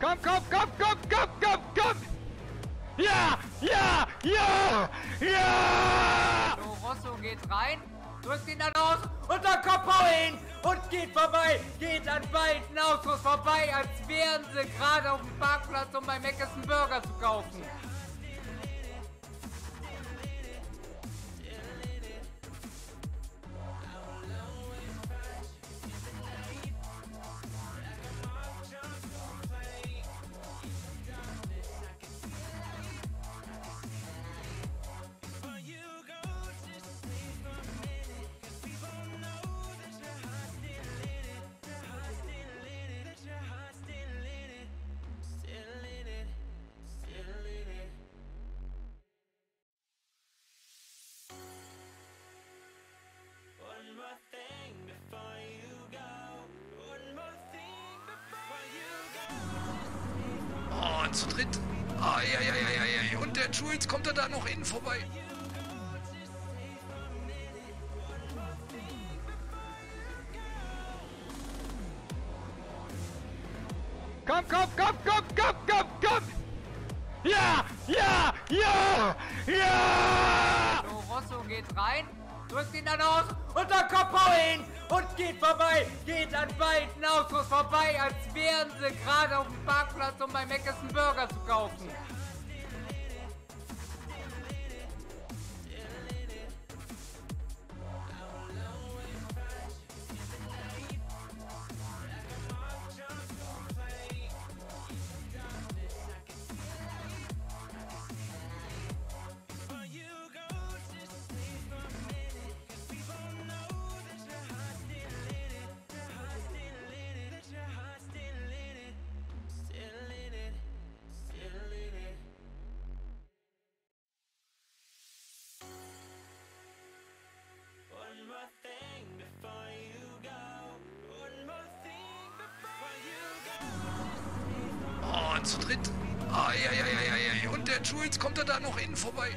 Komm, komm, komm, komm, komm, komm, komm! Ja, ja, ja, ja! So, Rosso geht rein, drückt ihn dann aus und dann kommt Paul und geht vorbei, geht an beiden Autos vorbei, als wären sie gerade auf dem Parkplatz, um bei Mc's einen Burger zu kaufen. One more thing before you go. One more thing before you go. Oh, und zu dritt. Ah, ja, ja, ja, ja, ja. Und der Jules, kommt er da noch innen vorbei? Komm, komm, komm, komm, komm, komm, komm! Ja, ja, ja, ja! So, Rosso geht rein, drückt ihn dann aus und dann kommt Paul und geht vorbei, geht an beiden Autos vorbei, als wären sie gerade auf dem Parkplatz, um bei Mc's einen Burger zu kaufen. One more thing before you go. One more thing before you go. Oh, und zu dritt. Ah, ja, ja, ja, ja, ja. Und der Jules, kommt er da noch innen vorbei?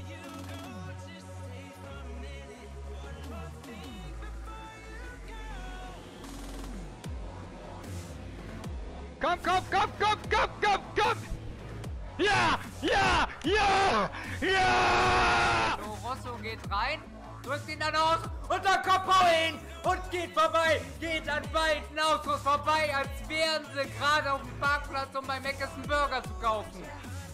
Komm, komm, komm, komm, komm, komm, komm! Ja, ja, ja, ja! So, Rosso geht rein, drückt ihn dann aus und dann kommt Paul und geht vorbei, geht an beiden Autos vorbei, als wären sie gerade auf dem Parkplatz, um bei Mc's einen Burger zu kaufen.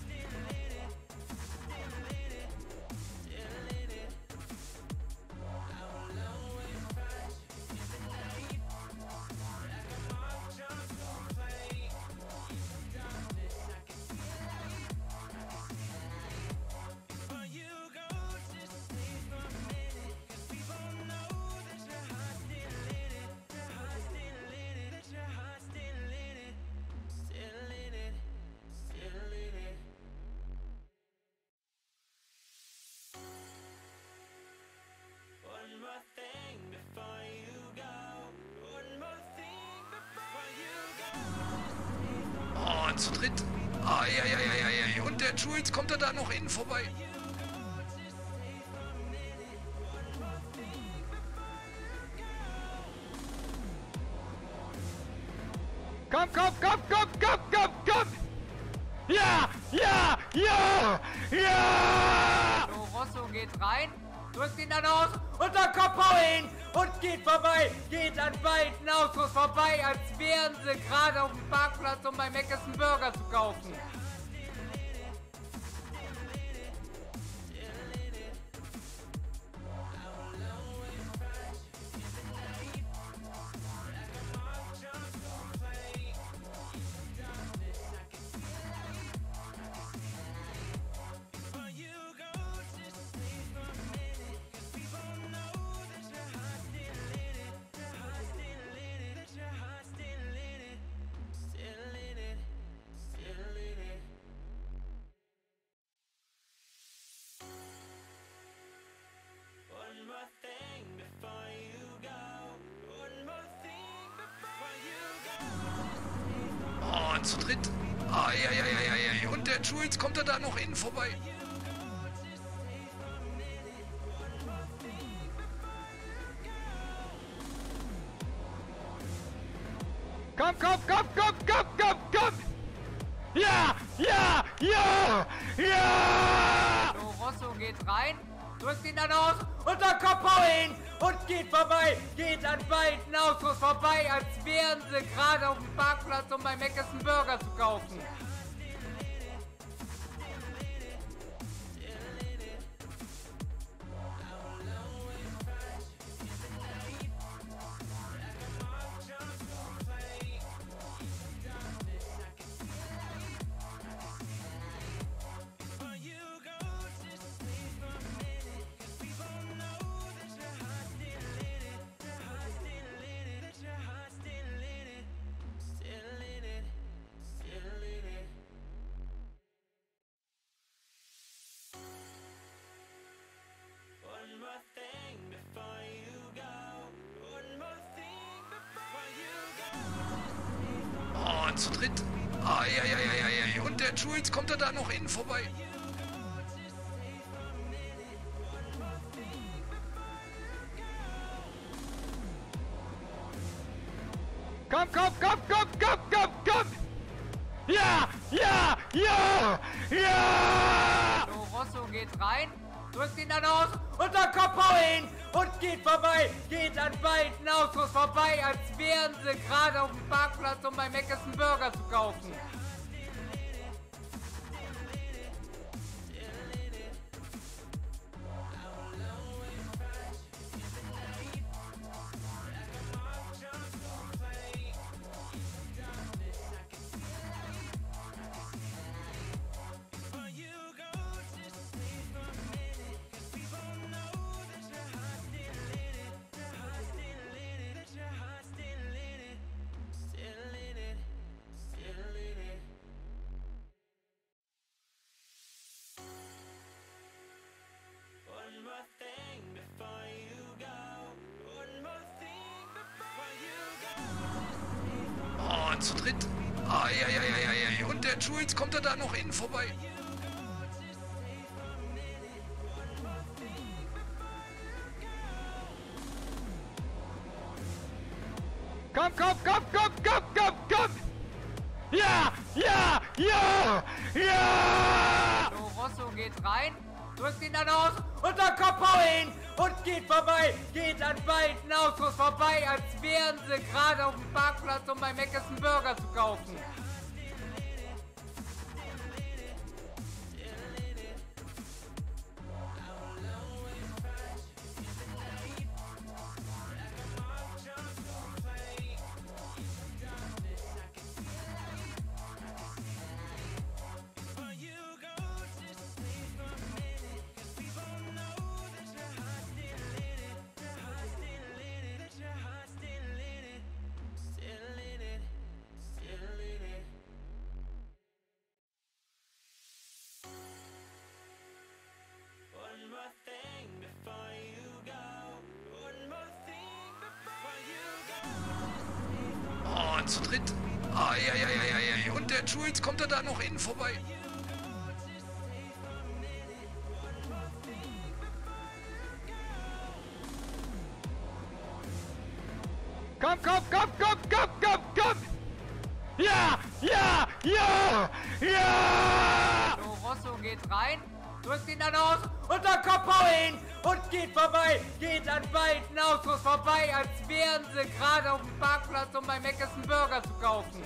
One more thing before you go. One more thing before you go. Oh, und zu dritt. Ah, ja, ja, ja, ja, ja. Und der Jules, kommt er da noch innen vorbei? Komm, komm, komm, komm, komm, komm, komm! Ja, ja, ja, ja! So, Rosso geht rein, drückt ihn dann aus und dann kommt Paul und geht vorbei, geht an beiden Autos vorbei, als wären sie gerade auf dem Parkplatz, um bei Mc's einen Burger zu kaufen. One more thing before you go. One more thing before you go. Oh, und zu dritt. Ah, ja, ja, ja, ja, ja. Und der Jules, kommt er da noch innen vorbei? Komm, komm, komm, komm, komm, komm, komm! Ja! Ja! Ja! Ja! So, Rosso geht rein, drückt ihn dann aus und dann kommt Paul und geht vorbei, geht an beiden Autos vorbei, als wären sie gerade auf dem Parkplatz, um bei Mc's einen Burger zu kaufen. One more thing before you go. One more thing before you go. Oh, und zu dritt. Eieieiei. Und der Jules, kommt er da noch innen vorbei? Komm, komm, komm, komm, komm, komm, komm! Ja! Ja! Ja! Ja! So, Rosso geht rein, drückt ihn dann aus und dann kommt Paul und geht vorbei, geht an beiden Autos vorbei, als wären sie gerade auf dem Parkplatz, um bei Mc's einen Burger zu kaufen. One more thing before you go. One more thing before you go. Oh, und zu dritt. Eieieiei. Und der Jules, kommt er da noch innen vorbei? Komm, komm, komm, komm, komm, komm, komm! Ja! Ja! Ja! Ja! So, Rosso geht rein, drückt ihn dann aus und dann kommt Paul und geht vorbei, geht an beiden Autos vorbei, als wären sie gerade auf dem Parkplatz, um bei Mc's einen Burger zu kaufen. One more thing before you go. One more thing before you go. Oh, und zu dritt. Eieieiei. Und der Jules, kommt er da noch innen vorbei? Komm, komm, komm, komm, komm, komm, komm! Ja! Ja! Ja! Ja! So, Rosso geht rein, drückt ihn dann aus und dann kommt Paul und geht vorbei, geht an beiden Autos vorbei, als wären sie gerade auf dem Parkplatz, um bei Mc's einen Burger zu kaufen.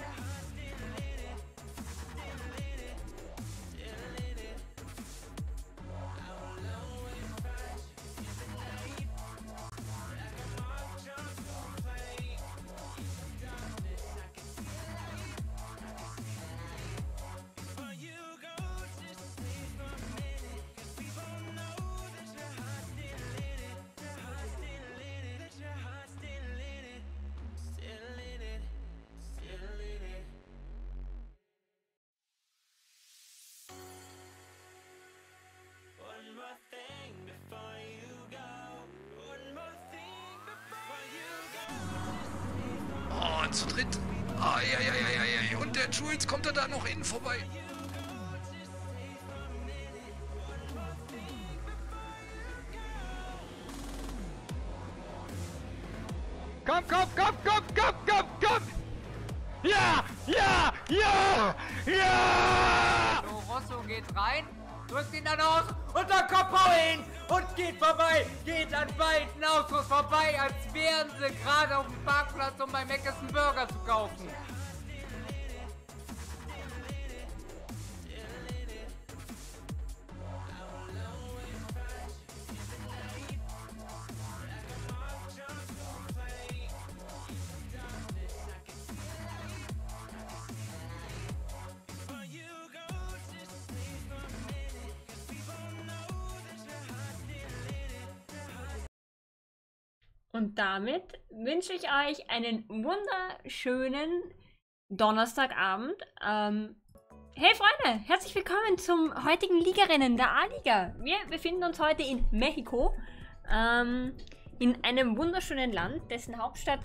One more thing before you go. One more thing before you go. Oh, und zu dritt. Eieieiei. Und der Jules, kommt er da noch innen vorbei? Komm, komm, komm, komm, komm, komm, komm! Ja! Ja! Ja! Ja! So, Rosso geht rein, drückt ihn dann aus und dann kommt Paul und geht vorbei, geht an beiden Autos vorbei, als wären sie gerade auf dem Parkplatz, um bei Mc's einen Burger zu kaufen. Und damit wünsche ich euch einen wunderschönen Donnerstagabend. Hey Freunde, herzlich willkommen zum heutigen Ligarennen der A-Liga. Wir befinden uns heute in Mexiko, in einem wunderschönen Land, dessen Hauptstadt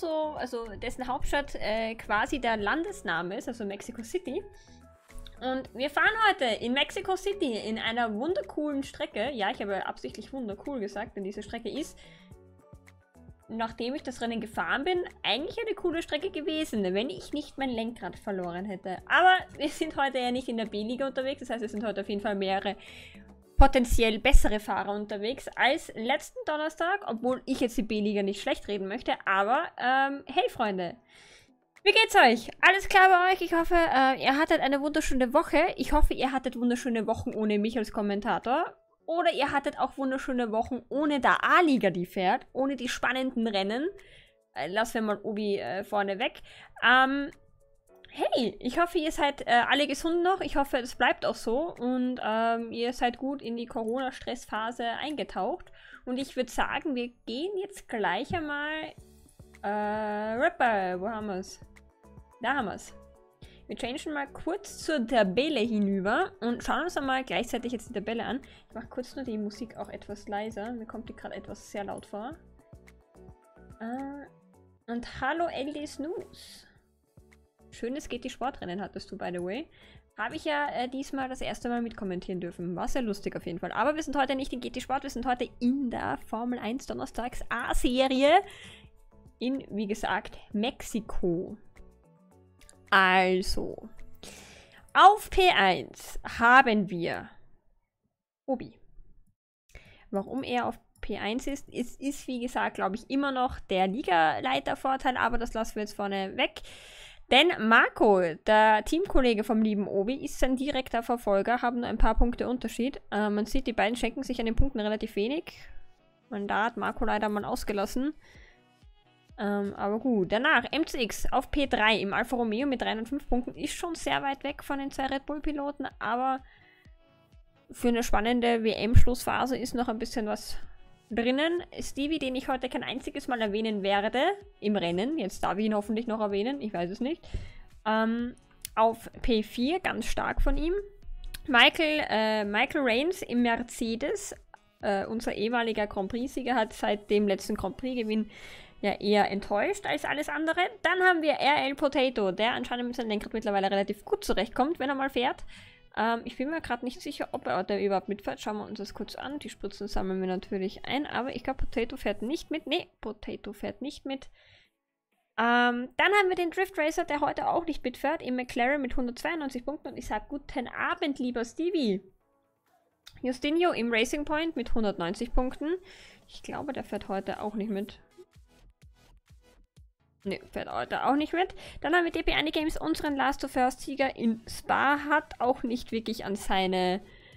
quasi der Landesname ist, also Mexico City. Und wir fahren heute in Mexico City in einer wundercoolen Strecke. Ja, ich habe absichtlich wundercool gesagt, denn diese Strecke ist, nachdem ich das Rennen gefahren bin, eigentlich eine coole Strecke gewesen, wenn ich nicht mein Lenkrad verloren hätte. Aber wir sind heute ja nicht in der B-Liga unterwegs, das heißt, es sind heute auf jeden Fall mehrere potenziell bessere Fahrer unterwegs als letzten Donnerstag, obwohl ich jetzt die B-Liga nicht schlecht reden möchte, aber hey Freunde, wie geht's euch? Alles klar bei euch? Ich hoffe, ihr hattet eine wunderschöne Woche. Ich hoffe, ihr hattet wunderschöne Wochen ohne mich als Kommentator. Oder ihr hattet auch wunderschöne Wochen ohne der A-Liga, die fährt, ohne die spannenden Rennen. Lassen wir mal Obi vorne weg. Hey, ich hoffe, ihr seid alle gesund noch. Ich hoffe, es bleibt auch so. Und ihr seid gut in die Corona-Stressphase eingetaucht. Und ich würde sagen, wir gehen jetzt gleich einmal... Rapper, wo haben wir es? Da haben wir es. Wir changen mal kurz zur Tabelle hinüber und schauen uns einmal gleichzeitig jetzt die Tabelle an. Ich mache kurz nur die Musik auch etwas leiser. Mir kommt die gerade etwas sehr laut vor. Und hallo LD Snooze. Schönes GT-Sportrennen hattest du, by the way. Habe ich ja diesmal das erste Mal mitkommentieren dürfen. War sehr lustig auf jeden Fall. Aber wir sind heute nicht in GT-Sport, wir sind heute in der Formel 1 Donnerstags A-Serie in, wie gesagt, Mexiko. Also, auf P1 haben wir Obi. Warum er auf P1 ist, ist wie gesagt, glaube ich, immer noch der Ligaleitervorteil, aber das lassen wir jetzt vorne weg. Denn Marco, der Teamkollege vom lieben Obi, ist sein direkter Verfolger, haben nur ein paar Punkte Unterschied. Man sieht, die beiden schenken sich an den Punkten relativ wenig. Und da hat Marco leider mal ausgelassen. Aber gut, danach MCX auf P3 im Alfa Romeo mit 305 Punkten ist schon sehr weit weg von den zwei Red Bull Piloten, aber für eine spannende WM-Schlussphase ist noch ein bisschen was drinnen. Stevie, den ich heute kein einziges Mal erwähnen werde im Rennen, jetzt darf ich ihn hoffentlich noch erwähnen, ich weiß es nicht, auf P4, ganz stark von ihm. Michael Reigns im Mercedes, unser ehemaliger Grand Prix-Sieger, hat seit dem letzten Grand Prix-Gewinn ja eher enttäuscht als alles andere. Dann haben wir RL Potato, der anscheinend mit seinem Lenkrad mittlerweile relativ gut zurechtkommt, wenn er mal fährt. Ich bin mir gerade nicht sicher, ob er da überhaupt mitfährt. Schauen wir uns das kurz an. Die Spritzen sammeln wir natürlich ein, aber ich glaube, Potato fährt nicht mit. Nee, Potato fährt nicht mit. Dann haben wir den Drift Racer, der heute auch nicht mitfährt, im McLaren mit 192 Punkten. Und ich sage guten Abend, lieber Stevie. Justinho im Racing Point mit 190 Punkten. Ich glaube, der fährt heute auch nicht mit. Ne, fährt heute auch nicht mit. Dann haben wir DP Andy Games, unseren Last to First Sieger in Spa, hat auch nicht wirklich an seine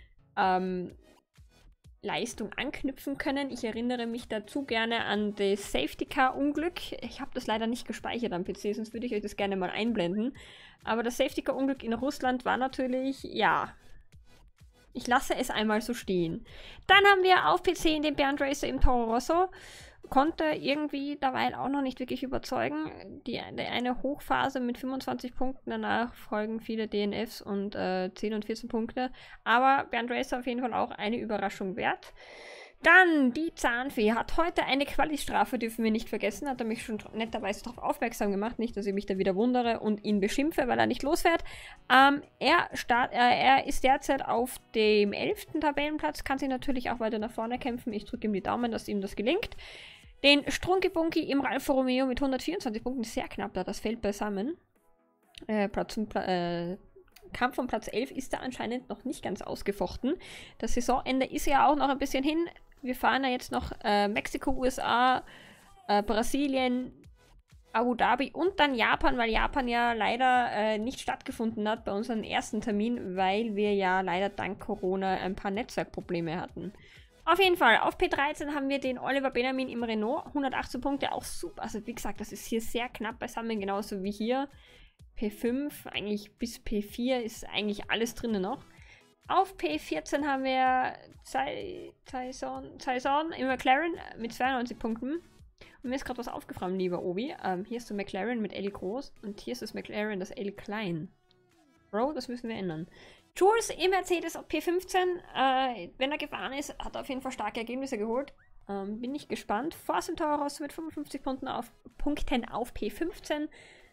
Leistung anknüpfen können. Ich erinnere mich dazu gerne an das Safety Car Unglück. Ich habe das leider nicht gespeichert am PC, sonst würde ich euch das gerne mal einblenden. Aber das Safety Car Unglück in Russland war natürlich, ja, ich lasse es einmal so stehen. Dann haben wir auf PC in den Bernd Racer im Toro Rosso. Konnte irgendwie dabei auch noch nicht wirklich überzeugen. Die eine Hochphase mit 25 Punkten, danach folgen viele DNFs und 10 und 14 Punkte. Aber Bernd Racer auf jeden Fall auch eine Überraschung wert. Dann die Zahnfee hat heute eine Quali-Strafe, dürfen wir nicht vergessen. Hat er mich schon netterweise darauf aufmerksam gemacht. Nicht, dass ich mich da wieder wundere und ihn beschimpfe, weil er nicht losfährt. Er ist derzeit auf dem 11. Tabellenplatz, kann sich natürlich auch weiter nach vorne kämpfen. Ich drücke ihm die Daumen, dass ihm das gelingt. Den Strunki Bunki im Alfa Romeo mit 124 Punkten, sehr knapp da das Feld beisammen. Kampf um Platz 11 ist da anscheinend noch nicht ganz ausgefochten. Das Saisonende ist ja auch noch ein bisschen hin. Wir fahren ja jetzt noch Mexiko, USA, Brasilien, Abu Dhabi und dann Japan, weil Japan ja leider nicht stattgefunden hat bei unserem ersten Termin, weil wir ja leider dank Corona ein paar Netzwerkprobleme hatten. Auf jeden Fall, auf P13 haben wir den Oliver Benjamin im Renault, 118 Punkte, auch super. Also wie gesagt, das ist hier sehr knapp beisammen, genauso wie hier. P5, eigentlich bis P4 ist eigentlich alles drin noch. Auf P14 haben wir Tyson im McLaren mit 92 Punkten. Und mir ist gerade was aufgefallen, lieber Obi. Hier ist der McLaren mit L groß und hier ist das McLaren, das L klein. Bro, das müssen wir ändern. Jules im Mercedes auf P15. Wenn er gefahren ist, hat er auf jeden Fall starke Ergebnisse geholt. Bin ich gespannt. Force im Toro Rosso mit 55 Punkten auf P15.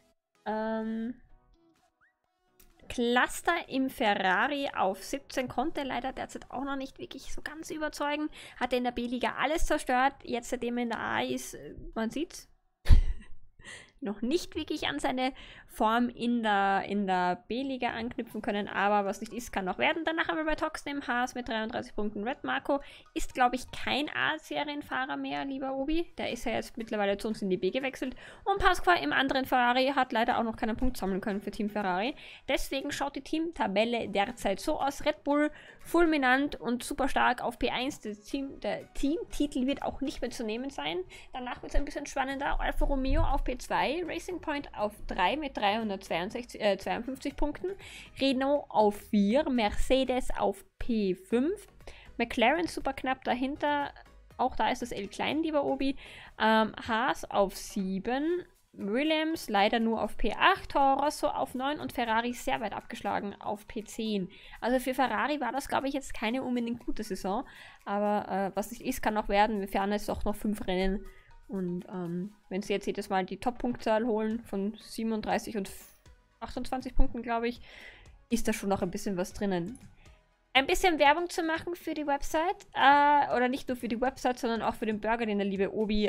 Cluster im Ferrari auf 17 konnte leider derzeit auch noch nicht wirklich so ganz überzeugen. Hatte in der B-Liga alles zerstört. Jetzt, seitdem er in der A ist, man sieht's, noch nicht wirklich an seine Form in der B-Liga anknüpfen können, aber was nicht ist, kann noch werden. Danach haben wir bei Toxen im Haas mit 33 Punkten. Red Marco ist, glaube ich, kein A-Serienfahrer mehr, lieber Obi. Der ist ja jetzt mittlerweile zu uns in die B gewechselt. Und Pasqua im anderen Ferrari hat leider auch noch keinen Punkt sammeln können für Team Ferrari. Deswegen schaut die Teamtabelle derzeit so aus. Red Bull fulminant und super stark auf P1. Der Teamtitel wird auch nicht mehr zu nehmen sein. Danach wird es ein bisschen spannender. Alfa Romeo auf P2. Racing Point auf 3 mit 352 Punkten. Renault auf 4. Mercedes auf P5. McLaren super knapp dahinter. Auch da ist das L klein, lieber Obi. Haas auf 7. Williams leider nur auf P8, Toro Rosso auf 9 und Ferrari sehr weit abgeschlagen auf P10. Also für Ferrari war das, glaube ich, jetzt keine unbedingt gute Saison. Aber was nicht ist, kann noch werden. Wir fahren jetzt doch noch 5 Rennen. Und wenn sie jetzt jedes Mal die Top-Punktzahl holen von 37 und 28 Punkten, glaube ich, ist da schon noch ein bisschen was drinnen. Ein bisschen Werbung zu machen für die Website. Oder nicht nur für die Website, sondern auch für den Burger, den der liebe Obi,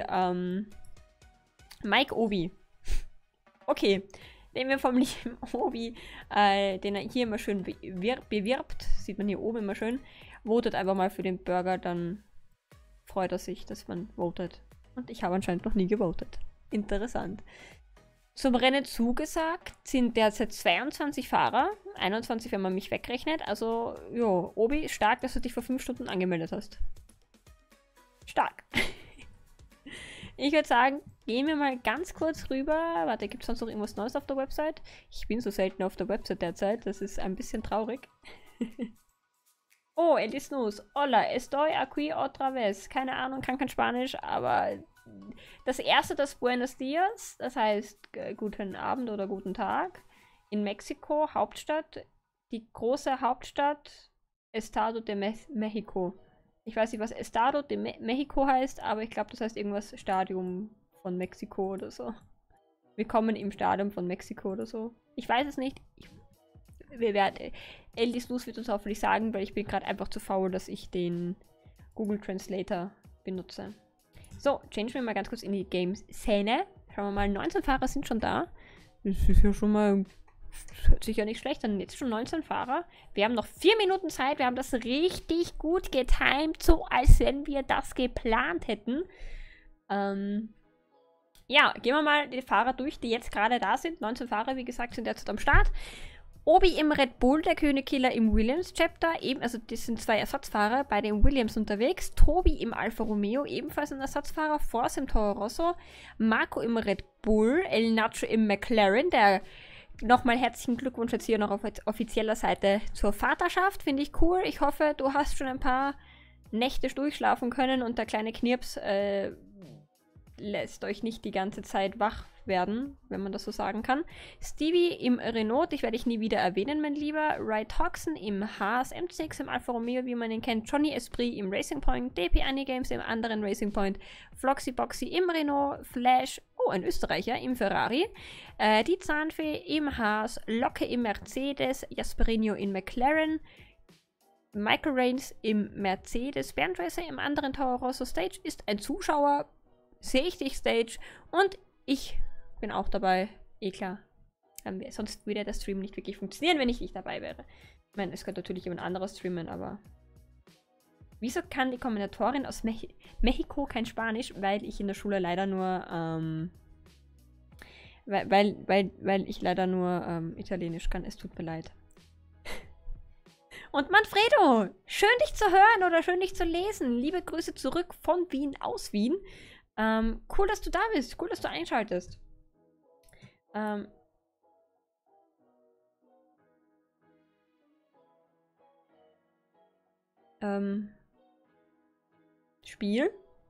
Mike Obi. Okay, nehmen wir vom lieben Obi, den er hier immer schön bewirbt. Sieht man hier oben immer schön. Votet einfach mal für den Burger, dann freut er sich, dass man votet. Und ich habe anscheinend noch nie gewotet. Interessant. Zum Rennen zugesagt sind derzeit 22 Fahrer. 21, wenn man mich wegrechnet. Also, jo, Obi, stark, dass du dich vor 5 Stunden angemeldet hast. Stark. Ich würde sagen, gehen wir mal ganz kurz rüber. Warte, gibt es sonst noch irgendwas Neues auf der Website? Ich bin so selten auf der Website derzeit. Das ist ein bisschen traurig. Oh, Eddie Snooze. Hola, estoy aquí otra vez. Keine Ahnung, kann kein Spanisch, aber das erste, das Buenos Dias, das heißt guten Abend oder guten Tag, in Mexiko, Hauptstadt, die große Hauptstadt, Estado de Mexico. Ich weiß nicht, was Estado de Mexico heißt, aber ich glaube, das heißt irgendwas Stadium von Mexiko oder so. Willkommen im Stadion von Mexiko oder so. Ich weiß es nicht. Eldis Luz wird uns hoffentlich sagen, weil ich bin gerade einfach zu faul, dass ich den Google Translator benutze. So, changen wir mal ganz kurz in die Games-Szene. Schauen wir mal, 19 Fahrer sind schon da. Das ist ja schon mal, das hört sich ja nicht schlecht an. Jetzt schon 19 Fahrer. Wir haben noch 4 Minuten Zeit. Wir haben das richtig gut getimt, so als wenn wir das geplant hätten. Ja, gehen wir mal die Fahrer durch, die jetzt gerade da sind. 19 Fahrer, wie gesagt, sind derzeit am Start. Obi im Red Bull, der Königkiller im Williams-Chapter, also das sind 2 Ersatzfahrer, beide im Williams unterwegs. Tobi im Alfa Romeo, ebenfalls ein Ersatzfahrer. Force im Toro Rosso. Marco im Red Bull. El Nacho im McLaren, der nochmal herzlichen Glückwunsch jetzt hier noch auf offizieller Seite zur Vaterschaft. Finde ich cool. Ich hoffe, du hast schon ein paar Nächte durchschlafen können und der kleine Knirps lässt euch nicht die ganze Zeit wach werden, wenn man das so sagen kann. Stevie im Renault, dich werde ich nie wieder erwähnen, mein Lieber. Ray Toxen im Haas, M6 im Alfa Romeo, wie man ihn kennt. Johnny Esprit im Racing Point, DP Anygames im anderen Racing Point. Floxy Boxy im Renault, Flash, oh, ein Österreicher im Ferrari. Die Zahnfee im Haas, Locke im Mercedes, Jasperino in McLaren. Michael Rains im Mercedes, Bernd Racer im anderen Toro Rosso. Stage ist ein Zuschauer, sehe ich dich, Stage. Und ich bin auch dabei, eh klar. Sonst würde der Stream nicht wirklich funktionieren, wenn ich nicht dabei wäre. Ich meine, es könnte natürlich jemand anderes streamen, aber... Wieso kann die Kommentatorin aus Mexiko kein Spanisch? Weil ich in der Schule leider nur, weil ich leider nur Italienisch kann. Es tut mir leid. Und Manfredo, schön dich zu hören oder schön dich zu lesen. Liebe Grüße zurück von Wien aus Wien. Cool, dass du da bist. Cool, dass du einschaltest. Spiel?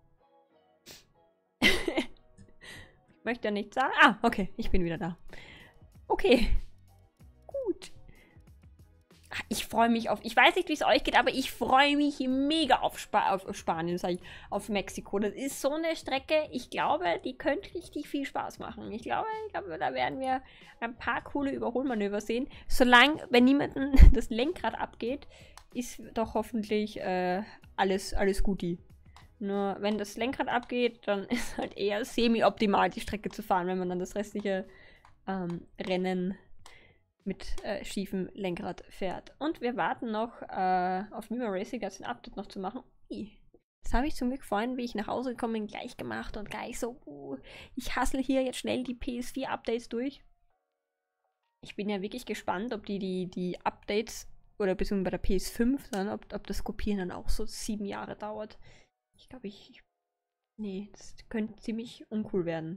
Ich möchte ja nicht sagen. Ah, okay, ich bin wieder da. Okay. Gut. Ich freue mich auf... Ich weiß nicht, wie es euch geht, aber ich freue mich mega auf Spanien, sag ich, auf Mexiko. Das ist so eine Strecke, ich glaube, die könnte richtig viel Spaß machen. Ich glaube, da werden wir ein paar coole Überholmanöver sehen. Solange, wenn niemandem das Lenkrad abgeht, ist doch hoffentlich alles guti. Nur wenn das Lenkrad abgeht, dann ist halt eher semi-optimal, die Strecke zu fahren, wenn man dann das restliche Rennen mit schiefem Lenkrad fährt. Und wir warten noch auf Mima Racing, das ein Update noch zu machen. Das habe ich zum Glück vorhin, wie ich nach Hause gekommen bin, gleich gemacht und gleich so, ich hassle hier jetzt schnell die PS4-Updates durch. Ich bin ja wirklich gespannt, ob die Updates, oder beziehungsweise bei der PS5, dann, ob das Kopieren dann auch so 7 Jahre dauert. Ich glaube, nee, das könnte ziemlich uncool werden.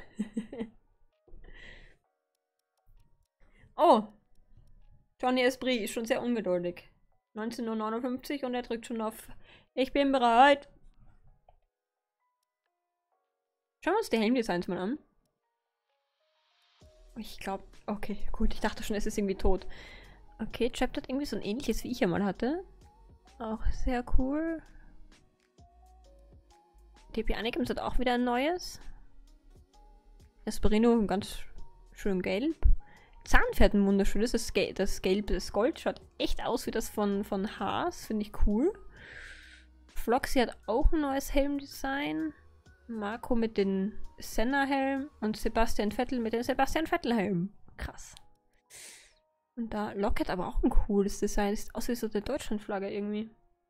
Oh! Johnny Esprit ist schon sehr ungeduldig. 19:59 Uhr und er drückt schon auf Ich bin bereit. Schauen wir uns die Helmdesigns mal an. Ich glaube, okay, gut. Ich dachte schon, es ist irgendwie tot. Okay, Chap hat irgendwie so ein ähnliches, wie ich ja mal hatte. Auch sehr cool. TP Anakims hat auch wieder ein neues. Esperino ganz schön gelb. Zahnpferd ein wunderschönes. Das Gelb, das Gold schaut echt aus wie das von Haas. Finde ich cool. Floxy hat auch ein neues Helmdesign. Marco mit dem Senna-Helm und Sebastian Vettel mit dem Sebastian Vettel-Helm. Krass. Und da Lockett aber auch ein cooles Design. Sieht aus wie so eine Deutschlandflagge irgendwie.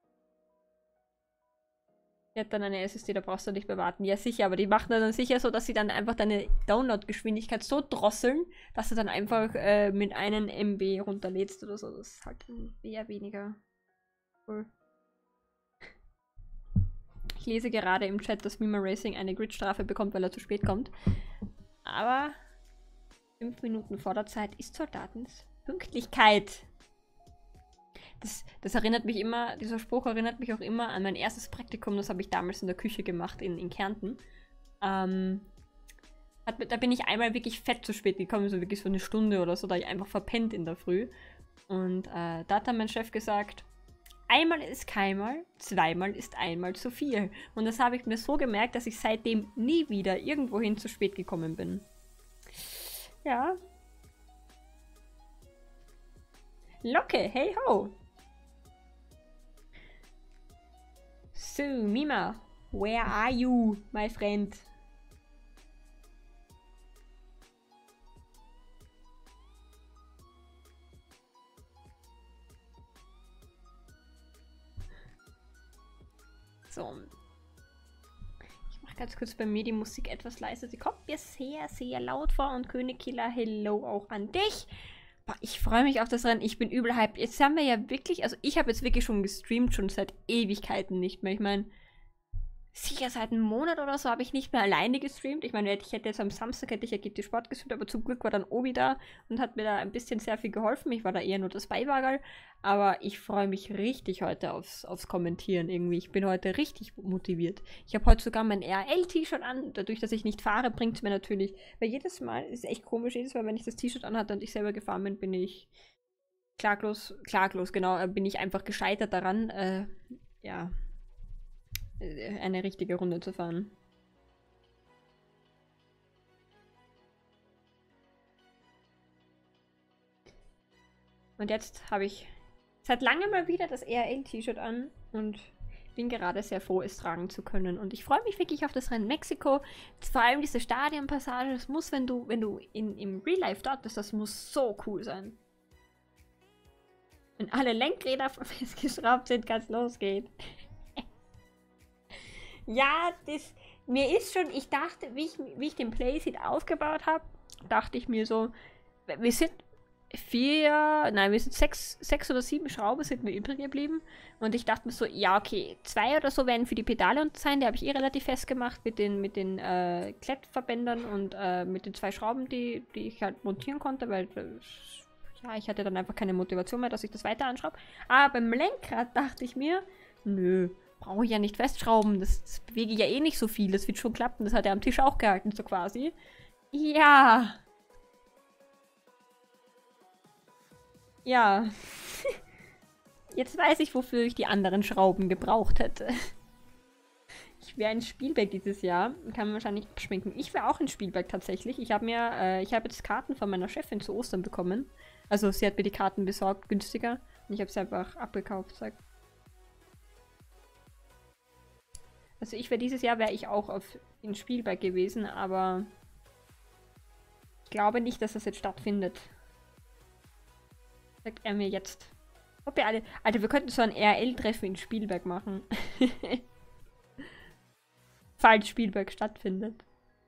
Die hat dann eine SSD, da brauchst du nicht mehr warten. Ja, sicher, aber die machen dann sicher so, dass sie dann einfach deine Download-Geschwindigkeit so drosseln, dass du dann einfach mit einem MB runterlädst oder so. Das ist halt eher weniger cool. Ich lese gerade im Chat, dass Mima Racing eine Gridstrafe bekommt, weil er zu spät kommt. Aber 5 Minuten vor der Zeit ist Soldatens Pünktlichkeit. Das erinnert mich immer, dieser Spruch erinnert mich auch immer an mein erstes Praktikum, das habe ich damals in der Küche gemacht in Kärnten. Da bin ich einmal wirklich fett zu spät gekommen, so wirklich so eine Stunde oder so, da ich einfach verpennt in der Früh. Und da hat dann mein Chef gesagt, einmal ist keinmal, zweimal ist einmal zu viel. Und das habe ich mir so gemerkt, dass ich seitdem nie wieder irgendwohin zu spät gekommen bin. Ja. Locke, hey ho! So, Mima, where are you, my friend? So. Ich mache ganz kurz bei mir die Musik etwas leiser. Sie kommt mir sehr, sehr laut vor. Und Königkiller, hello auch an dich. Boah, ich freue mich auf das Rennen. Ich bin übel hyped. Jetzt haben wir ja wirklich, also ich habe jetzt wirklich schon gestreamt, schon seit Ewigkeiten nicht mehr. Ich meine, sicher seit einem Monat oder so habe ich nicht mehr alleine gestreamt. Ich meine, ich hätte jetzt am Samstag hätte ich ja GT Sport gestreamt, aber zum Glück war dann Obi da und hat mir da ein bisschen sehr viel geholfen. Ich war da eher nur das Beiwagerl. Aber ich freue mich richtig heute aufs Kommentieren irgendwie. Ich bin heute richtig motiviert. Ich habe heute sogar mein RL-T-Shirt an. Dadurch, dass ich nicht fahre, bringt es mir natürlich. Weil jedes Mal, ist echt komisch, jedes Mal, wenn ich das T-Shirt anhatte und ich selber gefahren bin, bin ich klaglos, genau, bin ich einfach gescheitert daran, ja, eine richtige Runde zu fahren. Und jetzt habe ich seit langem mal wieder das RL-T-Shirt an und Ich bin gerade sehr froh, es tragen zu können. Und ich freue mich wirklich auf das Rennen Mexiko. Vor allem diese Stadionpassage, das muss, wenn du im Real Life dort bist, das muss so cool sein. Wenn alle Lenkräder festgeschraubt sind, kann es losgehen. Ja, mir ist schon, ich dachte, wie ich den Playseat aufgebaut habe, dachte ich mir so, wir sind sechs oder sieben Schrauben sind mir übrig geblieben. Und ich dachte mir so, ja, okay, 2 oder so werden für die Pedale sein. Die habe ich relativ fest gemacht mit den Klettverbändern und mit den 2 Schrauben, die ich halt montieren konnte, weil ja, ich hatte dann einfach keine Motivation mehr, dass ich das weiter anschraube. Aber beim Lenkrad dachte ich mir, nö, brauche ich ja nicht festschrauben. Das bewege ich ja eh nicht so viel. Das wird schon klappen. Das hat er am Tisch auch gehalten, so quasi. Ja. Ja. Jetzt weiß ich, wofür ich die anderen Schrauben gebraucht hätte. Ich wäre in Spielberg dieses Jahr. Kann man wahrscheinlich abschminken. Ich wäre auch in Spielberg tatsächlich. Ich habe jetzt Karten von meiner Chefin zu Ostern bekommen. Also sie hat mir die Karten besorgt, günstiger. Und ich habe sie einfach abgekauft. Also dieses Jahr wäre ich auch in Spielberg gewesen, aber ich glaube nicht, dass das jetzt stattfindet. Sagt er mir jetzt. Ob wir alle. Alter, wir könnten so ein RL-Treffen in Spielberg machen. Falls Spielberg stattfindet.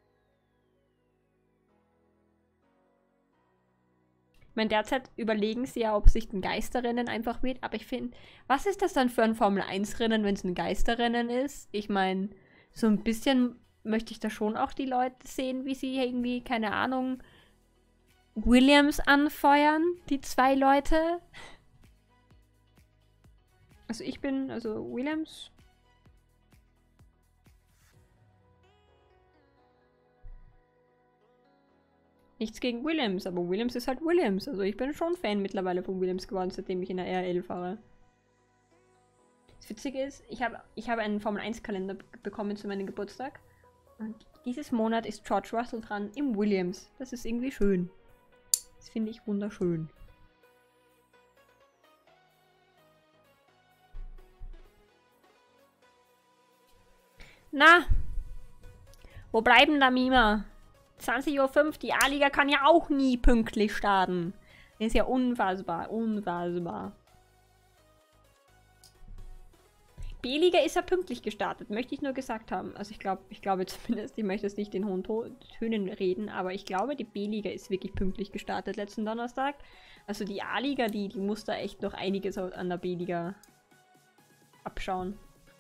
Ich meine, derzeit überlegen sie ja, ob sich ein Geisterrennen einfach wird. Aber ich finde, was ist das dann für ein Formel-1-Rennen, wenn es ein Geisterrennen ist? Ich meine, so ein bisschen möchte ich da schon auch die Leute sehen, wie sie irgendwie, keine Ahnung, Williams anfeuern, die 2 Leute. Also Williams. Nichts gegen Williams, aber Williams ist halt Williams. Also ich bin schon Fan mittlerweile von Williams geworden, seitdem ich in der RL fahre. Das Witzige ist, ich habe einen Formel-1-Kalender bekommen zu meinem Geburtstag. Und dieses Monat ist George Russell dran im Williams. Das ist irgendwie schön. Das finde ich wunderschön. Na, wo bleiben da Mima? 20:05 Uhr, die A-Liga kann ja auch nie pünktlich starten. Das ist ja unfassbar, unfassbar. B-Liga ist ja pünktlich gestartet, möchte ich nur gesagt haben. Also ich glaube zumindest, ich möchte jetzt nicht in hohen Tönen reden, aber ich glaube, die B-Liga ist wirklich pünktlich gestartet letzten Donnerstag. Also die A-Liga, die muss da echt noch einiges an der B-Liga abschauen.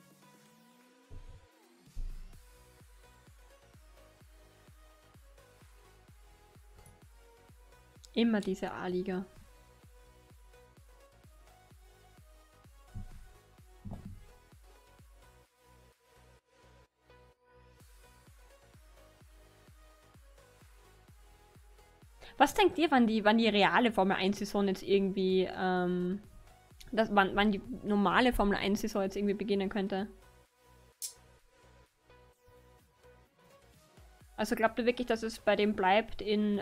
Immer diese A-Liga. Was denkt ihr, wann die reale Formel 1-Saison jetzt irgendwie, wann die normale Formel 1-Saison jetzt irgendwie beginnen könnte? Also glaubt ihr wirklich, dass es bei dem bleibt in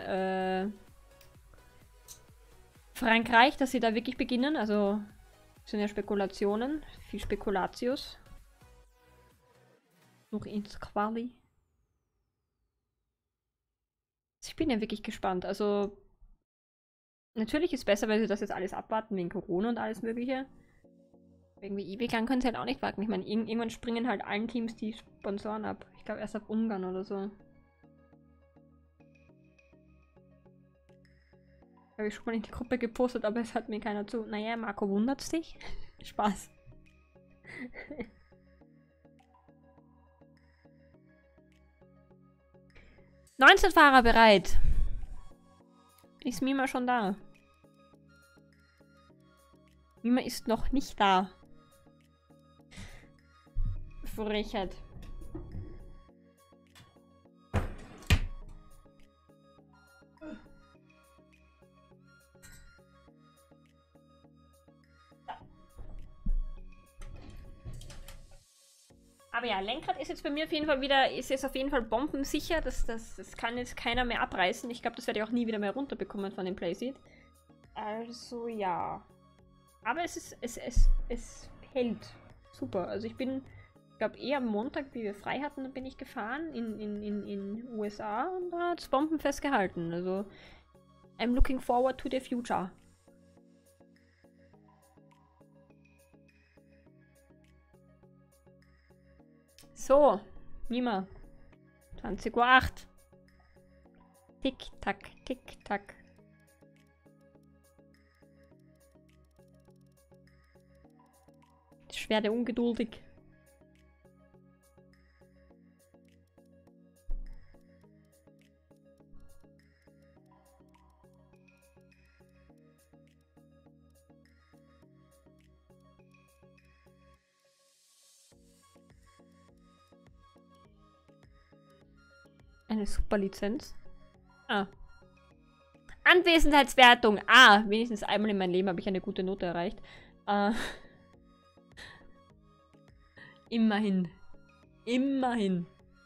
Frankreich, dass sie da wirklich beginnen? Also sind ja Spekulationen, viel Spekulatius. Noch ins Quali. Ich bin ja wirklich gespannt. Also natürlich ist es besser, wenn sie das jetzt alles abwarten wegen Corona und alles mögliche. Irgendwie ewig lang können sie halt auch nicht warten. Ich meine, irgendwann springen halt allen Teams die Sponsoren ab. Ich glaube erst ab Ungarn oder so. Habe ich schon mal in die Gruppe gepostet, aber es hat mir keiner zu. Naja, Marco, wundert's dich? Spaß. 19 Fahrer bereit. Ist Mima schon da? Mima ist noch nicht da. Frechheit. Aber ja, Lenkrad ist jetzt bei mir auf jeden Fall wieder, ist jetzt auf jeden Fall bombensicher. Das kann jetzt keiner mehr abreißen. Ich glaube, das werde ich auch nie wieder mehr runterbekommen von dem Playseat. Also ja. Aber es hält. super. Also ich glaube eher am Montag, wie wir frei hatten, bin ich gefahren in USA und da hat es bombenfest gehalten. Also I'm looking forward to the future. So, Mima. 20:08 Uhr. Tick-Tack, Tick-Tack. Ich werde ungeduldig. Eine Superlizenz. Ah. Anwesenheitswertung. Ah, wenigstens einmal in meinem Leben habe ich eine gute Note erreicht. Immerhin. Immerhin.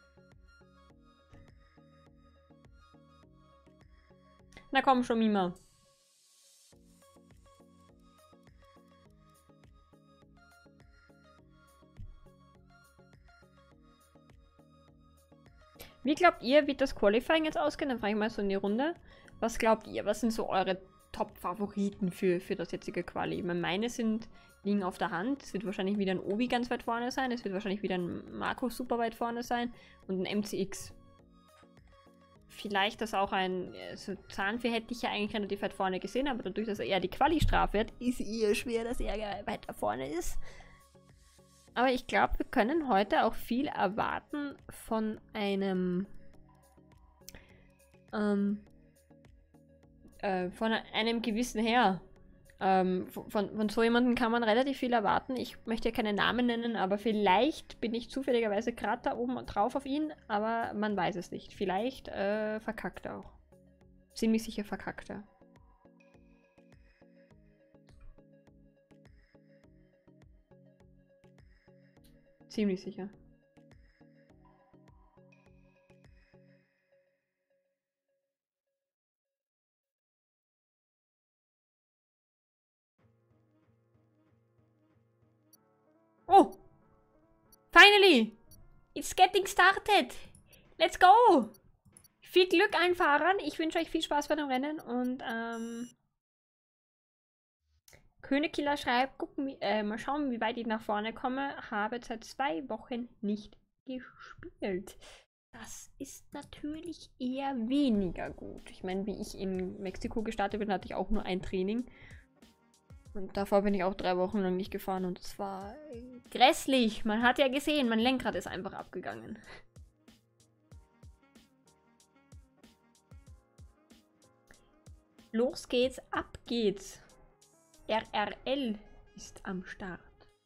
Na komm schon, Mima. Wie glaubt ihr, wird das Qualifying jetzt ausgehen? Dann frage ich mal so in die Runde. Was glaubt ihr? Was sind so eure Top-Favoriten für das jetzige Quali? Ich meine, meine liegen auf der Hand. Es wird wahrscheinlich wieder ein Obi ganz weit vorne sein. Es wird wahrscheinlich wieder ein Marco super weit vorne sein. Und ein MCX. Vielleicht das auch ein... Also Zahnfee hätte ich ja eigentlich relativ weit vorne gesehen, aber dadurch, dass er eher die Quali-Strafe hat, ist eher schwer, dass er weiter vorne ist. Aber ich glaube, wir können heute auch viel erwarten von einem gewissen Herr. Von so jemandem kann man relativ viel erwarten. Ich möchte ja keine Namen nennen, aber vielleicht bin ich zufälligerweise gerade da oben drauf auf ihn, aber man weiß es nicht. Vielleicht verkackt er auch. Ziemlich sicher verkackt er. Ziemlich sicher. Oh! Finally! It's getting started! Let's go! Viel Glück allen Fahrern. Ich wünsche euch viel Spaß bei dem Rennen und Königkiller schreibt, mal schauen, wie weit ich nach vorne komme. Habe seit 2 Wochen nicht gespielt. Das ist natürlich eher weniger gut. Ich meine, wie ich in Mexiko gestartet bin, hatte ich auch nur ein Training. Und davor bin ich auch 3 Wochen lang nicht gefahren und es war grässlich. Man hat ja gesehen, mein Lenkrad ist einfach abgegangen. Los geht's, ab geht's. RRL ist am Start.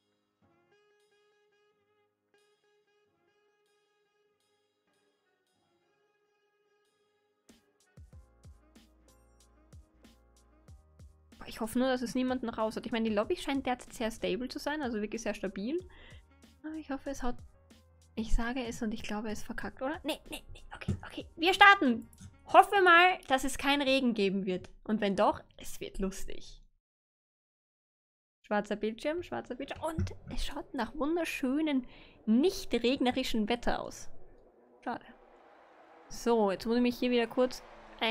Ich hoffe nur, dass es niemanden raus hat. Ich meine, die Lobby scheint derzeit sehr stable zu sein, also wirklich sehr stabil. Aber ich hoffe, es haut... Ich sage es und ich glaube, es verkackt, oder? Nee. Okay. Wir starten! Hoffen wir mal, dass es keinen Regen geben wird. Und wenn doch, es wird lustig. Schwarzer Bildschirm. Und es schaut nach wunderschönen, nicht regnerischen Wetter aus. Schade. So, jetzt muss ich mich hier wieder kurz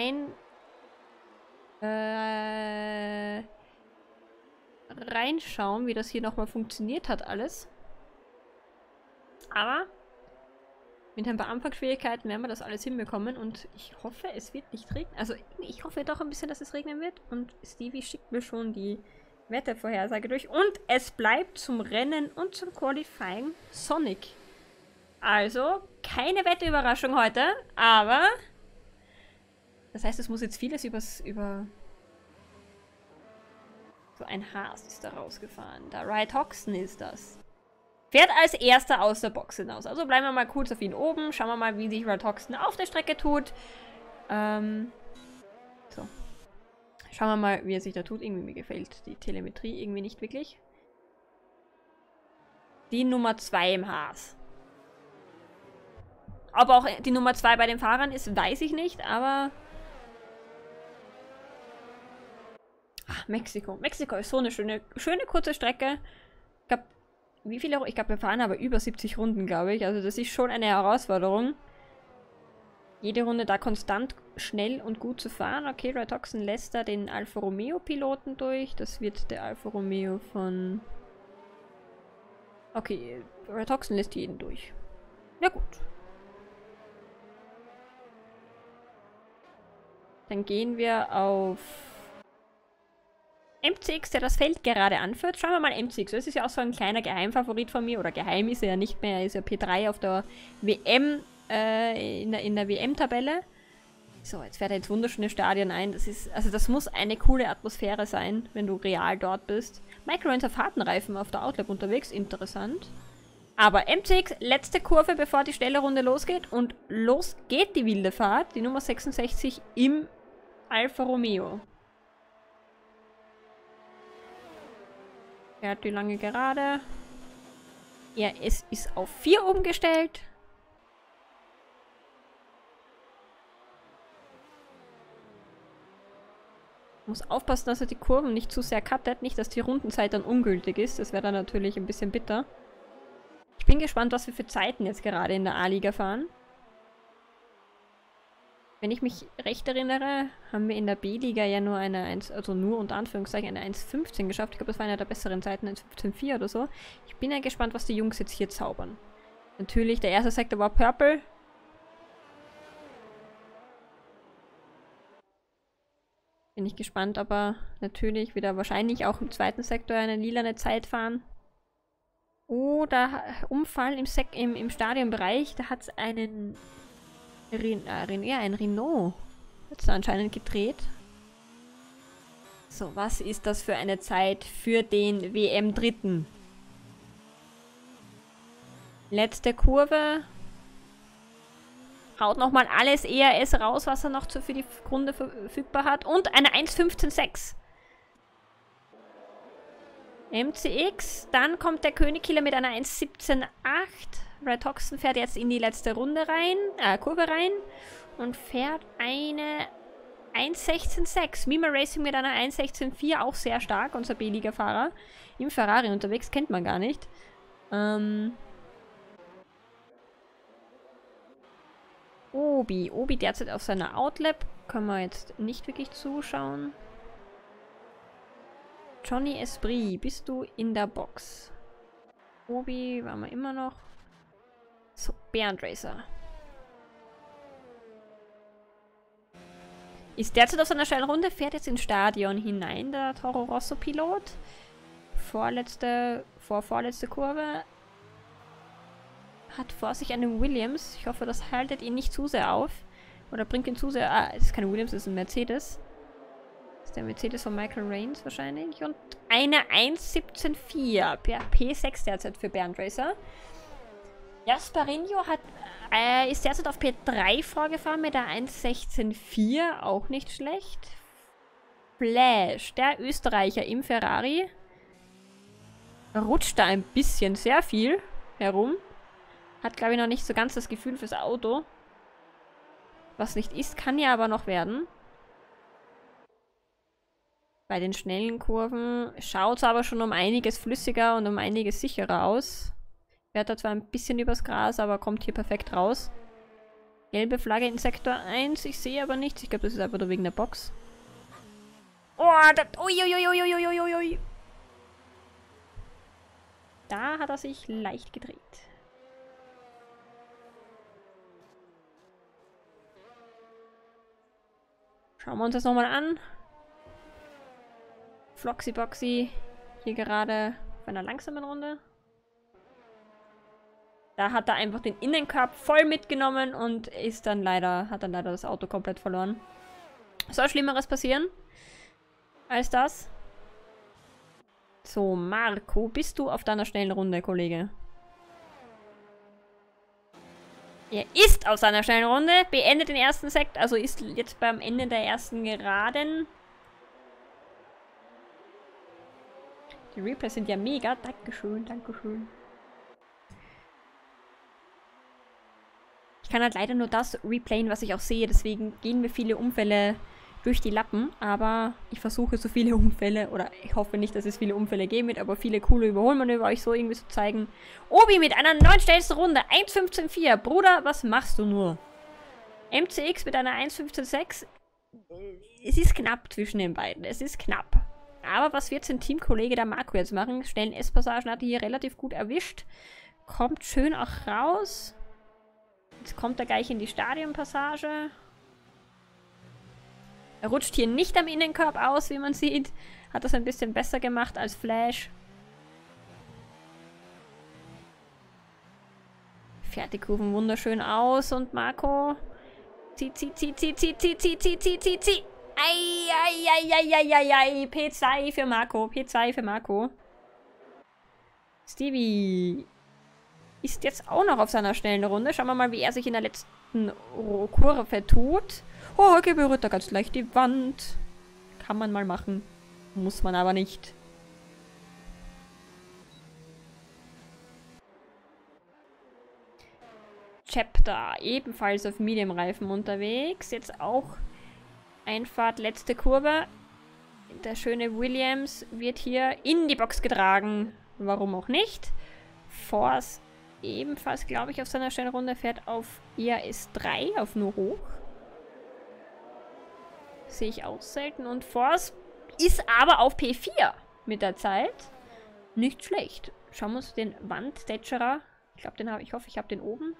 reinschauen, wie das hier nochmal funktioniert hat alles. Aber mit ein paar Anfangsschwierigkeiten werden wir das alles hinbekommen und ich hoffe, es wird nicht regnen. Also ich hoffe doch ein bisschen, dass es regnen wird und Stevie schickt mir schon die Wettervorhersage durch und es bleibt zum Rennen und zum Qualifying Sonic. Also keine Wetterüberraschung heute, aber das heißt, es muss jetzt vieles über so ein Haas ist da rausgefahren. Der Ryan Hoxton ist das. Fährt als erster aus der Box hinaus. Also bleiben wir mal kurz auf ihn oben. Schauen wir mal, wie sich Ryan Hoxton auf der Strecke tut. So. Schauen wir mal, wie er sich da tut. Irgendwie mir gefällt die Telemetrie irgendwie nicht wirklich. Die Nummer 2 im Haas. Ob auch die Nummer 2 bei den Fahrern ist, weiß ich nicht, aber... Ach, Mexiko. Mexiko ist so eine schöne kurze Strecke. Ich glaube, Wie viele? Ich glaube, wir fahren aber über 70 Runden, glaube ich. Also das ist schon eine Herausforderung. Jede Runde da konstant schnell und gut zu fahren. Okay, Rytoxen lässt da den Alfa Romeo Piloten durch. Das wird der Alfa Romeo von... Okay, Rytoxen lässt jeden durch. Ja gut. Dann gehen wir auf MCX, der das Feld gerade anführt. Schauen wir mal MCX. Das ist ja auch so ein kleiner Geheimfavorit von mir. Oder geheim ist er ja nicht mehr. Er ist ja P3 auf der WM, in der WM-Tabelle. So, jetzt fährt er ins wunderschöne Stadion ein. Das muss eine coole Atmosphäre sein, wenn du real dort bist. Michael Rains auf Fahrtenreifen auf der Outlap unterwegs. Interessant. Aber MCX, letzte Kurve, bevor die schnelle Runde losgeht. Und los geht die wilde Fahrt. Die Nummer 66 im Alfa Romeo. Er hat die lange Gerade. Es ist auf 4 umgestellt. Muss aufpassen, dass er die Kurven nicht zu sehr cuttet. Nicht, dass die Rundenzeit dann ungültig ist. Das wäre dann natürlich ein bisschen bitter. Ich bin gespannt, was wir für Zeiten jetzt gerade in der A-Liga fahren. Wenn ich mich recht erinnere, haben wir in der B-Liga ja nur eine 1, also nur unter Anführungszeichen eine 1,15 geschafft. Ich glaube, das war eine der besseren Zeiten, 1,15,4 oder so. Ich bin ja gespannt, was die Jungs jetzt hier zaubern. Natürlich, der erste Sektor war Purple. Bin ich gespannt, aber natürlich wieder wahrscheinlich auch im zweiten Sektor eine lilane Zeit fahren. Oder Unfall im Stadionbereich, da hat es einen ein Renault. Hat es anscheinend gedreht. So, was ist das für eine Zeit für den WM-Dritten? Letzte Kurve. Haut nochmal alles ERS raus, was er noch für die Runde verfügbar hat. Und eine 1,15,6. MCX. Dann kommt der Königkiller mit einer 1,17,8. Rytoxen fährt jetzt in die letzte Runde Kurve rein. Und fährt eine 1,16,6. Mima Racing mit einer 1,16,4. Auch sehr stark, unser B-Liga-Fahrer. Im Ferrari unterwegs, kennt man gar nicht. Obi derzeit auf seiner Outlap. Können wir jetzt nicht wirklich zuschauen. Johnny Esprit, bist du in der Box? Obi waren wir immer noch. So, Bernd Racer. Ist derzeit auf seiner schnellen Runde, fährt jetzt ins Stadion hinein, der Toro Rosso Pilot. Vorvorletzte Kurve. Hat vor sich einen Williams. Ich hoffe, das haltet ihn nicht zu sehr auf. Oder bringt ihn zu sehr... Ah, es ist kein Williams, es ist ein Mercedes. Das ist der Mercedes von Michael Rains wahrscheinlich. Und eine 1,17,4. P6 derzeit für Bernd Racer. Jasparinho ist derzeit auf P3 vorgefahren mit der 1,16,4. Auch nicht schlecht. Flash, der Österreicher im Ferrari. Rutscht da ein bisschen sehr viel herum. Hat, glaube ich, noch nicht so ganz das Gefühl fürs Auto. Was nicht ist, kann ja aber noch werden. Bei den schnellen Kurven schaut es aber schon um einiges flüssiger und um einiges sicherer aus. Fährt da zwar ein bisschen übers Gras, aber kommt hier perfekt raus. Gelbe Flagge in Sektor 1. Ich sehe aber nichts. Ich glaube, das ist einfach nur wegen der Box. Oh, uiuiuiuiuiui. Da hat er sich leicht gedreht. Schauen wir uns das nochmal an. Floxy Boxy hier gerade auf einer langsamen Runde. Da hat er einfach den Innenkorb voll mitgenommen und hat dann leider das Auto komplett verloren. Soll Schlimmeres passieren als das? So, Marco, bist du auf deiner schnellen Runde, Kollege? Er ist auf seiner schnellen Runde, beendet den ersten Sektor, also ist jetzt beim Ende der ersten Geraden. Die Replays sind ja mega. Dankeschön, dankeschön. Ich kann halt leider nur das replayen, was ich auch sehe, deswegen gehen mir viele Unfälle durch die Lappen, aber ich versuche so viele Unfälle, oder ich hoffe nicht, dass es viele Unfälle geben wird, aber viele coole Überholmanöver euch so irgendwie zu zeigen. Obi mit einer neuen schnellsten Runde, 1.15.4. Bruder, was machst du nur? MCX mit einer 1.15.6. Es ist knapp zwischen den beiden, es ist knapp. Aber was wird sein Teamkollege der Marco jetzt machen? Schnellen S-Passagen hat er hier relativ gut erwischt. Kommt schön auch raus. Jetzt kommt er gleich in die Stadionpassage. Er rutscht hier nicht am Innenkorb aus, wie man sieht. Hat das ein bisschen besser gemacht als Flash. Fährt die Kurven wunderschön aus und Marco zieht. Ei. P2 für Marco. Stevie ist jetzt auch noch auf seiner schnellen Runde. Schauen wir mal, wie er sich in der letzten Kurve tut. Oh, berührt er ganz leicht die Wand. Kann man mal machen. Muss man aber nicht. Chapter ebenfalls auf Medium-Reifen unterwegs. Jetzt auch Einfahrt, letzte Kurve. Der schöne Williams wird hier in die Box getragen. Warum auch nicht? Force ebenfalls, glaube ich, auf seiner schnellen Runde fährt auf ERS3, auf nur hoch. Sehe ich auch selten. Und Force ist aber auf P4 mit der Zeit. Nicht schlecht. Schauen wir uns den Wandtätscherer. Ich glaube, den habe ich. Hoffe, ich habe den oben.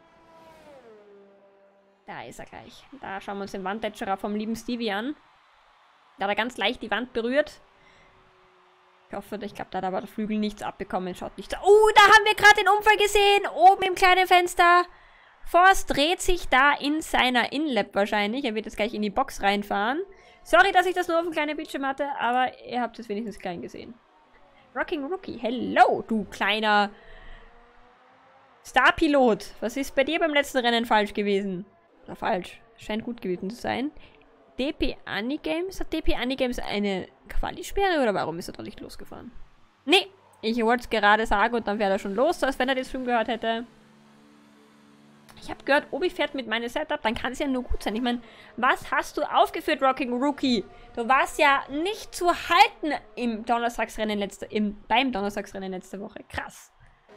Da ist er gleich. Da schauen wir uns den Wandtätscherer vom lieben Stevie an. Da hat er ganz leicht die Wand berührt. Ich glaube, da hat aber der Flügel nichts abbekommen. Schaut nicht so. Oh, da haben wir gerade den Unfall gesehen. Oben im kleinen Fenster. Force dreht sich da in seiner Inlap wahrscheinlich. Er wird jetzt gleich in die Box reinfahren. Sorry, dass ich das nur auf dem kleinen Bildschirm hatte, aber ihr habt es wenigstens klein gesehen. Rocking Rookie. Hello, du kleiner Starpilot. Was ist bei dir beim letzten Rennen falsch gewesen? Oder falsch. Scheint gut gewesen zu sein. DP Anigames? Hat DP Anigames eine Quali-Sperre oder warum ist er doch nicht losgefahren? Nee, ich wollte es gerade sagen und dann wäre er schon los, als wenn er den Stream gehört hätte. Ich habe gehört, Obi fährt mit meinem Setup, dann kann es ja nur gut sein. Ich meine, was hast du aufgeführt, Rocking Rookie? Du warst ja nicht zu halten beim Donnerstagsrennen letzte Woche. Krass.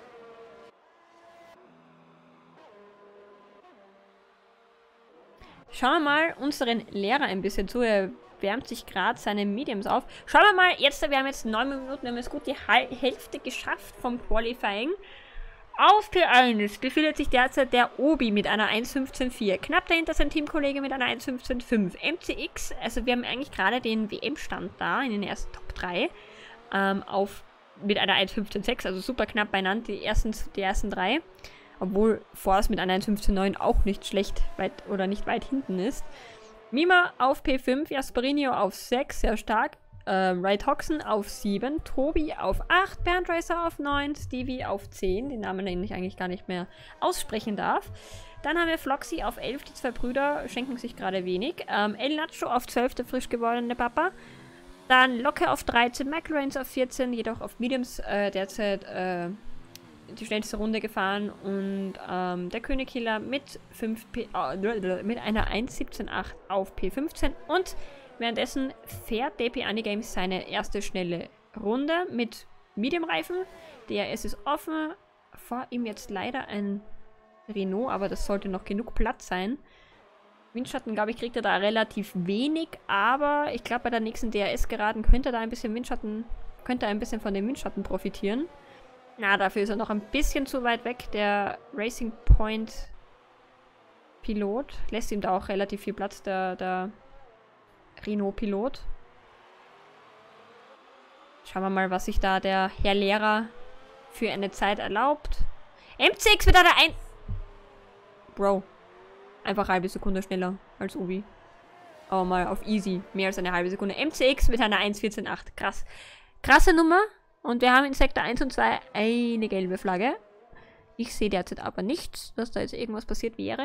Schauen wir mal unseren Lehrer ein bisschen zu. Er wärmt sich gerade seine Mediums auf. Schauen wir mal, wir haben jetzt 9 Minuten, wir haben jetzt gut die Hälfte geschafft vom Qualifying. Auf P1 befindet sich derzeit der Obi mit einer 1.15.4. Knapp dahinter sein Teamkollege mit einer 1.15.5. MCX, also wir haben eigentlich gerade den WM-Stand da in den ersten Top 3 mit einer 1.15.6, also super knapp beieinander, die ersten 3. Obwohl Force mit einer 1.15.9 auch nicht schlecht nicht weit hinten ist. Mima auf P5, Jasperinho auf 6, sehr stark. Wright Hoxen auf 7, Tobi auf 8, Bernd Racer auf 9, Stevie auf 10, den Namen, den ich eigentlich gar nicht mehr aussprechen darf. Dann haben wir Floxy auf 11, die zwei Brüder schenken sich gerade wenig. El Nacho auf 12, der frisch gewordene Papa. Dann Locke auf 13, McLareins auf 14, jedoch auf Mediums derzeit die schnellste Runde gefahren. Und der Königkiller mit einer 1.17.8 auf P15 und währenddessen fährt DP Anigames seine erste schnelle Runde mit Medium-Reifen. DRS ist offen. Vor ihm jetzt leider ein Renault, aber das sollte noch genug Platz sein. Windschatten, glaube ich, kriegt er da relativ wenig, aber ich glaube, bei der nächsten DRS-Geraden könnte er da ein bisschen von dem Windschatten profitieren. Na, dafür ist er noch ein bisschen zu weit weg. Der Racing Point Pilot lässt ihm da auch relativ viel Platz, der Renault-Pilot. Schauen wir mal, was sich da der Herr Lehrer für eine Zeit erlaubt. MCX wird da ein... Bro. Einfach eine halbe Sekunde schneller als Obi. Aber mal auf easy. Mehr als eine halbe Sekunde. MCX mit einer 1.14.8. Krass. Krasse Nummer. Und wir haben in Sektor 1 und 2 eine gelbe Flagge. Ich sehe derzeit aber nichts, dass da jetzt irgendwas passiert wäre.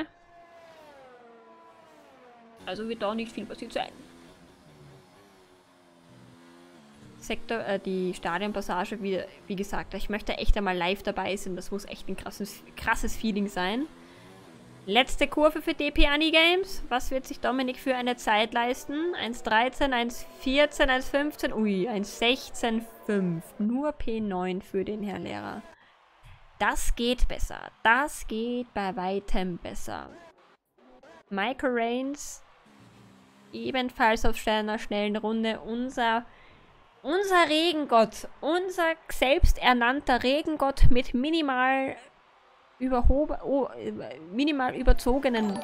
Also wird da nicht viel passiert sein. Die Stadionpassage, wie gesagt, ich möchte echt einmal live dabei sein. Das muss echt ein krasses Feeling sein. Letzte Kurve für DP Anigames. Was wird sich Dominik für eine Zeit leisten? 1,13, 1,14, 1,15. Ui, 1,16,5. Nur P9 für den Herrn Lehrer. Das geht besser. Das geht bei weitem besser. Michael Reigns. Ebenfalls auf einer schnellen Runde. Unser Regengott. Unser selbsternannter Regengott mit minimal überzogenen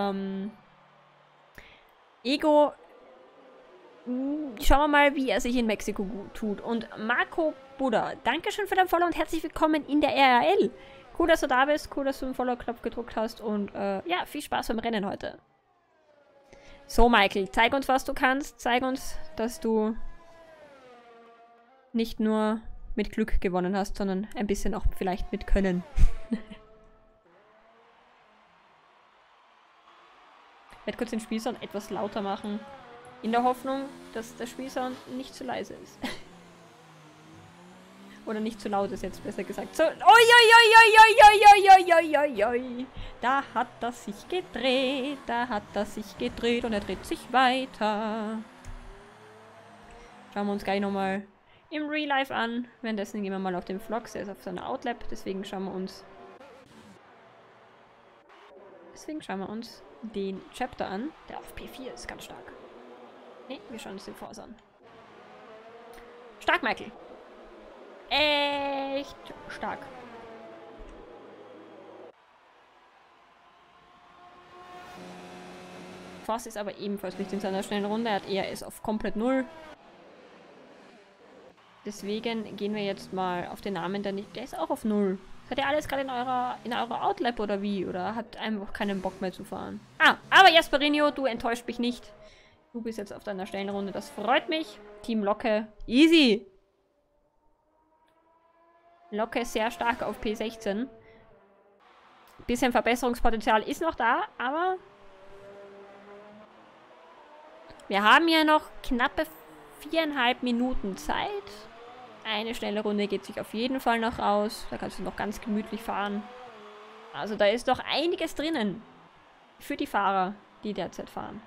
Ego. Schauen wir mal, wie er sich in Mexiko gut tut. Und Marco Buddha, Dankeschön für dein Follow und herzlich willkommen in der RRL. Cool, dass du da bist, cool, dass du den Follow-Knopf gedrückt hast und ja, viel Spaß beim Rennen heute. So, Michael, zeig uns, was du kannst. Zeig uns, dass du nicht nur mit Glück gewonnen hast, sondern ein bisschen auch vielleicht mit Können. Ich werde kurz den Spielsound etwas lauter machen, in der Hoffnung, dass der Spielsound nicht zu leise ist. Oder nicht zu laut ist jetzt, besser gesagt. So, oi. Da hat das sich gedreht, und er dreht sich weiter. Schauen wir uns gleich nochmal im Real Life an. Währenddessen gehen wir mal auf den Vlog. Er ist auf seiner Outlap, deswegen schauen wir uns den Chapter an, der auf P4 ist, ganz stark. Ne, wir schauen uns den Force an. Stark, Michael. Echt stark. Force ist aber ebenfalls nicht in seiner schnellen Runde. Er hat ERS auf komplett 0. Deswegen gehen wir jetzt mal auf den Namen, der ist auch auf 0. Seid ihr alles gerade in eurer Outlap oder wie? Oder habt einfach keinen Bock mehr zu fahren? Ah, aber Jasperinho, du enttäuscht mich nicht. Du bist jetzt auf deiner schnellen Runde. Das freut mich. Team Locke. Easy. Locke sehr stark auf P16. Bisschen Verbesserungspotenzial ist noch da, aber wir haben ja noch knappe 4,5 Minuten Zeit. Eine schnelle Runde geht sich auf jeden Fall noch aus. Da kannst du noch ganz gemütlich fahren. Also da ist doch einiges drinnen. Für die Fahrer, die derzeit fahren.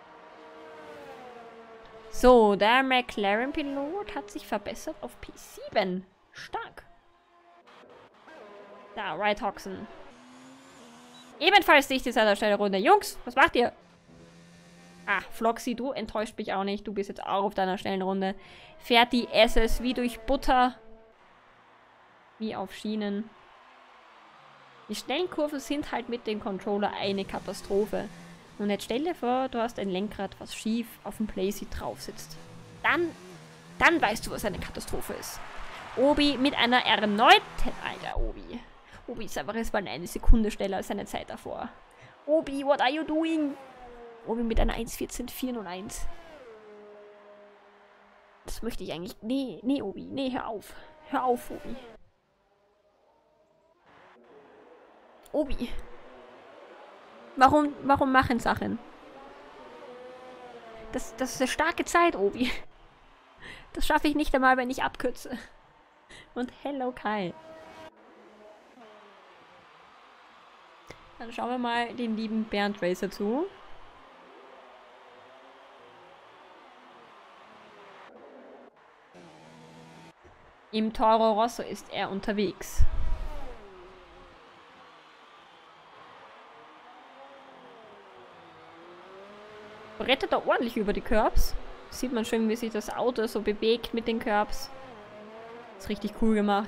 So, der McLaren-Pilot hat sich verbessert auf P7. Stark. Da, Wright Hoxton. Ebenfalls dicht in seiner schnellen Runde. Jungs, was macht ihr? Ah, Floxy, du enttäuscht mich auch nicht. Du bist jetzt auch auf deiner schnellen Runde. Fährt die SS wie durch Butter. Wie auf Schienen. Die schnellen Kurven sind halt mit dem Controller eine Katastrophe. Und jetzt stell dir vor, du hast ein Lenkrad, was schief auf dem Playseat drauf sitzt. Dann weißt du, was eine Katastrophe ist. Obi mit einer erneuten... Alter, Obi. Obi ist einfach erstmal eine Sekunde schneller als seine Zeit davor. Obi, what are you doing? Obi mit einer 1,14,401. Das möchte ich eigentlich... Nee, Obi. Nee, hör auf. Hör auf, Obi. Obi. Warum machen Sachen? Das ist eine starke Zeit, Obi. Das schaffe ich nicht einmal, wenn ich abkürze. Und hello, Kai. Dann schauen wir mal den lieben Bernd Racer zu. Im Toro Rosso ist er unterwegs. Rettet er ordentlich über die Curbs. Sieht man schön, wie sich das Auto so bewegt mit den Curbs. Ist richtig cool gemacht.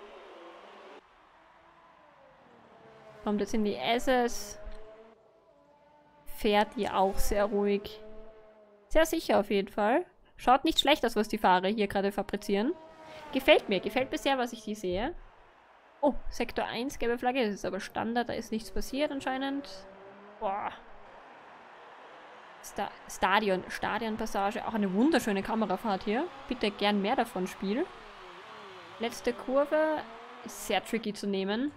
Kommt jetzt in die SS. Fährt die auch sehr ruhig. Sehr sicher auf jeden Fall. Schaut nicht schlecht aus, was die Fahrer hier gerade fabrizieren. Gefällt mir sehr, was ich die sehe. Oh, Sektor 1, gelbe Flagge. Das ist aber Standard, da ist nichts passiert anscheinend. Boah. Stadionpassage. Auch eine wunderschöne Kamerafahrt hier. Bitte gern mehr davon, Spiel. Letzte Kurve. Ist sehr tricky zu nehmen.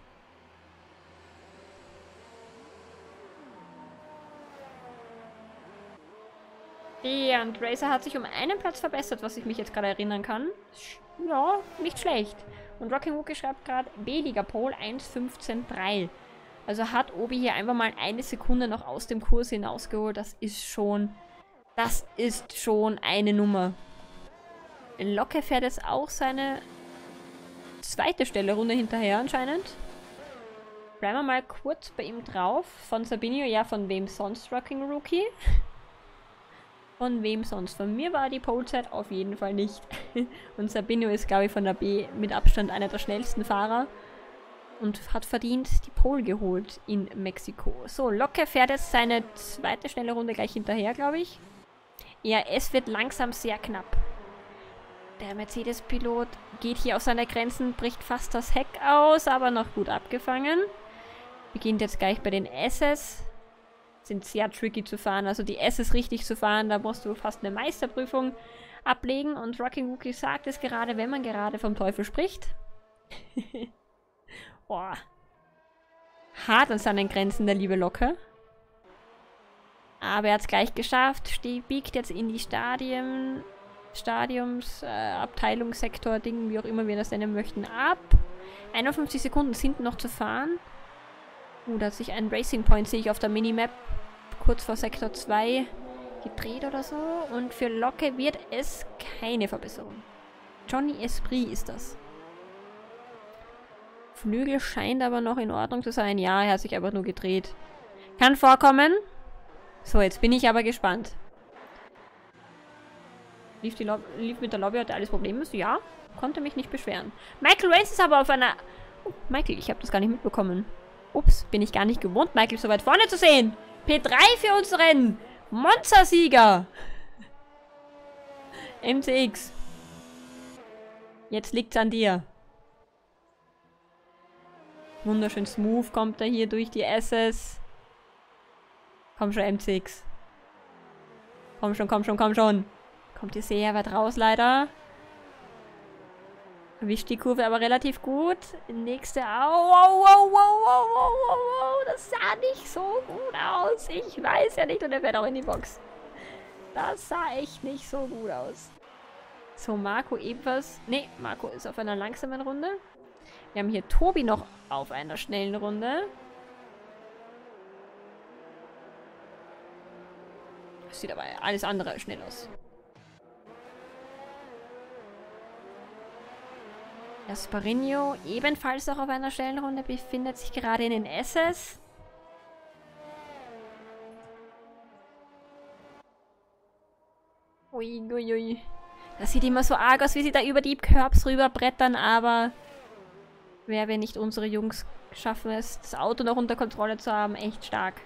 Und Racer hat sich um einen Platz verbessert, was ich mich jetzt gerade erinnern kann. Ja, nicht schlecht. Und Rocking Wookie schreibt gerade B-Liga Pole 1.15.3. Also hat Obi hier einfach mal eine Sekunde noch aus dem Kurs hinausgeholt. Das ist schon eine Nummer. Locke fährt jetzt auch seine zweite Runde hinterher anscheinend. Bleiben wir mal kurz bei ihm drauf. Von Sabinho, ja, von wem sonst Rocking Rookie? Von wem sonst? Von mir war die Polezeit auf jeden Fall nicht. Und Sabinho ist, glaube ich, von der B mit Abstand einer der schnellsten Fahrer. Und hat verdient die Pole geholt in Mexiko. So, Locke fährt jetzt seine zweite schnelle Runde gleich hinterher, glaube ich. Ja, es wird langsam sehr knapp. Der Mercedes-Pilot geht hier auf seine Grenzen, bricht fast das Heck aus, aber noch gut abgefangen. Beginnt jetzt gleich bei den S's. Sind sehr tricky zu fahren. Also die S's richtig zu fahren, da musst du fast eine Meisterprüfung ablegen. Und Rocking Rookie sagt es gerade, wenn man gerade vom Teufel spricht. Boah. Hart an seinen Grenzen, der liebe Locke. Aber er hat es gleich geschafft. Biegt jetzt in die Abteilungssektor, Ding, wie auch immer wir das nennen möchten, ab. 51 Sekunden sind noch zu fahren. Da hat sich ein Racing Point, sehe ich auf der Minimap, kurz vor Sektor 2 gedreht oder so. Und für Locke wird es keine Verbesserung. Johnny Esprit ist das. Flügel scheint aber noch in Ordnung zu sein. Ja, er hat sich einfach nur gedreht. Kann vorkommen. So, jetzt bin ich aber gespannt. Lief mit der Lobby, hatte alles problemlos? Ja, konnte mich nicht beschweren. Michael Race ist aber auf einer... Oh, Michael, ich habe das gar nicht mitbekommen. Ups, bin ich gar nicht gewohnt, Michael so weit vorne zu sehen. P3 für unseren Monza-Sieger. MCX. Jetzt liegt's an dir. Wunderschön smooth kommt er hier durch die SS. Komm schon, MCX. Komm schon, komm schon, komm schon. Kommt hier sehr weit raus, leider. Erwischt die Kurve aber relativ gut. Nächste. Au, au, au, au, au, au, au. Das sah nicht so gut aus. Ich weiß ja nicht. Und er fährt auch in die Box. Das sah echt nicht so gut aus. So, Marco ebenfalls. Ne, Marco ist auf einer langsamen Runde. Wir haben hier Tobi noch auf einer schnellen Runde. Das sieht aber alles andere als schnell aus. Gasparinho ebenfalls auch auf einer schnellen Runde, befindet sich gerade in den SS. Uiuiui. Das sieht immer so arg aus, wie sie da über die Curbs rüberbrettern, aber wer, wenn nicht unsere Jungs, schaffen es, das Auto noch unter Kontrolle zu haben, echt stark.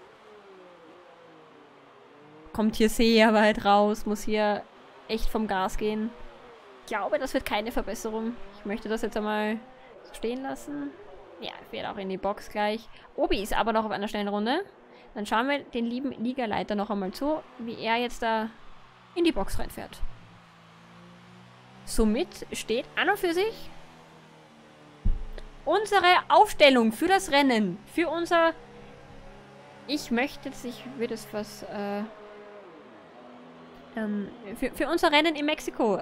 Kommt hier sehr weit raus, muss hier echt vom Gas gehen. Ich glaube, das wird keine Verbesserung. Ich möchte das jetzt einmal so stehen lassen. Ja, fährt auch in die Box gleich. Obi ist aber noch auf einer schnellen Runde. Dann schauen wir den lieben Ligaleiter noch einmal zu, wie er jetzt da in die Box reinfährt. Somit steht an und für sich unsere Aufstellung für das Rennen. Für unser... Ich möchte jetzt... Ich würde es was... für unser Rennen in Mexiko.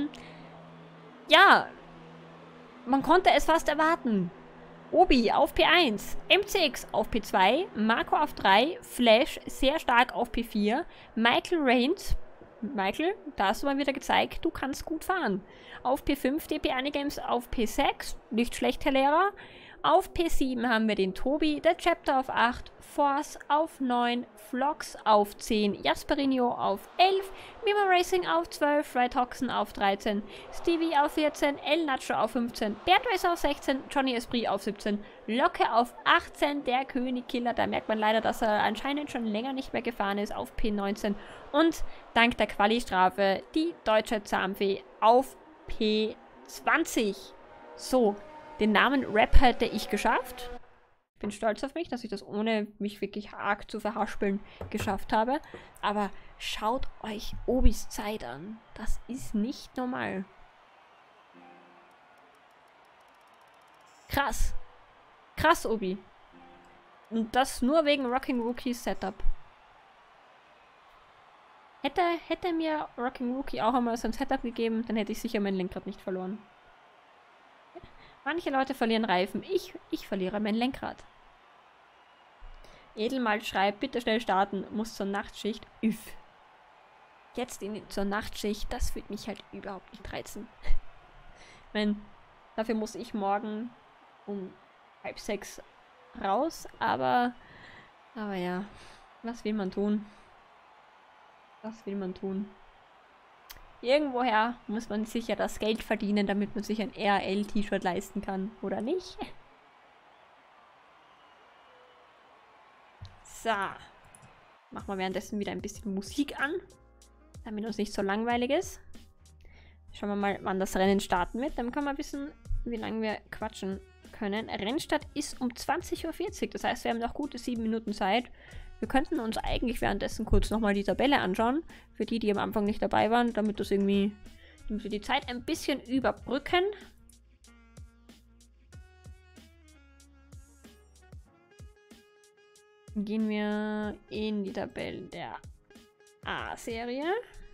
Ja, man konnte es fast erwarten. Obi auf P1, MCX auf P2, Marco auf 3, Flash sehr stark auf P4, Michael Rains. Michael, da hast du mal wieder gezeigt, du kannst gut fahren. Auf P5 DP Anigames auf P6, nicht schlecht, Herr Lehrer. Auf P7 haben wir den Tobi, der Chapter auf 8, Force auf 9, Vlogs auf 10, Jasperino auf 11, Mimo Racing auf 12, Red Hoxen auf 13, Stevie auf 14, El Nacho auf 15, Bert Racer auf 16, Johnny Esprit auf 17, Locke auf 18, der Königkiller, da merkt man leider, dass er anscheinend schon länger nicht mehr gefahren ist, auf P19 und dank der Quali-Strafe die deutsche Zahnfee auf P20. So, den Namen Rap hätte ich geschafft. Ich bin stolz auf mich, dass ich das ohne mich wirklich arg zu verhaspeln geschafft habe. Aber schaut euch Obis Zeit an. Das ist nicht normal. Krass. Krass, Obi. Und das nur wegen Rocking Rookies Setup. Hätte mir Rocking Rookie auch einmal so ein Setup gegeben, dann hätte ich sicher mein Lenkrad nicht verloren. Manche Leute verlieren Reifen. Ich verliere mein Lenkrad. Edelmal schreibt, bitte schnell starten, muss zur Nachtschicht. Üff. Jetzt zur Nachtschicht, das wird mich halt überhaupt nicht reizen. Ich meine, dafür muss ich morgen um 5:30 raus, aber ja, was will man tun? Was will man tun? Irgendwoher muss man sich ja das Geld verdienen, damit man sich ein RL-T-Shirt leisten kann, oder nicht? So. Machen wir währenddessen wieder ein bisschen Musik an, damit uns nicht so langweilig ist. Schauen wir mal, wann das Rennen starten wird. Dann können wir wissen, wie lange wir quatschen können. Rennstart ist um 20:40 Uhr. Das heißt, wir haben noch gute 7 Minuten Zeit. Wir könnten uns eigentlich währenddessen kurz nochmal die Tabelle anschauen. Für die, die am Anfang nicht dabei waren, damit wir die Zeit ein bisschen überbrücken. Gehen wir in die Tabellen der A-Serie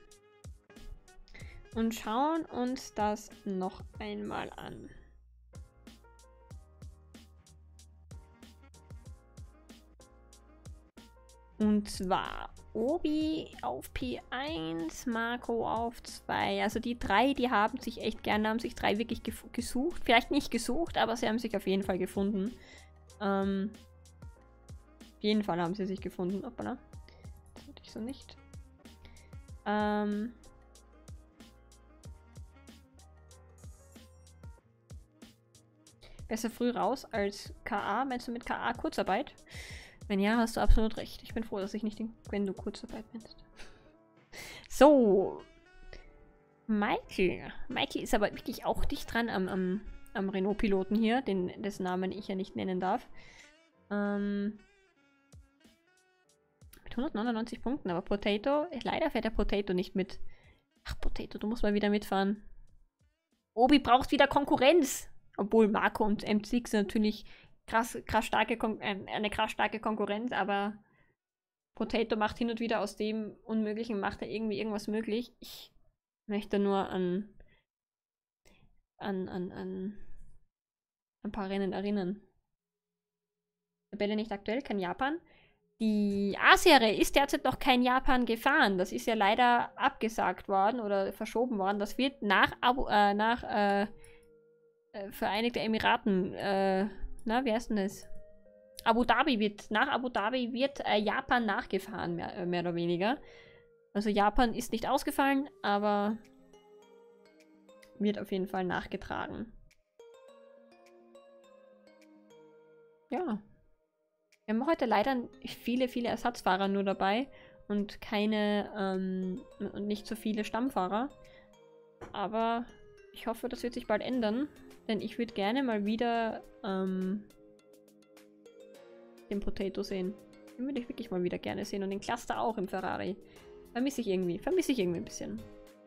und schauen uns das noch einmal an. Und zwar Obi auf P1, Marco auf 2. Also die drei, die haben sich echt gerne, haben sich drei wirklich gesucht. Vielleicht nicht gesucht, aber sie haben sich auf jeden Fall gefunden. Auf jeden Fall haben sie sich gefunden. Hoppala. Das wollte ich so nicht. Besser früh raus als KA. Meinst du mit KA Kurzarbeit? Wenn ja, hast du absolut recht. Ich bin froh, dass ich nicht wenn du Kurzarbeit nennst. So. Michael. Michael ist aber wirklich auch dicht dran am Renault-Piloten hier, dessen Namen ich ja nicht nennen darf. Mit 199 Punkten, aber Potato, leider fährt der Potato nicht mit. Ach, Potato, du musst mal wieder mitfahren. Obi braucht wieder Konkurrenz. Obwohl Marco und M6 natürlich eine krass starke Konkurrenz, aber Potato macht hin und wieder aus dem Unmöglichen, macht er irgendwie irgendwas möglich. Ich möchte nur an ein paar Rennen erinnern. Tabelle nicht aktuell, kein Japan. Die A-Serie ist derzeit noch kein Japan gefahren. Das ist ja leider abgesagt worden oder verschoben worden. Das wird nach Vereinigte Emiraten, wie heißt denn das? Nach Abu Dhabi wird Japan nachgefahren, mehr oder weniger. Also Japan ist nicht ausgefallen, aber wird auf jeden Fall nachgetragen. Ja. Wir haben heute leider viele Ersatzfahrer nur dabei und und nicht so viele Stammfahrer. Aber ich hoffe, das wird sich bald ändern, denn ich würde gerne mal wieder den Potato sehen. Den würde ich wirklich mal wieder gerne sehen und den Cluster auch im Ferrari. Vermisse ich irgendwie ein bisschen.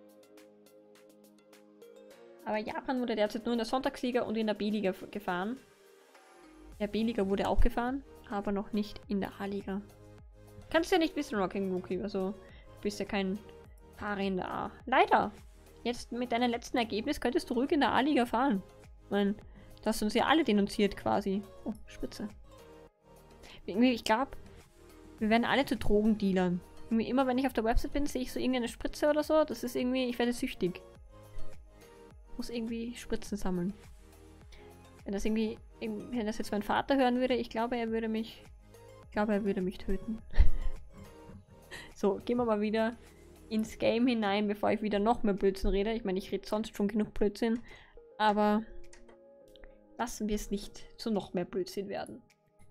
Aber Japan wurde derzeit nur in der Sonntagsliga und in der B-Liga gefahren. Der B-Liga wurde auch gefahren, aber noch nicht in der A-Liga. Kannst du ja nicht wissen, Rocking Rookie. Also, du bist ja kein Fahrer in der A. Leider! Jetzt mit deinem letzten Ergebnis könntest du ruhig in der A-Liga fahren. Ich meine, du hast uns ja alle denunziert quasi. Oh, Spitze. Irgendwie, ich glaube, wir werden alle zu Drogendealern. Irgendwie immer, wenn ich auf der Website bin, sehe ich so irgendeine Spritze oder so. Das ist irgendwie, ich werde süchtig. Ich muss irgendwie Spritzen sammeln. Wenn das jetzt mein Vater hören würde, ich glaube, er würde mich töten. So, gehen wir mal wieder ins Game hinein, bevor ich wieder noch mehr Blödsinn rede. Ich meine, ich rede sonst schon genug Blödsinn, aber lassen wir es nicht zu noch mehr Blödsinn werden.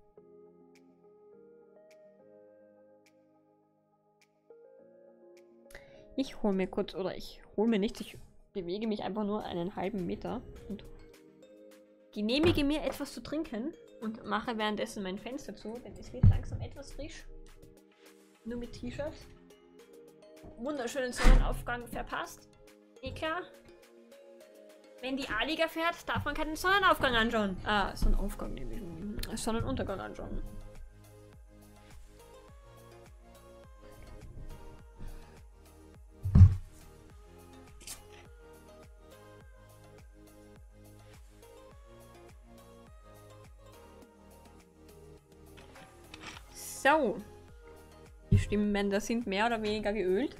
Ich hole mir kurz, oder ich hole mir nichts, ich bewege mich einfach nur einen halben Meter und genehmige mir etwas zu trinken und mache währenddessen mein Fenster zu, denn es wird langsam etwas frisch. Nur mit T-Shirt. Wunderschönen Sonnenaufgang verpasst. Eh klar. Wenn die A-Liga fährt, darf man keinen Sonnenaufgang anschauen. Ah, Sonnenaufgang nämlich. Sonnenuntergang anschauen. So. Die Stimmbänder sind mehr oder weniger geölt.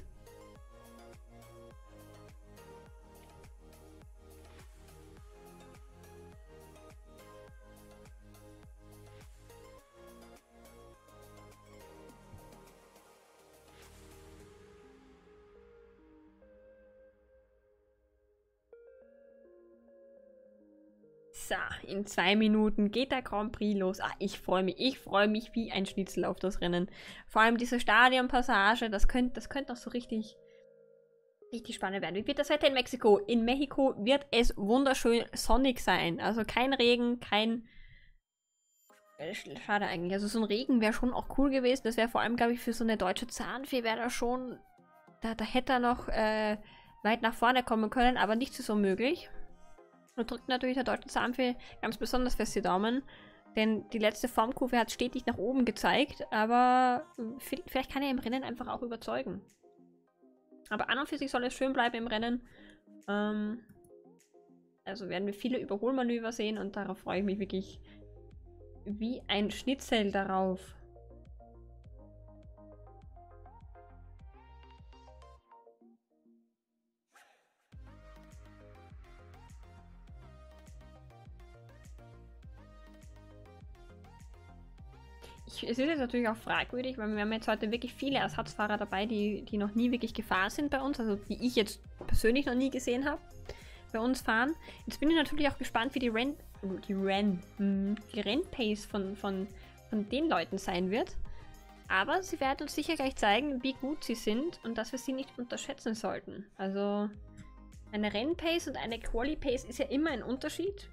So, in 2 Minuten geht der Grand Prix los. Ah, ich freue mich. Ich freue mich wie ein Schnitzel auf das Rennen. Vor allem diese Stadionpassage, das könnte noch so richtig spannend werden. Wie wird das Wetter in Mexiko? In Mexiko wird es wunderschön sonnig sein. Also kein Regen, kein... Schade eigentlich. Also so ein Regen wäre schon auch cool gewesen. Das wäre vor allem, glaube ich, für so eine deutsche Zahnfee wäre das schon... Da hätte er noch weit nach vorne kommen können, aber nicht so möglich. Und drückt natürlich der deutschen Zahnfee ganz besonders fest die Daumen, denn die letzte Formkurve hat stetig nach oben gezeigt, aber vielleicht kann er im Rennen einfach auch überzeugen. Aber an und für sich soll es schön bleiben im Rennen. Also werden wir viele Überholmanöver sehen und darauf freue ich mich wirklich wie ein Schnitzel darauf. Es ist jetzt natürlich auch fragwürdig, weil wir haben jetzt heute wirklich viele Ersatzfahrer dabei, die noch nie wirklich gefahren sind bei uns, also die ich jetzt persönlich noch nie gesehen habe, bei uns fahren. Jetzt bin ich natürlich auch gespannt, wie die Rennpace von den Leuten sein wird. Aber sie werden uns sicher gleich zeigen, wie gut sie sind und dass wir sie nicht unterschätzen sollten. Also eine Rennpace und eine Quali-Pace ist ja immer ein Unterschied.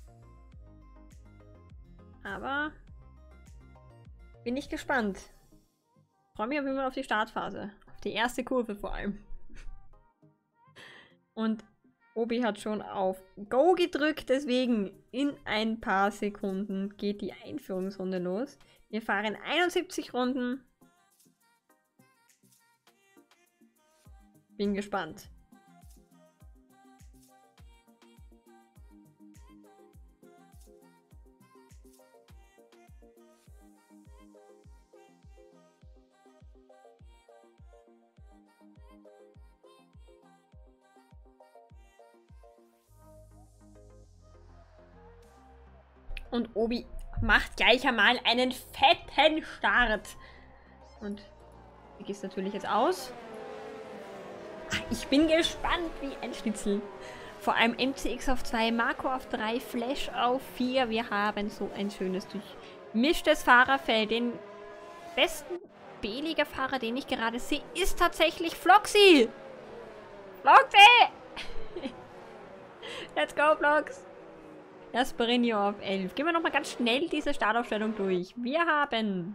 Aber... bin ich gespannt. Freue mich auf jeden Fall auf die Startphase. Auf die erste Kurve vor allem. Und Obi hat schon auf Go gedrückt, deswegen in ein paar Sekunden geht die Einführungsrunde los. Wir fahren 71 Runden. Bin gespannt. Und Obi macht gleich einmal einen fetten Start. Und wie geht es natürlich jetzt aus? Ich bin gespannt wie ein Schnitzel. Vor allem MCX auf 2, Marco auf 3, Flash auf 4. Wir haben so ein schönes durchmischtes Fahrerfeld. Den besten B-Liga-Fahrer, den ich gerade sehe, ist tatsächlich Floxy. Floxy! Let's go, Flox! Jasperino auf 11. Gehen wir nochmal ganz schnell diese Startaufstellung durch. Wir haben...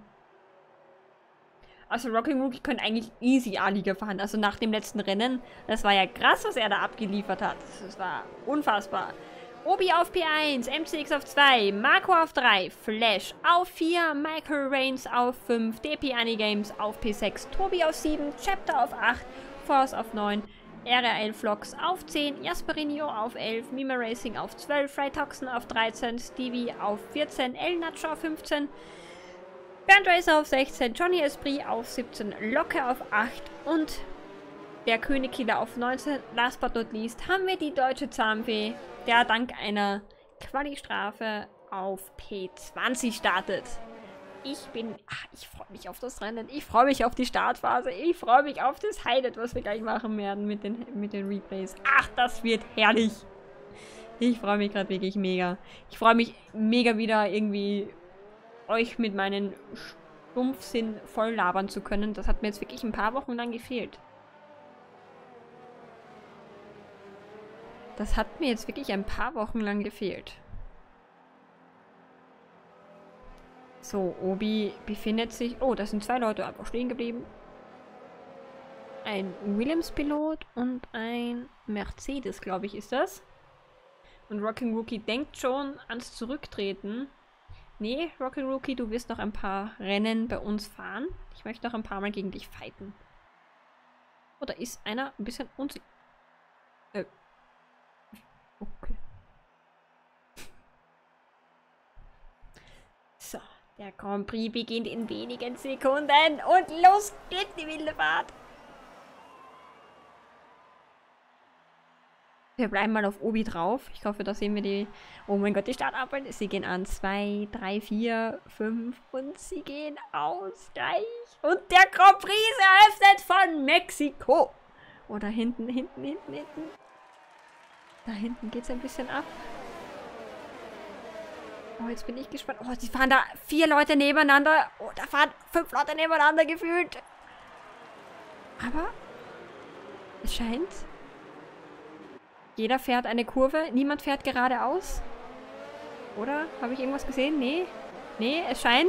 Also Rocking Rookie könnte eigentlich easy A-Liga fahren. Also nach dem letzten Rennen. Das war ja krass, was er da abgeliefert hat. Das war unfassbar. Obi auf P1, MCX auf 2, Marco auf 3, Flash auf 4, Michael Reigns auf 5, DP Anygames auf P6, Tobi auf 7, Chapter auf 8, Force auf 9, RRL Vlogs auf 10, Jasperino auf 11, Mima Racing auf 12, Frytoxen auf 13, Stevie auf 14, El Nacho auf 15, Bernd Racer auf 16, Johnny Esprit auf 17, Locke auf 8 und der Königkiller auf 19. Last but not least haben wir die deutsche Zahnfee, der dank einer Quali-Strafe auf P20 startet. Ich freue mich auf das Rennen. Ich freue mich auf die Startphase. Ich freue mich auf das Highlight, was wir gleich machen werden mit den Replays. Ach, das wird herrlich. Ich freue mich gerade wirklich mega. Ich freue mich mega wieder irgendwie euch mit meinen Stumpfsinn voll labern zu können. Das hat mir jetzt wirklich ein paar Wochen lang gefehlt. Das hat mir jetzt wirklich ein paar Wochen lang gefehlt. So, Obi befindet sich... Oh, da sind 2 Leute einfach stehen geblieben. Ein Williams-Pilot und ein Mercedes, glaube ich, ist das. Und Rocking Rookie denkt schon ans Zurücktreten. Nee, Rocking Rookie, du wirst noch ein paar Rennen bei uns fahren. Ich möchte noch ein paar Mal gegen dich fighten. Oh, da ist einer ein bisschen unsicher. Okay. So, Der Grand Prix beginnt in wenigen Sekunden und los geht die wilde Fahrt. Wir bleiben mal auf Obi drauf. Ich hoffe, da sehen wir die... Oh mein Gott, die Startampeln. Sie gehen an. 2, 3, 4, 5 und sie gehen aus. Gleich. Und der Grand Prix ist eröffnet von Mexiko. Oh, da hinten. Da hinten geht es ein bisschen ab. Oh, jetzt bin ich gespannt. Oh, die fahren da 4 Leute nebeneinander. Oh, da fahren 5 Leute nebeneinander gefühlt. Aber es scheint... Jeder fährt eine Kurve. Niemand fährt geradeaus. Oder? Habe ich irgendwas gesehen? Nee. Nee, es scheint...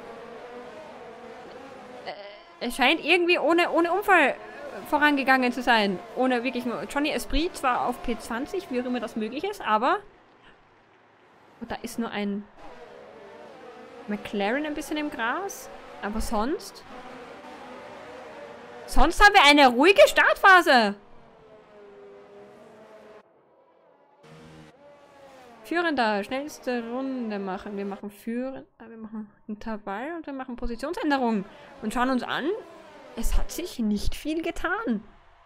es scheint irgendwie ohne Unfall vorangegangen zu sein. Ohne wirklich nur... Johnny Esprit zwar auf P20, wie auch immer das möglich ist, aber... Und da ist nur ein... McLaren ein bisschen im Gras. Aber sonst... Sonst haben wir eine ruhige Startphase. Führender, schnellste Runde machen. Wir machen Intervall und wir machen Positionsänderung. Und schauen uns an, es hat sich nicht viel getan.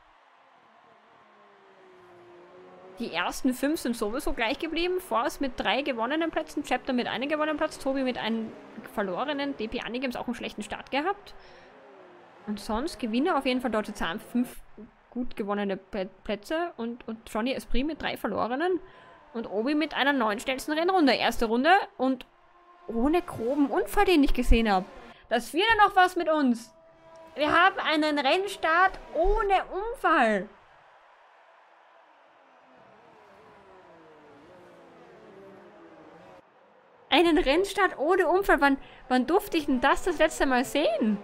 Die ersten 5 sind sowieso gleich geblieben. Force mit 3 gewonnenen Plätzen, Chapter mit 1 gewonnenen Platz, Tobi mit einem verlorenen, DP Anigames auch einen schlechten Start gehabt. Und sonst Gewinner auf jeden Fall Deutsche Zahn 5 gut gewonnene Plätze und Johnny Esprit mit 3 verlorenen. Und Obi mit einer 9. schnellsten Rennrunde. Erste Runde und ohne groben Unfall, den ich gesehen habe. Das wird ja noch was mit uns. Wir haben einen Rennstart ohne Unfall. Einen Rennstart ohne Unfall. Wann durfte ich denn das letzte Mal sehen?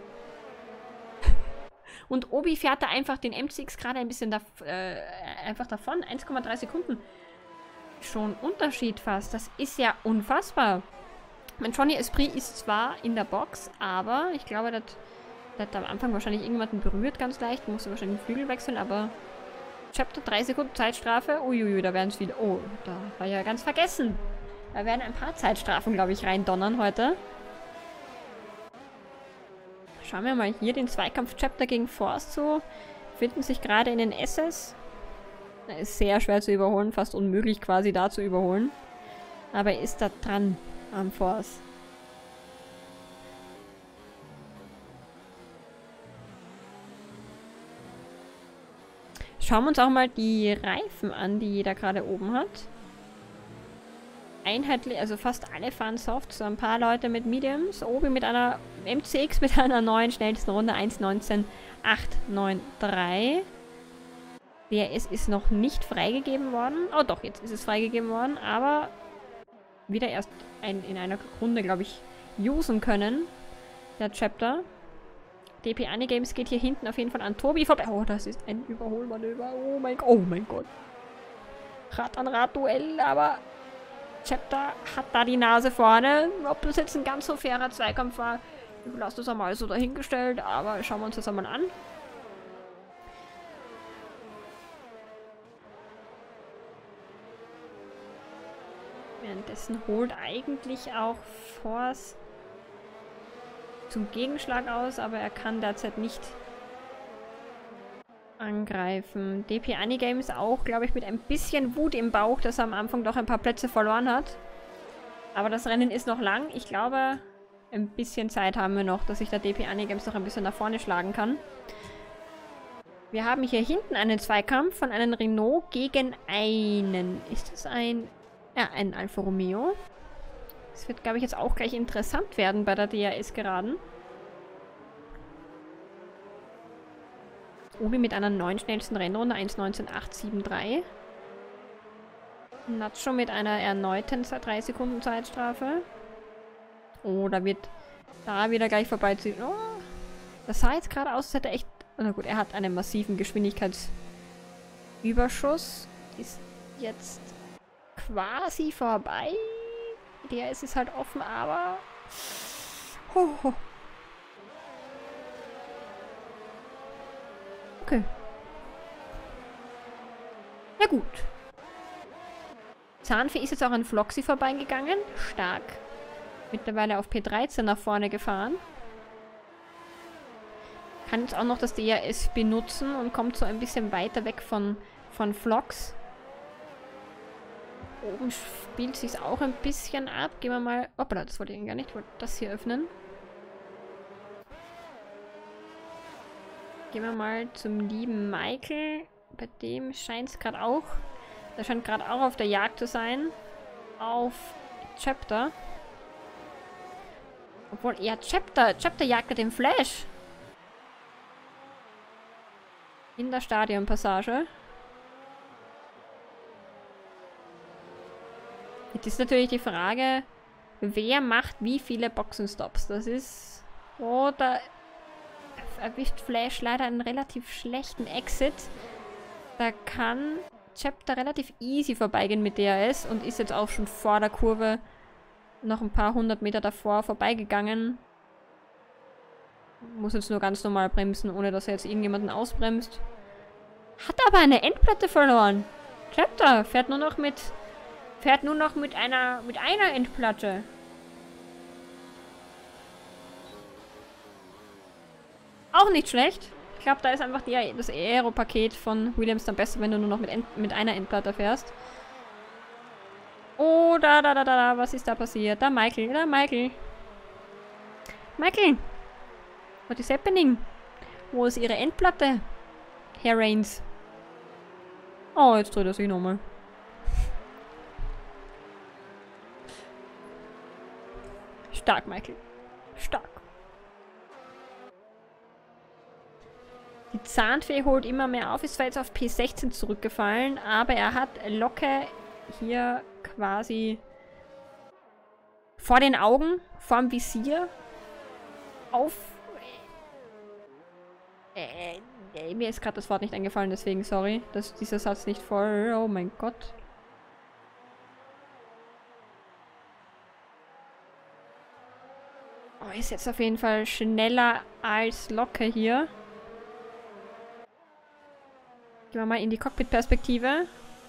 Und Obi fährt da einfach den MCX gerade ein bisschen einfach davon. 1,3 Sekunden. Schon Unterschied fast. Das ist ja unfassbar. Mein Johnny Esprit ist zwar in der Box, aber ich glaube, der hat am Anfang wahrscheinlich irgendjemanden berührt, ganz leicht. Musste wahrscheinlich den Flügel wechseln, aber Chapter 3 Sekunden Zeitstrafe. Uiuiui, da werden es viele. Oh, da war ja ganz vergessen. Da werden ein paar Zeitstrafen, glaube ich, reindonnern heute. Schauen wir mal hier den Zweikampf Chapter gegen Force zu. Finden sich gerade in den SS. Ist sehr schwer zu überholen, fast unmöglich quasi da zu überholen. Aber er ist da dran am Force. Schauen wir uns auch mal die Reifen an, die jeder gerade oben hat. Einheitlich, also fast alle fahren Soft, so ein paar Leute mit Mediums. Obi mit einer MCX mit einer neuen schnellsten Runde 1.19.893. DRS ist noch nicht freigegeben worden. Oh doch, jetzt ist es freigegeben worden, aber wieder erst in einer Runde, glaube ich, usen können. Der Chapter. DP Anigames geht hier hinten auf jeden Fall an Tobi vorbei. Oh, das ist ein Überholmanöver. Oh mein Gott. Rad an Rad Duell, aber Chapter hat da die Nase vorne. Ob das jetzt ein ganz so fairer Zweikampf war, ich lasse das einmal so dahingestellt, aber schauen wir uns das einmal an. Währenddessen holt eigentlich auch Force zum Gegenschlag aus, aber er kann derzeit nicht angreifen. DP Anigames auch, glaube ich, mit ein bisschen Wut im Bauch, dass er am Anfang doch ein paar Plätze verloren hat. Aber das Rennen ist noch lang. Ich glaube, ein bisschen Zeit haben wir noch, dass sich der DP Anigames noch ein bisschen nach vorne schlagen kann. Wir haben hier hinten einen Zweikampf von einem Renault gegen einen... Ist das ein... Ja, ein Alfa Romeo. Das wird, glaube ich, jetzt auch gleich interessant werden bei der DRS-Geraden. Obi mit einer 9 schnellsten Rennrunde, 1.19.873. Nacho mit einer erneuten 3 Sekunden Zeitstrafe. Oh, da wird da wieder gleich vorbeiziehen. Oh, das sah jetzt gerade aus, als hätte er echt... Na gut, er hat einen massiven Geschwindigkeitsüberschuss. Ist jetzt quasi vorbei. Der ist halt offen, aber... Oh. Okay. Ja gut. Zahnfee ist jetzt auch an Floxy vorbeigegangen. Stark. Mittlerweile auf P13 nach vorne gefahren. Kann jetzt auch noch das DRS benutzen und kommt so ein bisschen weiter weg von Vlogs. Oben spielt sich auch ein bisschen ab. Gehen wir mal... Hoppala, das wollte ich gar nicht. Ich wollte das hier öffnen. Gehen wir mal zum lieben Michael. Bei dem scheint es gerade auch... Der scheint gerade auch auf der Jagd zu sein. Auf Chapter. Obwohl, ja, Chapter jagt den Flash. In der Stadionpassage. Jetzt ist natürlich die Frage, wer macht wie viele Boxenstops? Das ist... Oh, da erwischt Flash leider einen relativ schlechten Exit. Da kann Chapter relativ easy vorbeigehen mit DRS und ist jetzt auch schon vor der Kurve noch ein paar 100 Meter davor vorbeigegangen. Muss jetzt nur ganz normal bremsen, ohne dass er jetzt irgendjemanden ausbremst. Hat aber eine Endplatte verloren. Chapter fährt nur noch mit einer Endplatte. Auch nicht schlecht. Ich glaube, da ist einfach das Aero-Paket von Williams dann besser, wenn du nur noch mit einer Endplatte fährst. Oh, da, was ist da passiert? Da Michael. Michael! What is happening? Wo ist ihre Endplatte? Herr Reigns. Oh, jetzt dreht er sich nochmal. Stark, Michael. Stark. Die Zahnfee holt immer mehr auf. Ist zwar jetzt auf P16 zurückgefallen, aber er hat Locke hier quasi vor den Augen, vorm Visier auf... mir ist gerade das Wort nicht eingefallen, deswegen sorry, dass dieser Satz nicht voll... Oh mein Gott. Oh, ist jetzt auf jeden Fall schneller als Locke hier. Gehen wir mal in die Cockpit-Perspektive.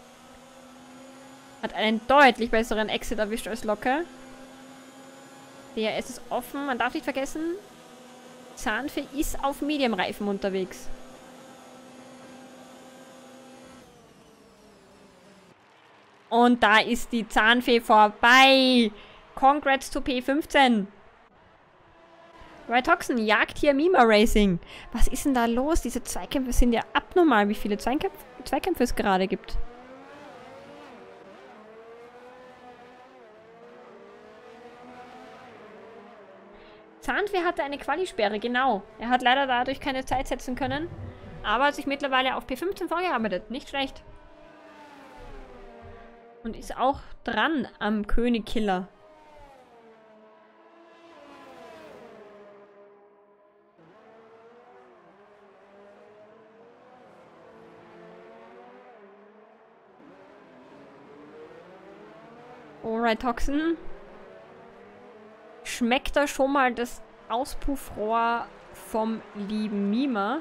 Hat einen deutlich besseren Exit erwischt als Locke. DRS ist offen. Man darf nicht vergessen, Zahnfee ist auf Medium-Reifen unterwegs. Und da ist die Zahnfee vorbei. Congrats to P15. Rytoxen jagt hier Mima Racing. Was ist denn da los? Diese Zweikämpfe sind ja abnormal, wie viele Zweikämpfe es gerade gibt. Zahnfee hatte eine Quali-Sperre, genau. Er hat leider dadurch keine Zeit setzen können, aber hat sich mittlerweile auf P15 vorgearbeitet. Nicht schlecht. Und ist auch dran am König-Killer. Alright, Toxin. Schmeckt da schon mal das Auspuffrohr vom lieben Mima?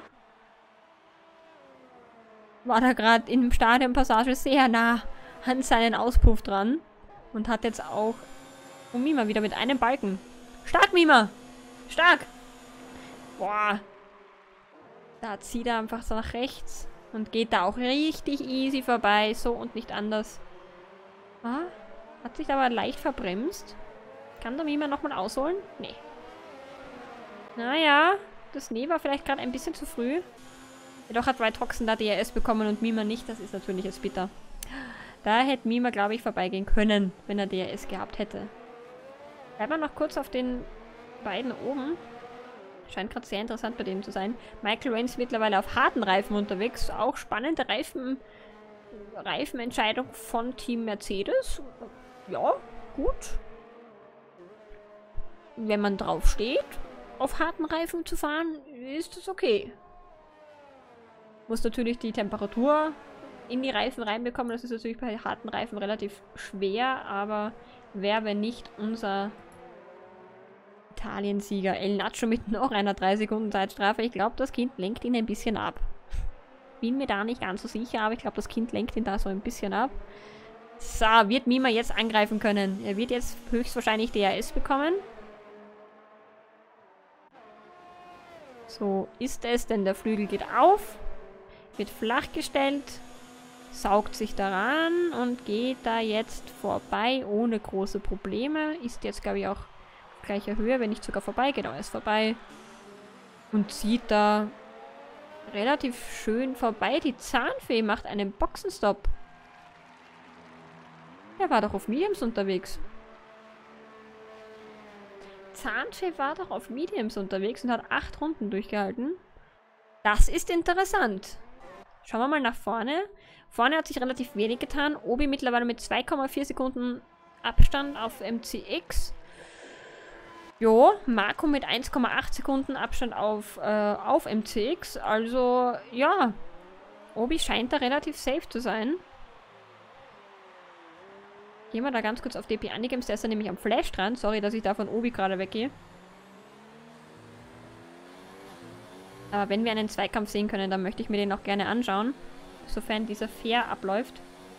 War da gerade in der Stadionpassage sehr nah an seinen Auspuff dran. Und hat jetzt auch... Oh, Mima wieder mit einem Balken. Stark, Mima! Stark! Boah. Da zieht er einfach so nach rechts. Und geht da auch richtig easy vorbei. So und nicht anders. Ah, hat sich aber leicht verbremst. Kann der Mima nochmal ausholen? Nee. Naja, das Nee war vielleicht gerade ein bisschen zu früh. Jedoch hat Rytoxen da DRS bekommen und Mima nicht. Das ist natürlich jetzt bitter. Da hätte Mima, glaube ich, vorbeigehen können, wenn er DRS gehabt hätte. Bleiben wir noch kurz auf den beiden oben. Scheint gerade sehr interessant bei denen zu sein. Michael Reigns mittlerweile auf harten Reifen unterwegs. Auch spannende Reifenentscheidung von Team Mercedes. Ja, gut. Wenn man drauf steht, auf harten Reifen zu fahren, ist das okay. Muss natürlich die Temperatur in die Reifen reinbekommen. Das ist natürlich bei harten Reifen relativ schwer, aber wer, wenn nicht unser Italien-Sieger El Nacho mit noch einer 3 Sekunden Zeitstrafe? Ich glaube, das Kind lenkt ihn ein bisschen ab. Bin mir da nicht ganz so sicher, aber ich glaube, das Kind lenkt ihn da so ein bisschen ab. So, wird Mima jetzt angreifen können. Er wird jetzt höchstwahrscheinlich DRS bekommen. So ist es, denn der Flügel geht auf. Wird flach gestellt. Saugt sich daran und geht da jetzt vorbei ohne große Probleme. Ist jetzt, glaube ich, auch auf gleicher Höhe, wenn nicht sogar vorbei. Genau, er ist vorbei. Und zieht da relativ schön vorbei. Die Zahnfee macht einen Boxenstopp. Er war doch auf Mediums unterwegs. Zahnfee war doch auf Mediums unterwegs und hat 8 Runden durchgehalten. Das ist interessant. Schauen wir mal nach vorne. Vorne hat sich relativ wenig getan. Obi mittlerweile mit 2,4 Sekunden Abstand auf MCX. Jo, Marco mit 1,8 Sekunden Abstand auf MCX. Also, ja. Obi scheint da relativ safe zu sein. Gehen wir da ganz kurz auf DP Anigames. Der ist da nämlich am Flash dran. Sorry, dass ich da von Obi gerade weggehe. Aber wenn wir einen Zweikampf sehen können, dann möchte ich mir den auch gerne anschauen. Sofern dieser fair abläuft.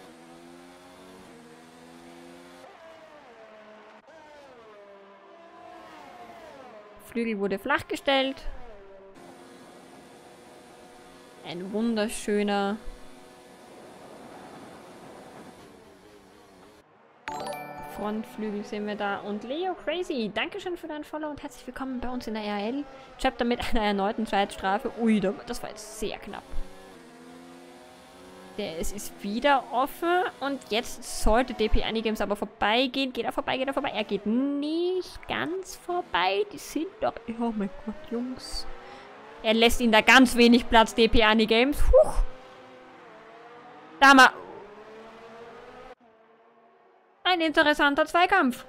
Flügel wurde flach gestellt. Ein wunderschöner Frontflügel sehen wir da. Und Leo Crazy, dankeschön für dein Follow und herzlich willkommen bei uns in der RL. Chapter mit einer erneuten Zeitstrafe. Ui, das war jetzt sehr knapp. Es ist wieder offen und jetzt sollte DP Anigames aber vorbeigehen. Geht er vorbei, geht er vorbei? Er geht nicht ganz vorbei. Die sind doch... Oh mein Gott, Jungs. Er lässt ihnen da ganz wenig Platz, DP Anigames. Huch. Da mal... Ein interessanter Zweikampf.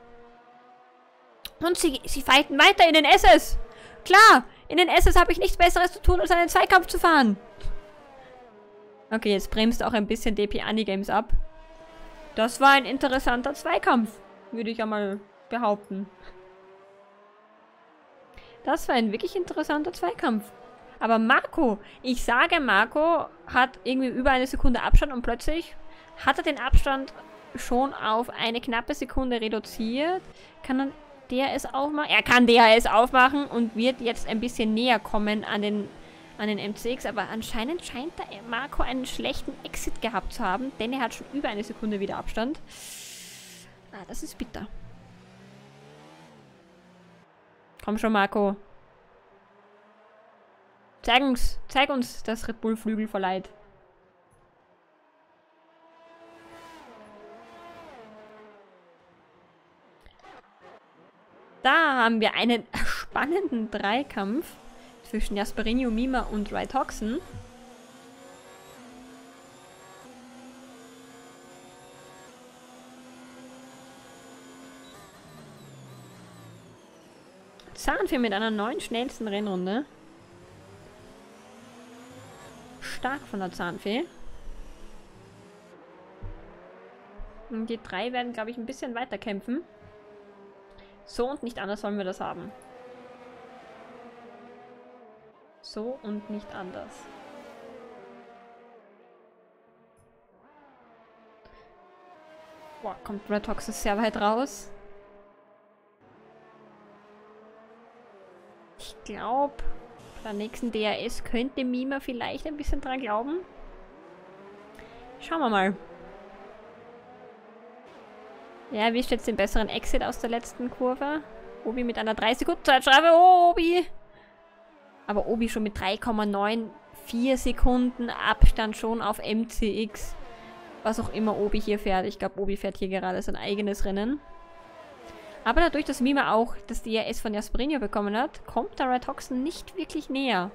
Und sie fighten weiter in den SS. Klar, in den SS habe ich nichts Besseres zu tun, als einen Zweikampf zu fahren. Okay, jetzt bremst auch ein bisschen DP Anigames ab. Das war ein interessanter Zweikampf, würde ich ja mal behaupten. Das war ein wirklich interessanter Zweikampf. Aber Marco, ich sage, Marco hat irgendwie über 1 Sekunde Abstand und plötzlich hat er den Abstand schon auf eine knappe Sekunde reduziert. Kann dann DRS aufmachen? Er kann DRS aufmachen und wird jetzt ein bisschen näher kommen an den MCX, aber anscheinend scheint da Marco einen schlechten Exit gehabt zu haben, denn er hat schon über 1 Sekunde wieder Abstand. Ah, das ist bitter. Komm schon, Marco. Zeig uns das Red Bull Flügel verleiht. Da haben wir einen spannenden Dreikampf zwischen Jasperinho, Mima und Rytoxen. Zahnfee mit einer neuen schnellsten Rennrunde. Stark von der Zahnfee. Und die 3 werden, glaube ich, ein bisschen weiter kämpfen. So und nicht anders wollen wir das haben. So und nicht anders. Boah, kommt Rytox sehr weit raus. Ich glaube, bei der nächsten DRS könnte Mima vielleicht ein bisschen dran glauben. Schauen wir mal. Er erwischt jetzt den besseren Exit aus der letzten Kurve. Obi mit einer 3 Sekunden Zeitstrafe. Oh, Obi! Aber Obi schon mit 3,94 Sekunden Abstand schon auf MCX. Was auch immer Obi hier fährt. Ich glaube, Obi fährt hier gerade sein eigenes Rennen. Aber dadurch, dass Mima auch das DRS von Jasperinho bekommen hat, kommt der Rytoxen nicht wirklich näher.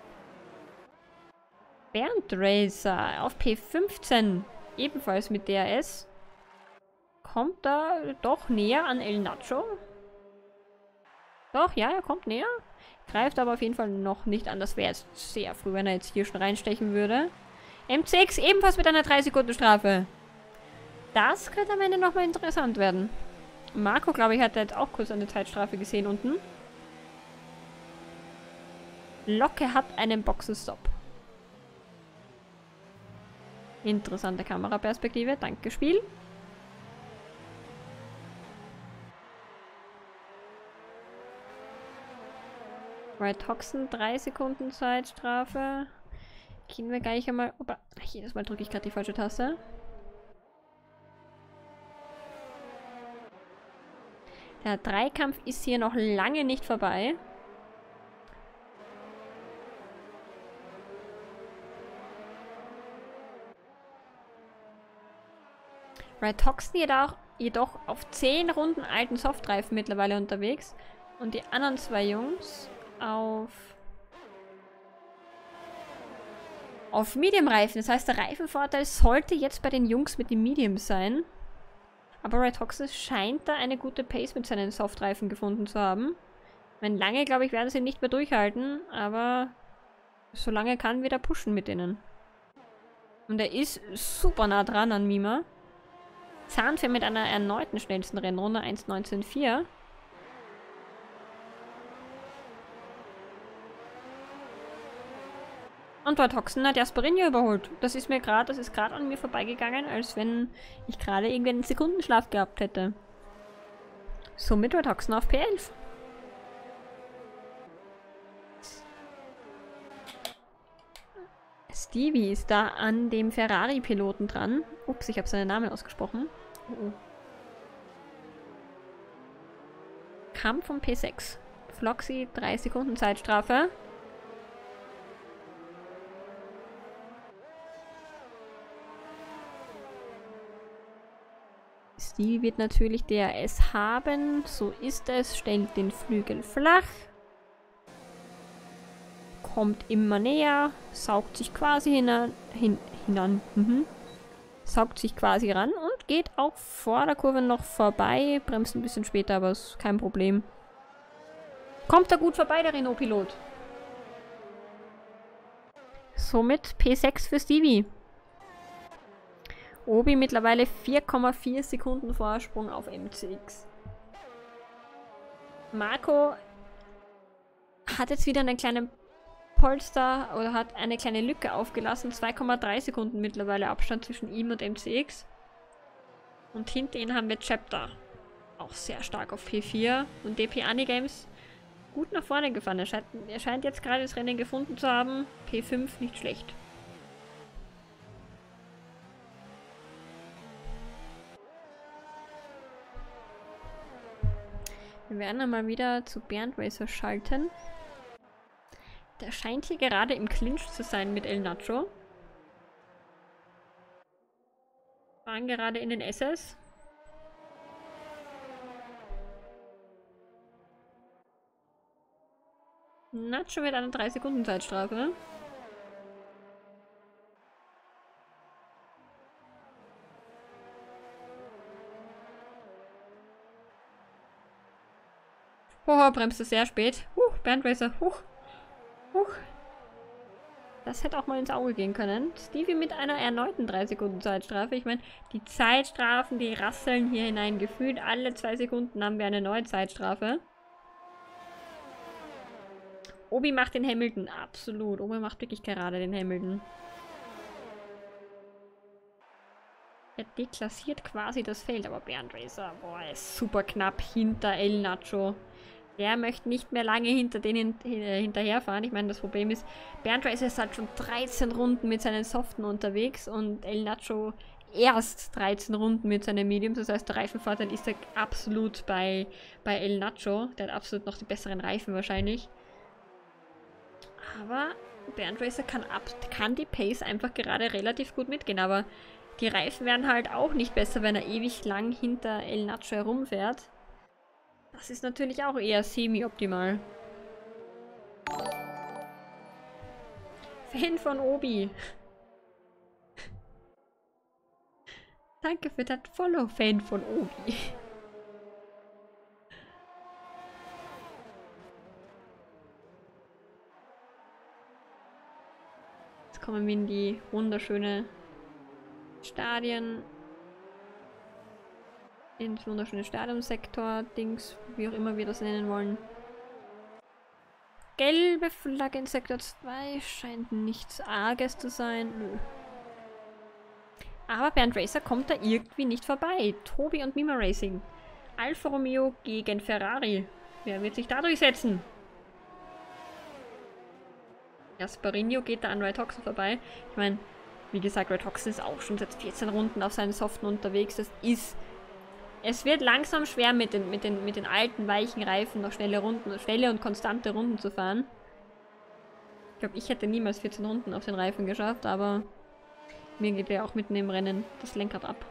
Bernd Racer auf P15. Ebenfalls mit DRS. Kommt da doch näher an El Nacho? Doch, ja, er kommt näher. Greift aber auf jeden Fall noch nicht an. Das wäre jetzt sehr früh, wenn er jetzt hier schon reinstechen würde. MCX ebenfalls mit einer 3-Sekunden-Strafe. Das könnte am Ende nochmal interessant werden. Marco, glaube ich, hat jetzt auch kurz eine Zeitstrafe gesehen unten. Locke hat einen Boxenstopp. Interessante Kameraperspektive. Danke, Spiel. Right Hoxton, 3 Sekunden Zeitstrafe. Gehen wir gleich einmal. Opa, jedes Mal drücke ich gerade die falsche Taste. Der Dreikampf ist hier noch lange nicht vorbei. Right Hoxton jedoch auf 10 Runden alten Softreifen mittlerweile unterwegs. Und die anderen zwei Jungs auf Medium-Reifen. Das heißt, der Reifenvorteil sollte jetzt bei den Jungs mit den Mediums sein. Aber Right Hoxton scheint da eine gute Pace mit seinen Softreifen gefunden zu haben. Ich meine, lange, glaube ich, werden sie nicht mehr durchhalten, aber solange kann wieder pushen mit denen. Und er ist super nah dran an Mima. Zahnfee mit einer erneuten schnellsten Rennrunde, 1:19,4. Und Right Hoxton hat Jasperinho überholt. Das ist gerade an mir vorbeigegangen, als wenn ich gerade irgendwie einen Sekundenschlaf gehabt hätte. Somit Right Hoxton auf P11. Stevie ist da an dem Ferrari-Piloten dran. Ups, ich habe seinen Namen ausgesprochen. Oh. Kampf um P6. Floxy, 3 Sekunden Zeitstrafe. Stevie wird natürlich DRS haben. So ist es. Stellt den Flügel flach. Kommt immer näher. Saugt sich quasi hinan. Saugt sich quasi ran und geht auch vor der Kurve noch vorbei. Bremst ein bisschen später, aber ist kein Problem. Kommt da gut vorbei, der Renault-Pilot. Somit P6 für Stevie. Obi mittlerweile 4,4 Sekunden Vorsprung auf MCX. Marco hat jetzt wieder einen kleinen Polster oder hat eine kleine Lücke aufgelassen. 2,3 Sekunden mittlerweile Abstand zwischen ihm und MCX. Und hinter ihnen haben wir Chapter. Auch sehr stark auf P4. Und DP Anigames gut nach vorne gefahren. Er scheint jetzt gerade das Rennen gefunden zu haben. P5 nicht schlecht. Wir werden einmal wieder zu Bernd Racer schalten. Der scheint hier gerade im Clinch zu sein mit El Nacho. Fahren gerade in den SS. Nacho mit einer 3 Sekunden Zeitstrafe. Oh, bremste sehr spät. Bernd Racer. Das hätte auch mal ins Auge gehen können. Stevie mit einer erneuten 3 Sekunden Zeitstrafe. Ich meine, die Zeitstrafen, die rasseln hier hinein. Gefühlt alle 2 Sekunden haben wir eine neue Zeitstrafe. Obi macht den Hamilton. Absolut. Obi macht wirklich gerade den Hamilton. Er deklassiert quasi das Feld. Aber Bernd Racer, boah, er ist super knapp hinter El Nacho. Der möchte nicht mehr lange hinter denen hinterherfahren. Ich meine, das Problem ist, Bernd Racer ist halt schon 13 Runden mit seinen Soften unterwegs und El Nacho erst 13 Runden mit seinen Mediums. Das heißt, der Reifenvorteil ist ja absolut bei El Nacho. Der hat absolut noch die besseren Reifen wahrscheinlich. Aber Bernd Racer kann die Pace einfach gerade relativ gut mitgehen. Aber die Reifen werden halt auch nicht besser, wenn er ewig lang hinter El Nacho herumfährt. Das ist natürlich auch eher semi-optimal. Fan von Obi. Danke für das Follow, Fan von Obi. Jetzt kommen wir in die wunderschöne Stadien. Ins wunderschöne Stadionsektor-Dings, wie auch immer wir das nennen wollen. Gelbe Flagge in Sektor 2 scheint nichts Arges zu sein. Nö. Aber Bernd Racer kommt da irgendwie nicht vorbei. Tobi und Mima Racing. Alfa Romeo gegen Ferrari. Wer wird sich da durchsetzen? Gasparinho geht da an Red Hoxen vorbei. Ich meine, wie gesagt, Red Hoxen ist auch schon seit 14 Runden auf seinen Soften unterwegs. Es wird langsam schwer mit den alten, weichen Reifen noch schnelle und konstante Runden zu fahren. Ich glaube, ich hätte niemals 14 Runden auf den Reifen geschafft, aber mir geht ja auch mitten im Rennen das Lenkrad ab.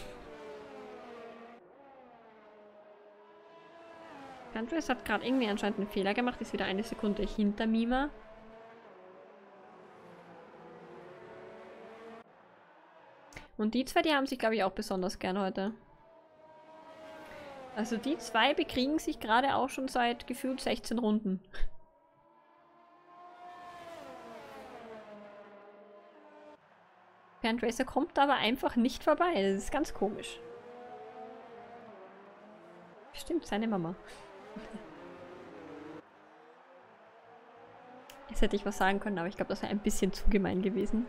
Andres hat gerade irgendwie anscheinend einen Fehler gemacht, ist wieder eine Sekunde hinter Mima. Und die zwei, die haben sich, glaube ich, auch besonders gern heute. Also die zwei bekriegen sich gerade auch schon seit gefühlt 16 Runden. Bernd Racer kommt aber einfach nicht vorbei. Das ist ganz komisch. Stimmt, seine Mama. Jetzt hätte ich was sagen können, aber ich glaube, das wäre ein bisschen zu gemein gewesen.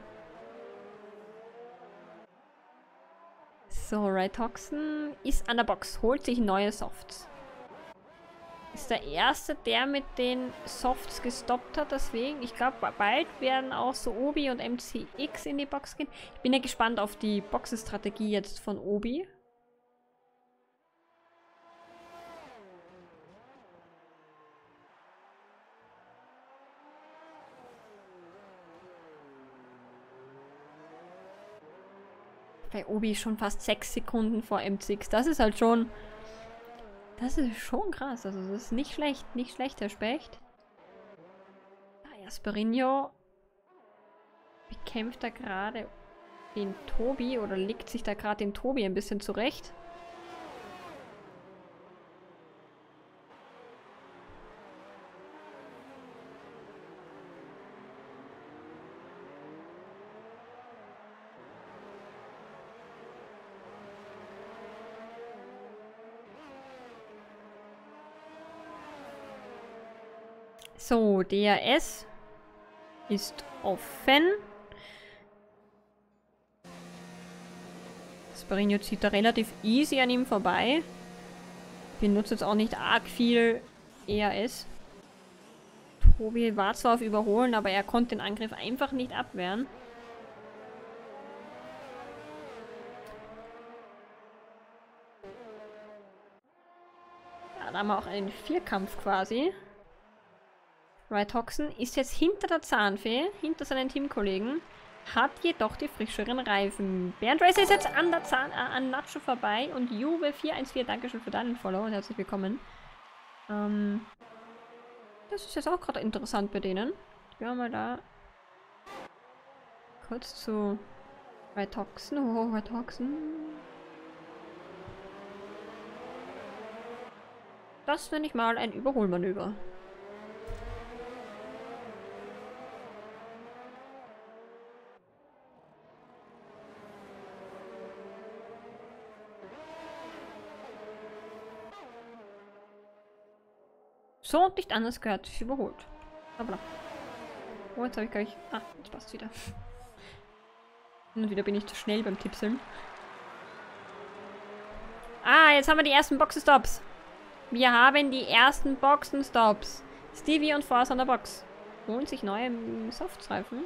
So, Rytoxen ist an der Box, holt sich neue Softs. Ist der Erste, der mit den Softs gestoppt hat, deswegen. Ich glaube, bald werden auch so Obi und MCX in die Box gehen. Ich bin ja gespannt auf die Boxenstrategie jetzt von Obi. Bei Obi schon fast 6 Sekunden vor MCX. Das ist halt schon... Das ist schon krass. Also das ist nicht schlecht. Nicht schlecht, der Specht. Gasparinho bekämpft da gerade den Tobi oder legt sich da gerade den Tobi ein bisschen zurecht. So, DRS ist offen. Gasparinho zieht da relativ easy an ihm vorbei. Benutzt jetzt auch nicht arg viel ERS. Tobi war zwar auf Überholen, aber er konnte den Angriff einfach nicht abwehren. Ja, da haben wir auch einen Vierkampf quasi. Rytoxen ist jetzt hinter der Zahnfee, hinter seinen Teamkollegen, hat jedoch die frischeren Reifen. Bernd Racer ist jetzt an Nacho vorbei und Juve414, dankeschön für deinen Follow und herzlich willkommen. Das ist jetzt auch gerade interessant bei denen. Gehen wir mal da kurz zu Rytoxen. Oh, Rytoxen. Das nenne ich mal ein Überholmanöver. So und nicht anders gehört sich überholt. Aber oh, jetzt habe ich gleich... Ah, jetzt passt wieder. Und wieder bin ich zu schnell beim Tipseln. Ah, jetzt haben wir die ersten Boxenstops. Wir haben die ersten Boxenstops. Stevie und Force an der Box. Holen sich neue Softreifen.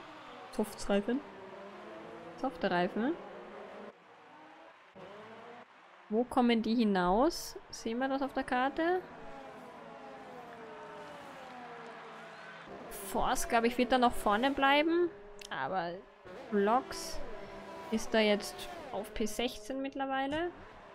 Softe-Reifen. Wo kommen die hinaus? Sehen wir das auf der Karte? Force, glaube ich, wird da noch vorne bleiben. Aber Vlogs ist da jetzt auf P16 mittlerweile.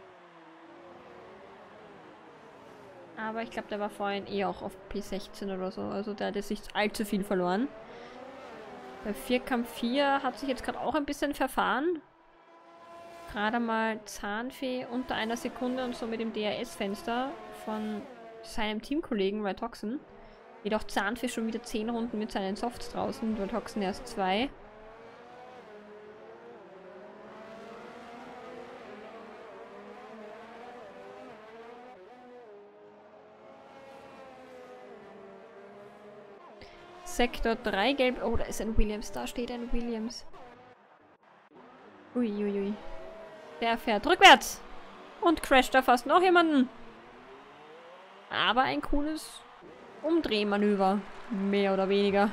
Aber ich glaube, der war vorhin eh auch auf P16 oder so. Also der hat jetzt nicht allzu viel verloren. Bei Vierkampf 4 hat sich jetzt gerade auch ein bisschen verfahren. Gerade mal Zahnfee unter einer Sekunde und so mit dem DRS-Fenster von seinem Teamkollegen Rytoxen. Jedoch Zahnfee schon wieder 10 Runden mit seinen Softs draußen. Rytoxen erst 2. Sektor 3 gelb. Oh, da ist ein Williams. Da steht ein Williams. Uiuiui. Der fährt rückwärts. Und crasht da fast noch jemanden. Aber ein cooles Umdrehmanöver. Mehr oder weniger.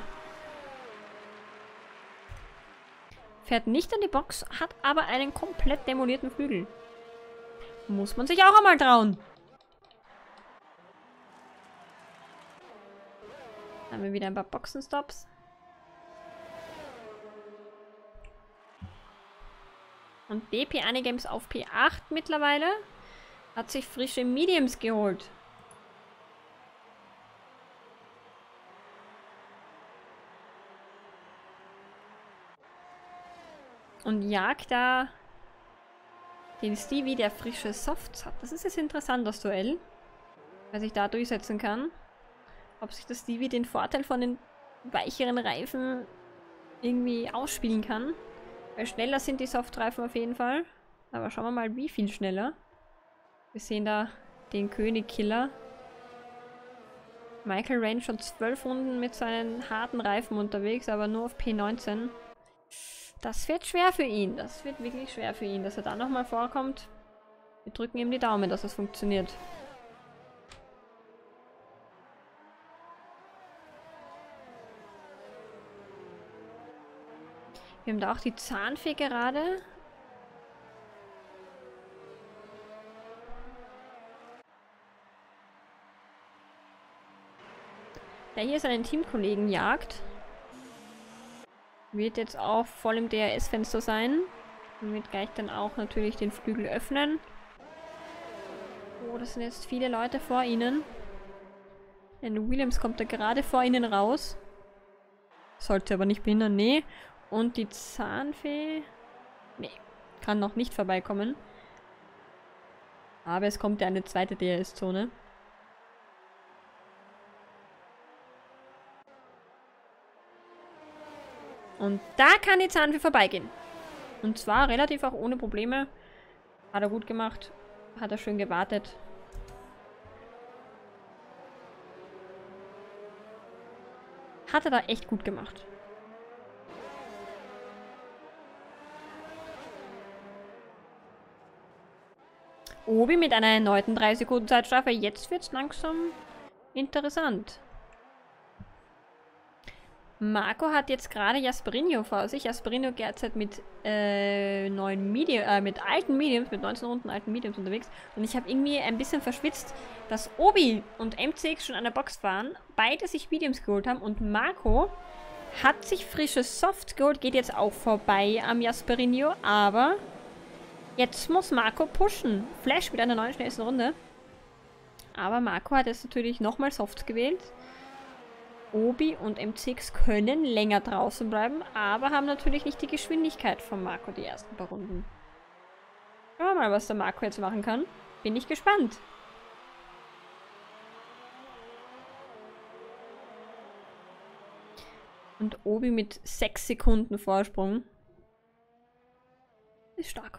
Fährt nicht an die Box, hat aber einen komplett demolierten Flügel. Muss man sich auch einmal trauen. Dann haben wir wieder ein paar Boxenstops. Und DP Anigames auf P8 mittlerweile. Hat sich frische Mediums geholt. Und jagt da den Stevie, der frische Softs hat. Das ist jetzt interessant, das Duell. Wer sich da durchsetzen kann. Ob sich das Stevie den Vorteil von den weicheren Reifen irgendwie ausspielen kann. Weil schneller sind die Softreifen auf jeden Fall. Aber schauen wir mal, wie viel schneller. Wir sehen da den König-Killer. Michael Range schon 12 Runden mit seinen harten Reifen unterwegs, aber nur auf P19. Das wird schwer für ihn. Das wird wirklich schwer für ihn, dass er da nochmal vorkommt. Wir drücken ihm die Daumen, dass das funktioniert. Wir haben da auch die Zahnfee gerade. Der hier seinen Teamkollegen jagt. Wird jetzt auch voll im DRS-Fenster sein. Und wird gleich dann auch natürlich den Flügel öffnen. Oh, das sind jetzt viele Leute vor ihnen. Denn Williams kommt da gerade vor ihnen raus. Sollte aber nicht behindern, nee. Und die Zahnfee... Nee, kann noch nicht vorbeikommen. Aber es kommt ja eine zweite DRS-Zone. Und da kann die Zahnfee vorbeigehen. Und zwar relativ auch ohne Probleme. Hat er gut gemacht. Hat er schön gewartet. Hat er da echt gut gemacht. Obi mit einer erneuten 3 Sekunden Zeitstrafe. Jetzt wird es langsam interessant. Marco hat jetzt gerade Jasperinho vor sich. Jasperinho derzeit mit mit alten Mediums, mit 19 Runden alten Mediums unterwegs. Und ich habe irgendwie ein bisschen verschwitzt, dass Obi und MCX schon an der Box waren, beide sich Mediums geholt haben und Marco hat sich frische Soft geholt, geht jetzt auch vorbei am Jasperinho, aber jetzt muss Marco pushen. Flash mit einer neuen schnellsten Runde. Aber Marco hat jetzt natürlich nochmal Soft gewählt. Obi und MCX können länger draußen bleiben, aber haben natürlich nicht die Geschwindigkeit von Marco die ersten paar Runden. Schauen wir mal, was der Marco jetzt machen kann. Bin ich gespannt. Und Obi mit 6 Sekunden Vorsprung. Ist stark.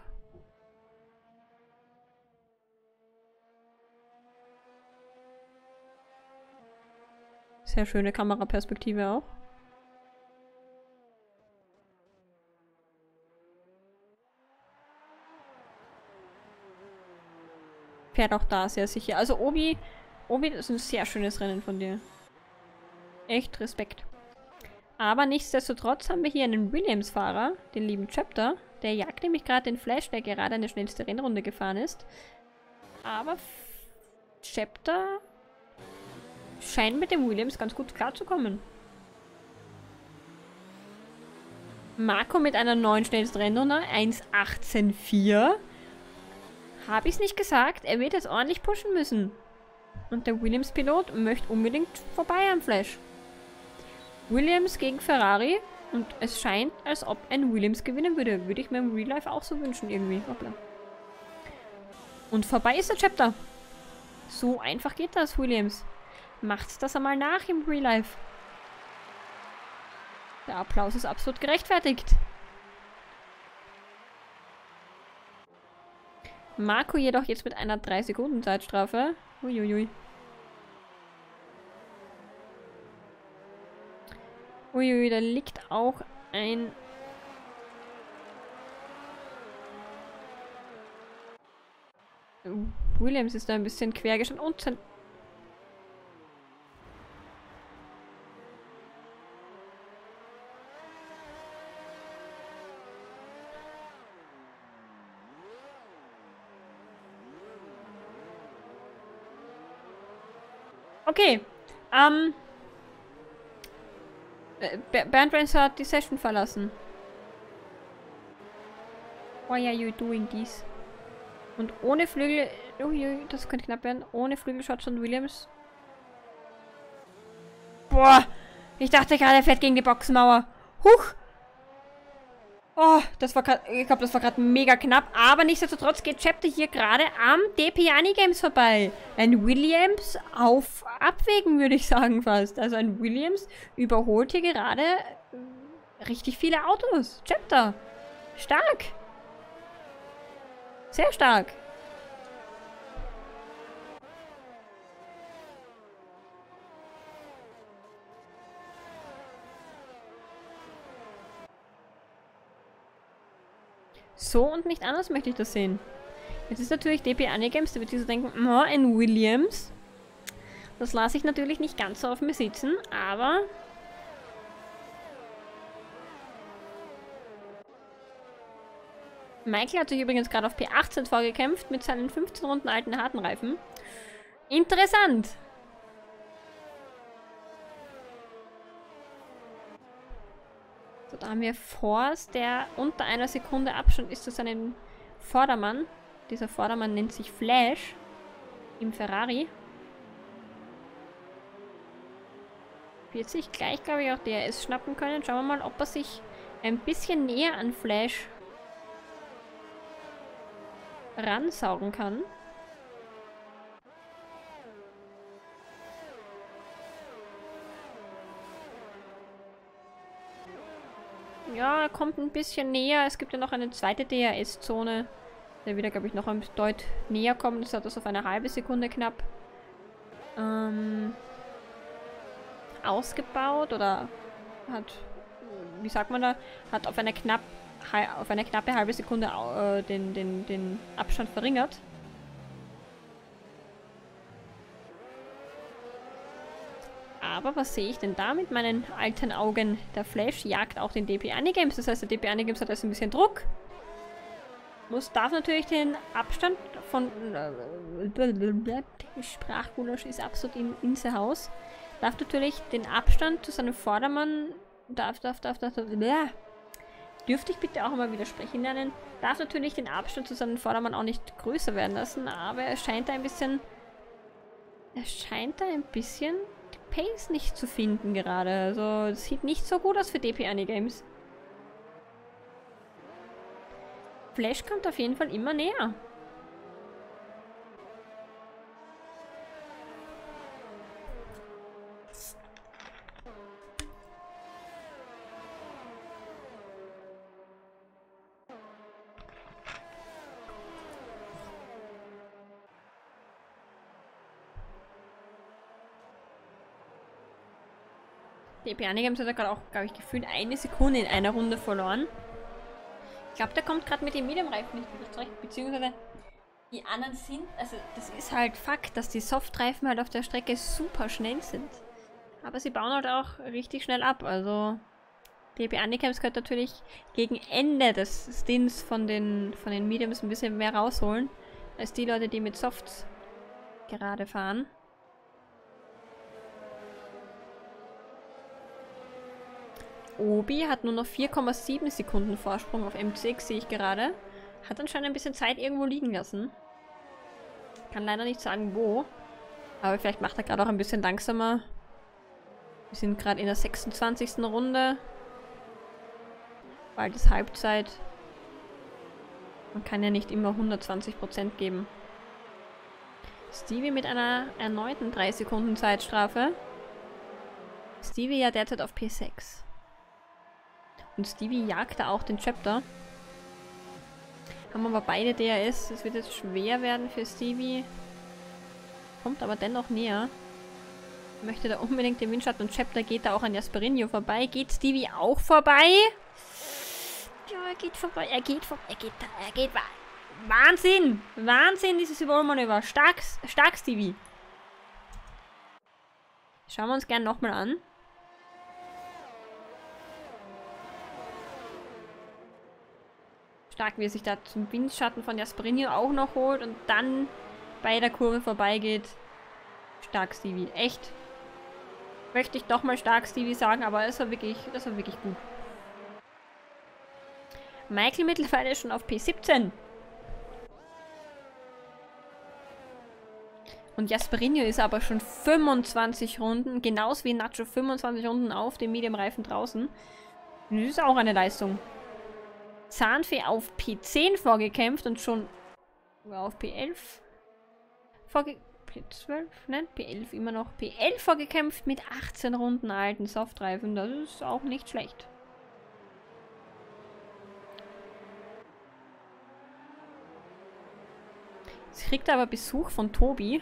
Sehr schöne Kameraperspektive auch. Fährt auch da sehr sicher. Also Obi, das ist ein sehr schönes Rennen von dir. Echt Respekt. Aber nichtsdestotrotz haben wir hier einen Williams-Fahrer, den lieben Chapter. Der jagt nämlich gerade den Flash, der gerade eine schnellste Rennrunde gefahren ist. Aber Chapter scheint mit dem Williams ganz gut klarzukommen. Marco mit einer neuen schnellsten Rennrunde, 1,18,4. Habe ich es nicht gesagt? Er wird jetzt ordentlich pushen müssen. Und der Williams-Pilot möchte unbedingt vorbei am Flash. Williams gegen Ferrari. Und es scheint, als ob ein Williams gewinnen würde. Würde ich mir im Real Life auch so wünschen irgendwie. Hoppla. Und vorbei ist der Chapter. So einfach geht das, Williams. Macht das einmal nach im Real Life. Der Applaus ist absolut gerechtfertigt. Marco jedoch jetzt mit einer 3 Sekunden Zeitstrafe. Uiuiui. Uiui, da liegt auch ein Williams ist da ein bisschen quer gestanden. Und sein... Okay. Bernd Renz hat die Session verlassen. Why are you doing this? Und ohne Flügel... Uiui, das könnte knapp werden. Ohne Flügelschutz von Williams. Boah! Ich dachte gerade, er fährt gegen die Boxenmauer. Huch! Oh, das war gerade... Ich glaube, das war gerade mega knapp. Aber nichtsdestotrotz geht Chapter hier gerade am DP Anigames vorbei. Ein Williams auf Abwägen, würde ich sagen fast. Also ein Williams überholt hier gerade richtig viele Autos. Chapter. Stark. Sehr stark. So und nicht anders möchte ich das sehen. Jetzt ist natürlich DP Anigames, da wird dieser denken, oh, ein Williams. Das lasse ich natürlich nicht ganz so auf mir sitzen, aber... Michael hat sich übrigens gerade auf P18 vorgekämpft mit seinen 15 Runden alten harten Reifen. Interessant! So, da haben wir Force, der unter einer Sekunde Abstand ist zu seinem Vordermann. Dieser Vordermann nennt sich Flash im Ferrari. 40 gleich, glaube ich, auch DRS schnappen können. Schauen wir mal, ob er sich ein bisschen näher an Flash ransaugen kann. Ja, er kommt ein bisschen näher. Es gibt ja noch eine zweite DRS-Zone, der wieder, glaube ich, noch ein Deut näher kommt. Das hat das auf eine halbe Sekunde knapp ausgebaut oder hat, wie sagt man da, hat auf eine knappe halbe Sekunde den Abstand verringert. Aber was sehe ich denn da mit meinen alten Augen? Der Flash jagt auch den DP Anigames. Das heißt, der DP Anigames hat jetzt ein bisschen Druck. Darf natürlich den Abstand von... Sprachgulasch ist absolut in the house. Darf natürlich den Abstand zu seinem Vordermann... Dürfte ich bitte auch mal widersprechen lernen? Darf natürlich den Abstand zu seinem Vordermann auch nicht größer werden lassen, aber er scheint da ein bisschen... die Pace nicht zu finden gerade. Also, es sieht nicht so gut aus für DP Anigames. Flash kommt auf jeden Fall immer näher. DP Anigames hat er gerade auch, glaube ich, gefühlt eine Sekunde in einer Runde verloren. Ich glaube, der kommt gerade mit dem Medium-Reifen nicht wieder zurecht, beziehungsweise die anderen sind, also das ist halt Fakt, dass die Soft-Reifen halt auf der Strecke super schnell sind. Aber sie bauen halt auch richtig schnell ab, also DP Anigames könnte natürlich gegen Ende des Stints von den Mediums ein bisschen mehr rausholen, als die Leute, die mit Softs gerade fahren. Obi hat nur noch 4,7 Sekunden Vorsprung auf M6, sehe ich gerade. Hat anscheinend ein bisschen Zeit irgendwo liegen lassen. Kann leider nicht sagen, wo. Aber vielleicht macht er gerade auch ein bisschen langsamer. Wir sind gerade in der 26. Runde. Bald ist Halbzeit. Man kann ja nicht immer 120% geben. Stevie mit einer erneuten 3 Sekunden Zeitstrafe. Stevie ja derzeit auf P6. Und Stevie jagt da auch den Chapter. Haben aber beide DRS. Es wird jetzt schwer werden für Stevie. Kommt aber dennoch näher. Möchte da unbedingt den Windschatten und Chapter geht da auch an Jasperinho vorbei. Geht Stevie auch vorbei? Ja, er geht vorbei. Er geht Wahnsinn! Wahnsinn, dieses Überholmanöver. Stark, Stevie. Schauen wir uns gern nochmal an. Stark, wie er sich da zum Windschatten von Jasperini auch noch holt und dann bei der Kurve vorbeigeht. Stark, Stevie. Echt. Möchte ich doch mal stark, Stevie sagen, aber das war wirklich gut. Michael mittlerweile schon auf P17. Und Jasperini ist aber schon 25 Runden, genauso wie Nacho 25 Runden auf dem Medium-Reifen draußen. Das ist auch eine Leistung. Zahnfee auf P10 vorgekämpft und schon auf P11 P12, nein, P11 immer noch. P11 vorgekämpft mit 18 Runden alten Softreifen. Das ist auch nicht schlecht. Jetzt kriegt er aber Besuch von Tobi.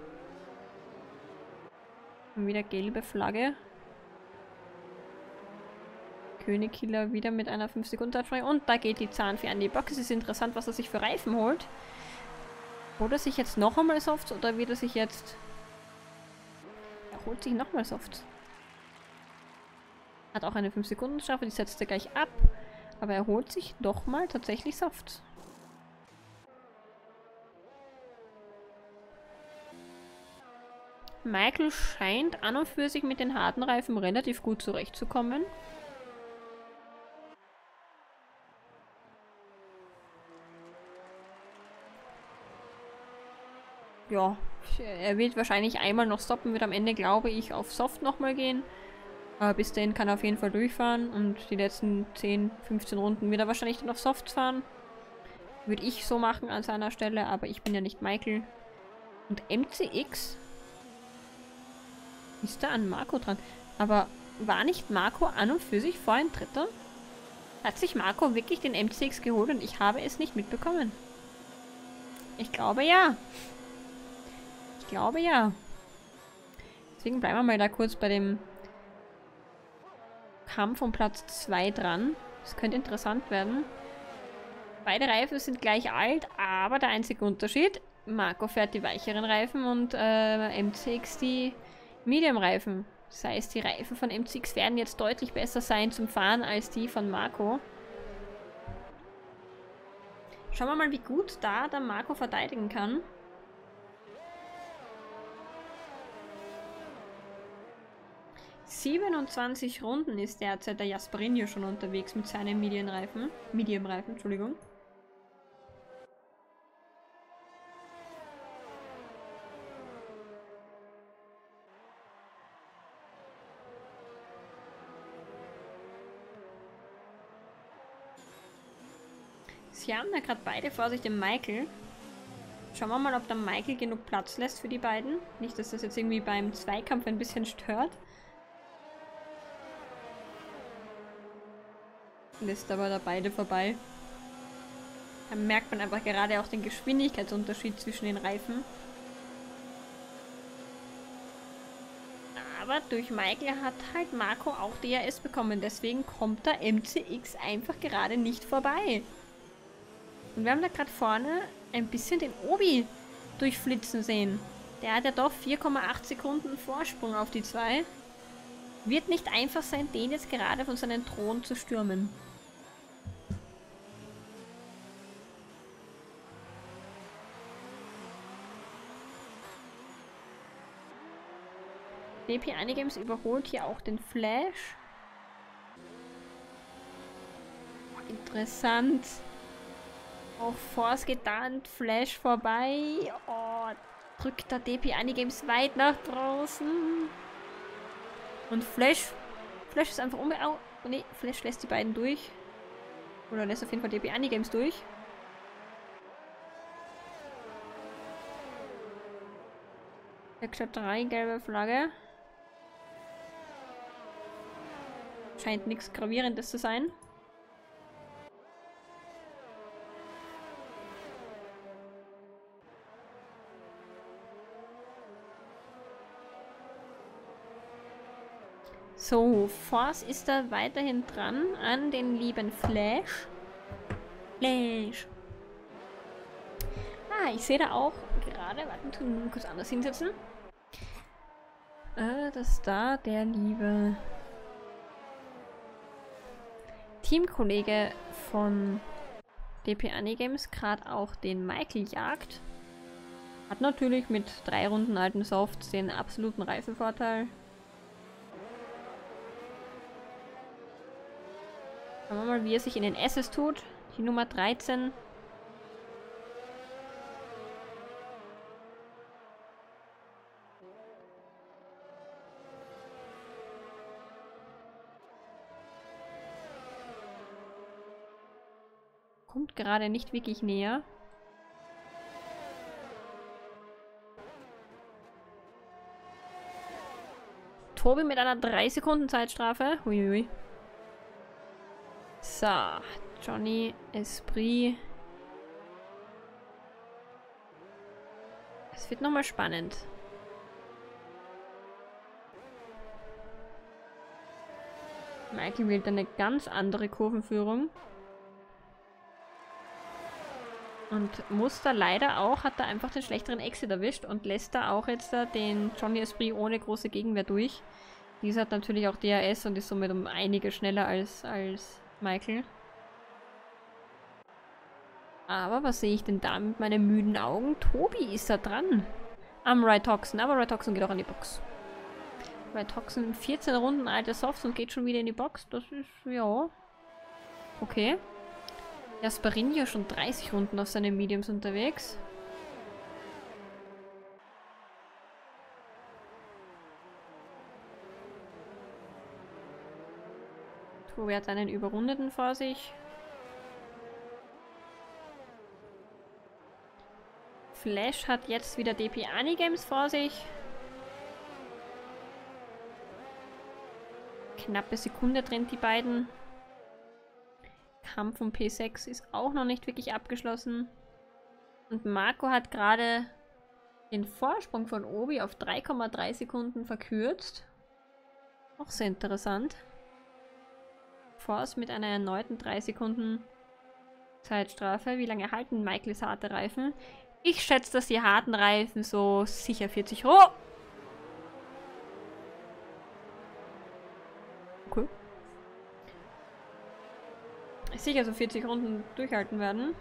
Und wieder gelbe Flagge. Königkiller wieder mit einer 5-Sekunden-Absprache. Und da geht die Zahnfee an die Box. Es ist interessant, was er sich für Reifen holt. Holt er sich jetzt noch einmal Softs oder wird er sich jetzt... Er holt sich nochmal Softs. Hat auch eine 5-Sekunden-Strafe, die setzt er gleich ab. Aber er holt sich doch mal tatsächlich Softs. Michael scheint an und für sich mit den harten Reifen relativ gut zurechtzukommen. Ja, er wird wahrscheinlich einmal noch stoppen, wird am Ende, glaube ich, auf Soft nochmal gehen. Aber bis dahin kann er auf jeden Fall durchfahren und die letzten 10, 15 Runden wird er wahrscheinlich dann auf Soft fahren. Würde ich so machen an seiner Stelle, aber ich bin ja nicht Michael. Und MCX ist da an Marco dran. Aber war nicht Marco an und für sich vorhin Dritter? Hat sich Marco wirklich den MCX geholt und ich habe es nicht mitbekommen? Ich glaube ja. Ich glaube ja. Deswegen bleiben wir mal da kurz bei dem Kampf um Platz 2 dran. Das könnte interessant werden. Beide Reifen sind gleich alt, aber der einzige Unterschied, Marco fährt die weicheren Reifen und MCX die Medium-Reifen. Das heißt, die Reifen von MCX werden jetzt deutlich besser sein zum Fahren als die von Marco. Schauen wir mal, wie gut da der Marco verteidigen kann. ...27 Runden ist derzeit der Jasperini schon unterwegs mit seinen Medium-Reifen, Entschuldigung. Sie haben da gerade beide vor sich den Michael. Schauen wir mal, ob der Michael genug Platz lässt für die beiden. Nicht, dass das jetzt irgendwie beim Zweikampf ein bisschen stört. Lässt aber da beide vorbei. Da merkt man einfach gerade auch den Geschwindigkeitsunterschied zwischen den Reifen. Aber durch Michael hat halt Marco auch DRS bekommen. Deswegen kommt der MCX einfach gerade nicht vorbei. Und wir haben da gerade vorne ein bisschen den Obi durchflitzen sehen. Der hat ja doch 4,8 Sekunden Vorsprung auf die zwei. Wird nicht einfach sein, den jetzt gerade von seinem Thron zu stürmen. DP Anigames überholt hier auch den Flash. Interessant. Auch Force getarnt, Flash vorbei. Oh, drückt der DP Anigames weit nach draußen. Und Flash ist einfach oh, nee, Flash lässt die beiden durch. Oder lässt auf jeden Fall DP Anigames durch. Sector 3, gelbe Flagge. Scheint nichts Gravierendes zu sein. So, Force ist da weiterhin dran an den lieben Flash. Flash. Ah, ich sehe da auch gerade, warten, tun wir kurz anders hinsetzen. Dass da der liebe Teamkollege von DP Anigames gerade auch den Michael jagt. Hat natürlich mit 3 Runden alten Softs den absoluten Reifenvorteil. Schauen wir mal, wie er sich in den S's tut. Die Nummer 13. Kommt gerade nicht wirklich näher. Tobi mit einer 3 Sekunden Zeitstrafe. Huiui. So, Johnny, Esprit. Es wird nochmal spannend. Michael wählt eine ganz andere Kurvenführung. Und muss da leider auch, hat da einfach den schlechteren Exit erwischt und lässt da auch jetzt den Johnny Esprit ohne große Gegenwehr durch. Dieser hat natürlich auch DRS und ist somit um einige schneller als Michael. Aber was sehe ich denn da mit meinen müden Augen? Tobi ist da dran. Am Rytoxen, aber Rytoxen geht auch an die Box. Rytoxen 14 Runden alte Softs und geht schon wieder in die Box. Das ist, ja. Okay. Jasparinho schon 30 Runden auf seinen Mediums unterwegs. Tobi hat einen Überrundeten vor sich. Flash hat jetzt wieder DP Anigames vor sich. Knappe Sekunde trennt die beiden. Kampf um P6 ist auch noch nicht wirklich abgeschlossen. Und Marco hat gerade den Vorsprung von Obi auf 3,3 Sekunden verkürzt. Auch sehr interessant. Force mit einer erneuten 3 Sekunden Zeitstrafe. Wie lange halten Michaels harte Reifen? Ich schätze, dass die harten Reifen so sicher 40 Runden. Okay. Sicher so 40 Runden durchhalten werden.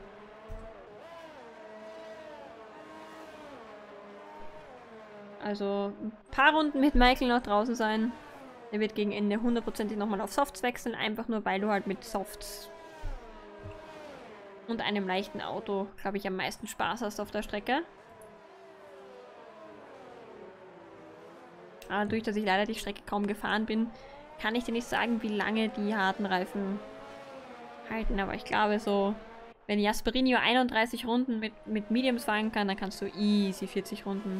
Also ein paar Runden mit Michael noch draußen sein. Er wird gegen Ende hundertprozentig nochmal auf Softs wechseln, einfach nur weil du halt mit Softs und einem leichten Auto, glaube ich, am meisten Spaß hast auf der Strecke. Aber durch, dass ich leider die Strecke kaum gefahren bin, kann ich dir nicht sagen, wie lange die harten Reifen halten. Aber ich glaube so, wenn Jasparinho 31 Runden mit Mediums fahren kann, dann kannst du easy 40 Runden.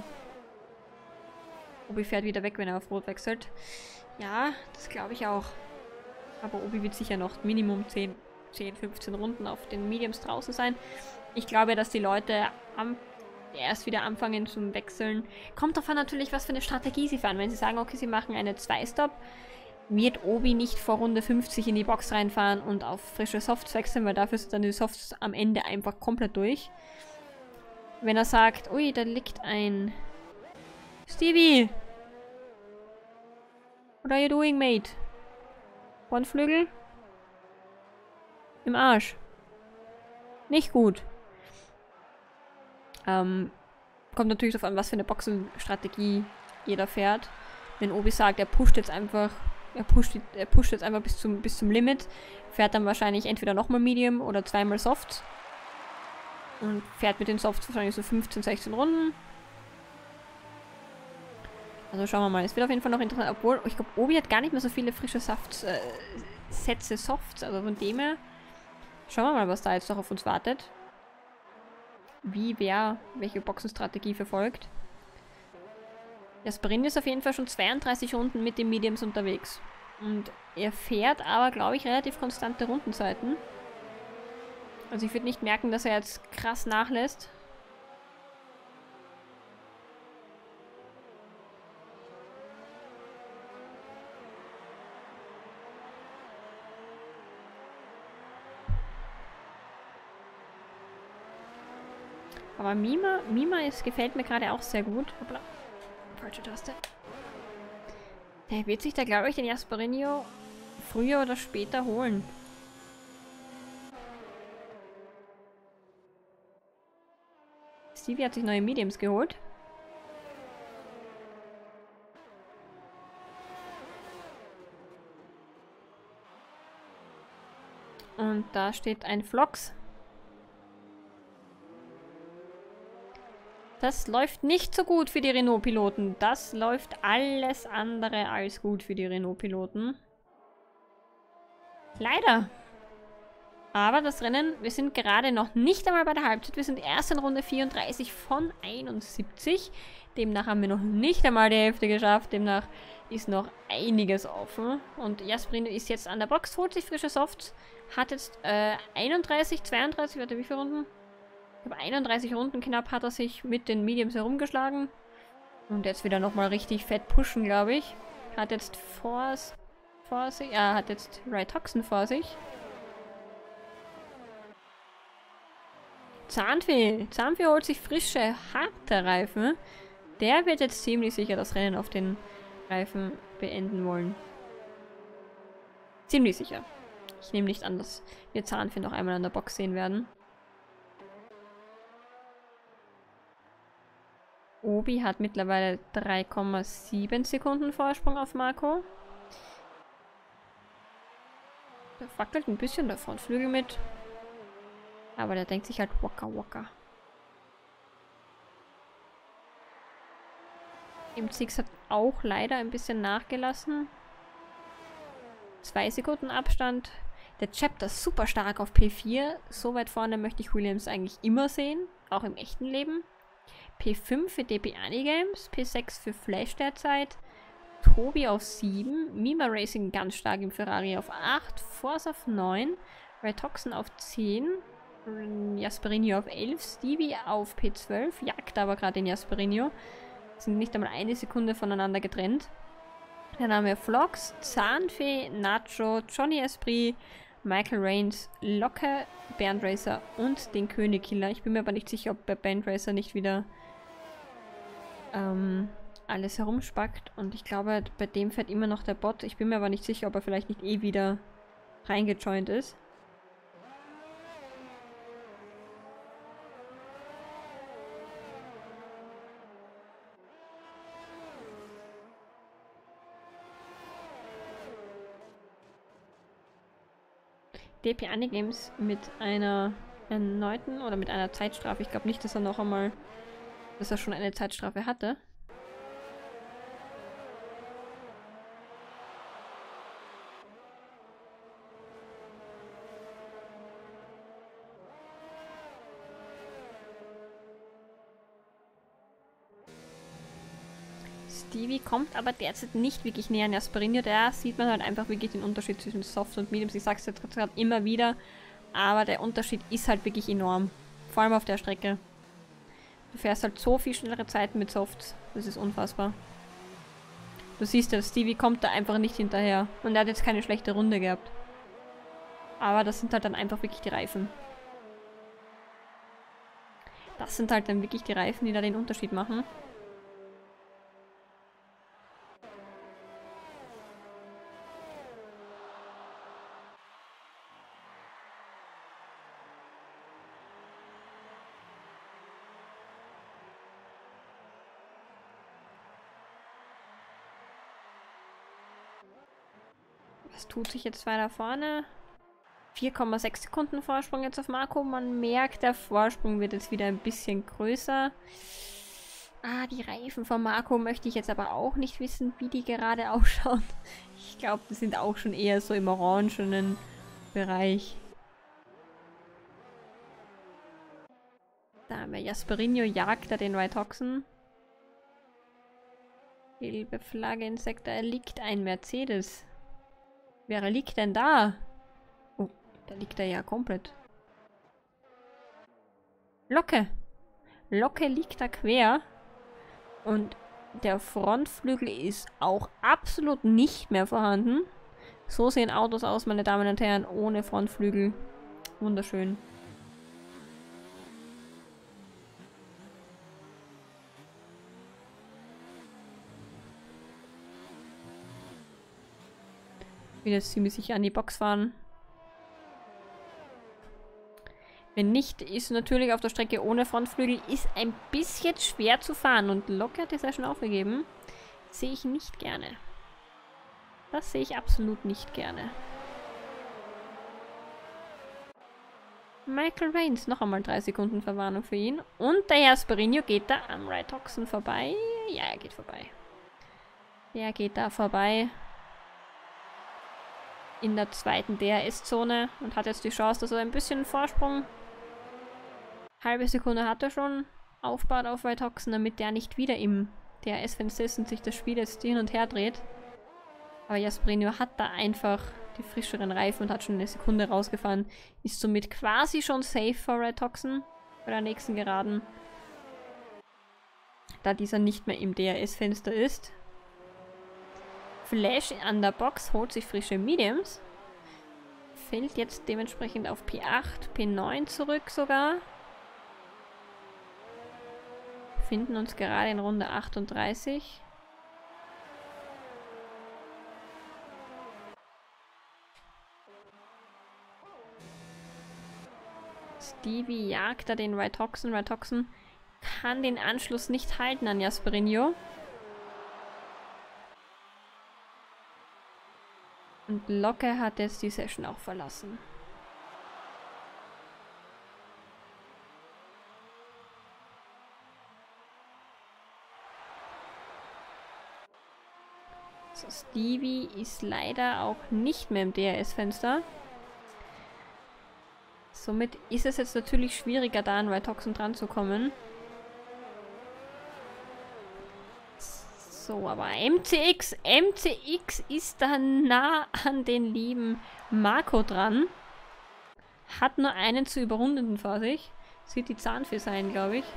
Obi fährt wieder weg, wenn er auf Rot wechselt. Ja, das glaube ich auch. Aber Obi wird sicher noch Minimum 10, 15 Runden auf den Mediums draußen sein. Ich glaube, dass die Leute erst wieder anfangen zum Wechseln. Kommt davon natürlich, was für eine Strategie sie fahren. Wenn sie sagen, okay, sie machen eine 2-Stop, wird Obi nicht vor Runde 50 in die Box reinfahren und auf frische Softs wechseln, weil dafür sind dann die Softs am Ende einfach komplett durch. Wenn er sagt, ui, da liegt ein Stevie! What are you doing, mate? Frontflügel? Im Arsch. Nicht gut. Kommt natürlich darauf an, was für eine Boxenstrategie jeder fährt. Wenn Obi sagt, er pusht jetzt einfach bis zum Limit, fährt dann wahrscheinlich entweder nochmal Medium oder zweimal Soft. Und fährt mit den Softs wahrscheinlich so 15, 16 Runden. Also schauen wir mal. Es wird auf jeden Fall noch interessant, obwohl, ich glaube, Obi hat gar nicht mehr so viele frische Sätze Softs, also von dem her. Schauen wir mal, was da jetzt noch auf uns wartet. Wie wer welche Boxenstrategie verfolgt. Jasparin ist auf jeden Fall schon 32 Runden mit den Mediums unterwegs. Und er fährt aber, glaube ich, relativ konstante Rundenzeiten. Also ich würde nicht merken, dass er jetzt krass nachlässt. Aber Mima gefällt mir gerade auch sehr gut. Hoppla. Falsche Taste. Der wird sich da, glaube ich, den Jasperinho früher oder später holen. Stevie hat sich neue Mediums geholt. Und da steht ein Phlox. Das läuft nicht so gut für die Renault-Piloten. Das läuft alles andere als gut für die Renault-Piloten. Leider. Aber das Rennen, wir sind gerade noch nicht einmal bei der Halbzeit. Wir sind erst in Runde 34 von 71. Demnach haben wir noch nicht einmal die Hälfte geschafft. Demnach ist noch einiges offen. Und Jasperinho ist jetzt an der Box, holt sich frische Softs. Hat jetzt 31, 32, warte, wie viele Runden? Ich glaube 31 Runden knapp hat er sich mit den Mediums herumgeschlagen. Und jetzt wieder nochmal richtig fett pushen, glaube ich. Hat jetzt vor sich, hat jetzt Rhytoxin vor sich. Zahnfee holt sich frische, harte Reifen. Der wird jetzt ziemlich sicher das Rennen auf den Reifen beenden wollen. Ziemlich sicher. Ich nehme nicht an, dass wir Zahnfee noch einmal an der Box sehen werden. Obi hat mittlerweile 3,7 Sekunden Vorsprung auf Marco. Der wackelt ein bisschen der Frontflügel mit. Aber der denkt sich halt Waka Waka. M6 hat auch leider ein bisschen nachgelassen. 2 Sekunden Abstand. Der Chapter ist super stark auf P4. So weit vorne möchte ich Williams eigentlich immer sehen. Auch im echten Leben. P5 für DP Anigames. P6 für Flash derzeit. Tobi auf 7. Mima Racing ganz stark im Ferrari auf 8. Force auf 9. Rhytoxin auf 10. Jasperinho auf 11. Stevie auf P12. Jagt aber gerade den Jasperinho. Sind nicht einmal eine Sekunde voneinander getrennt. Dann haben wir Phlox, Zahnfee, Nacho, Johnny Esprit, Michael Rains, Locke, Bernd Racer und den Königkiller. Ich bin mir aber nicht sicher, ob bei Bernd Racer nicht wieder alles herumspackt. Und ich glaube, bei dem fährt immer noch der Bot. Ich bin mir aber nicht sicher, ob er vielleicht nicht eh wieder reingejoint ist. DP Anigames mit einer erneuten oder mit einer Zeitstrafe. Ich glaube nicht, dass er noch einmal, dass er schon eine Zeitstrafe hatte. Stevie kommt aber derzeit nicht wirklich näher an Jasperinho. Da sieht man halt einfach wirklich den Unterschied zwischen Soft und Mediums. Ich sag's jetzt gerade immer wieder, aber der Unterschied ist halt wirklich enorm. Vor allem auf der Strecke. Du fährst halt so viel schnellere Zeiten mit Softs. Das ist unfassbar. Du siehst ja, Stevie kommt da einfach nicht hinterher. Und er hat jetzt keine schlechte Runde gehabt. Aber das sind halt dann einfach wirklich die Reifen. Das sind halt dann wirklich die Reifen, die da den Unterschied machen. Was tut sich jetzt weiter vorne? 4,6 Sekunden Vorsprung jetzt auf Marco. Man merkt, der Vorsprung wird jetzt wieder ein bisschen größer. Ah, die Reifen von Marco möchte ich jetzt aber auch nicht wissen, wie die gerade ausschauen. Ich glaube, die sind auch schon eher so im orangenen Bereich. Da haben wir Jasperinho, jagt da den Rhytoxin. Gelbe Flagge in Sektor, liegt ein Mercedes. Wer liegt denn da? Oh, da liegt er ja komplett. Locke. Locke liegt da quer. Und der Frontflügel ist auch absolut nicht mehr vorhanden. So sehen Autos aus, meine Damen und Herren, ohne Frontflügel. Wunderschön. Will jetzt ziemlich sicher an die Box fahren. Wenn nicht, ist natürlich auf der Strecke ohne Frontflügel ist ein bisschen schwer zu fahren. Und Locke hat es ja schon aufgegeben. Sehe ich nicht gerne. Das sehe ich absolut nicht gerne. Michael Rains, noch einmal 3 Sekunden Verwarnung für ihn. Und der Jasperino geht da am Rytoxen vorbei. Ja, er geht vorbei. Der geht da vorbei. In der zweiten DRS-Zone. Und hat jetzt die Chance, dass er ein bisschen Vorsprung. Halbe Sekunde hat er schon. Aufbaut auf Rytoxen, damit der nicht wieder im DRS-Fenster ist und sich das Spiel jetzt hin und her dreht. Aber Jasperino hat da einfach die frischeren Reifen und hat schon eine Sekunde rausgefahren. Ist somit quasi schon safe vor Rytoxen bei der nächsten Geraden. Da dieser nicht mehr im DRS-Fenster ist. Flash an der Box holt sich frische Mediums. Fällt jetzt dementsprechend auf P8, P9 zurück sogar. Finden uns gerade in Runde 38. Stevie jagt da den Rytoxen. Rytoxen kann den Anschluss nicht halten an Jasperino. Und Locke hat jetzt die Session auch verlassen. So, Stevie ist leider auch nicht mehr im DRS-Fenster. Somit ist es jetzt natürlich schwieriger, da an Rytoxen dran zu kommen. So, aber MCX ist da nah an den lieben Marco dran. Hat nur einen zu überrundenden vor sich. Das wird die Zahnfee sein, glaube ich.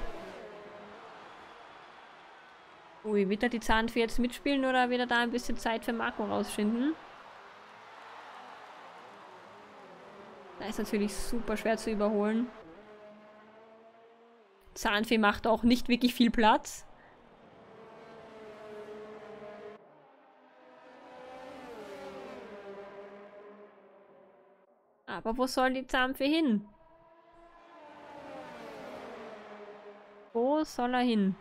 Ui, wird er die Zahnfee jetzt mitspielen oder wird er da ein bisschen Zeit für Marco rausschinden? Da ist natürlich super schwer zu überholen. Zahnfee macht auch nicht wirklich viel Platz. Aber wo soll die Zahnfee hin? Wo soll er hin?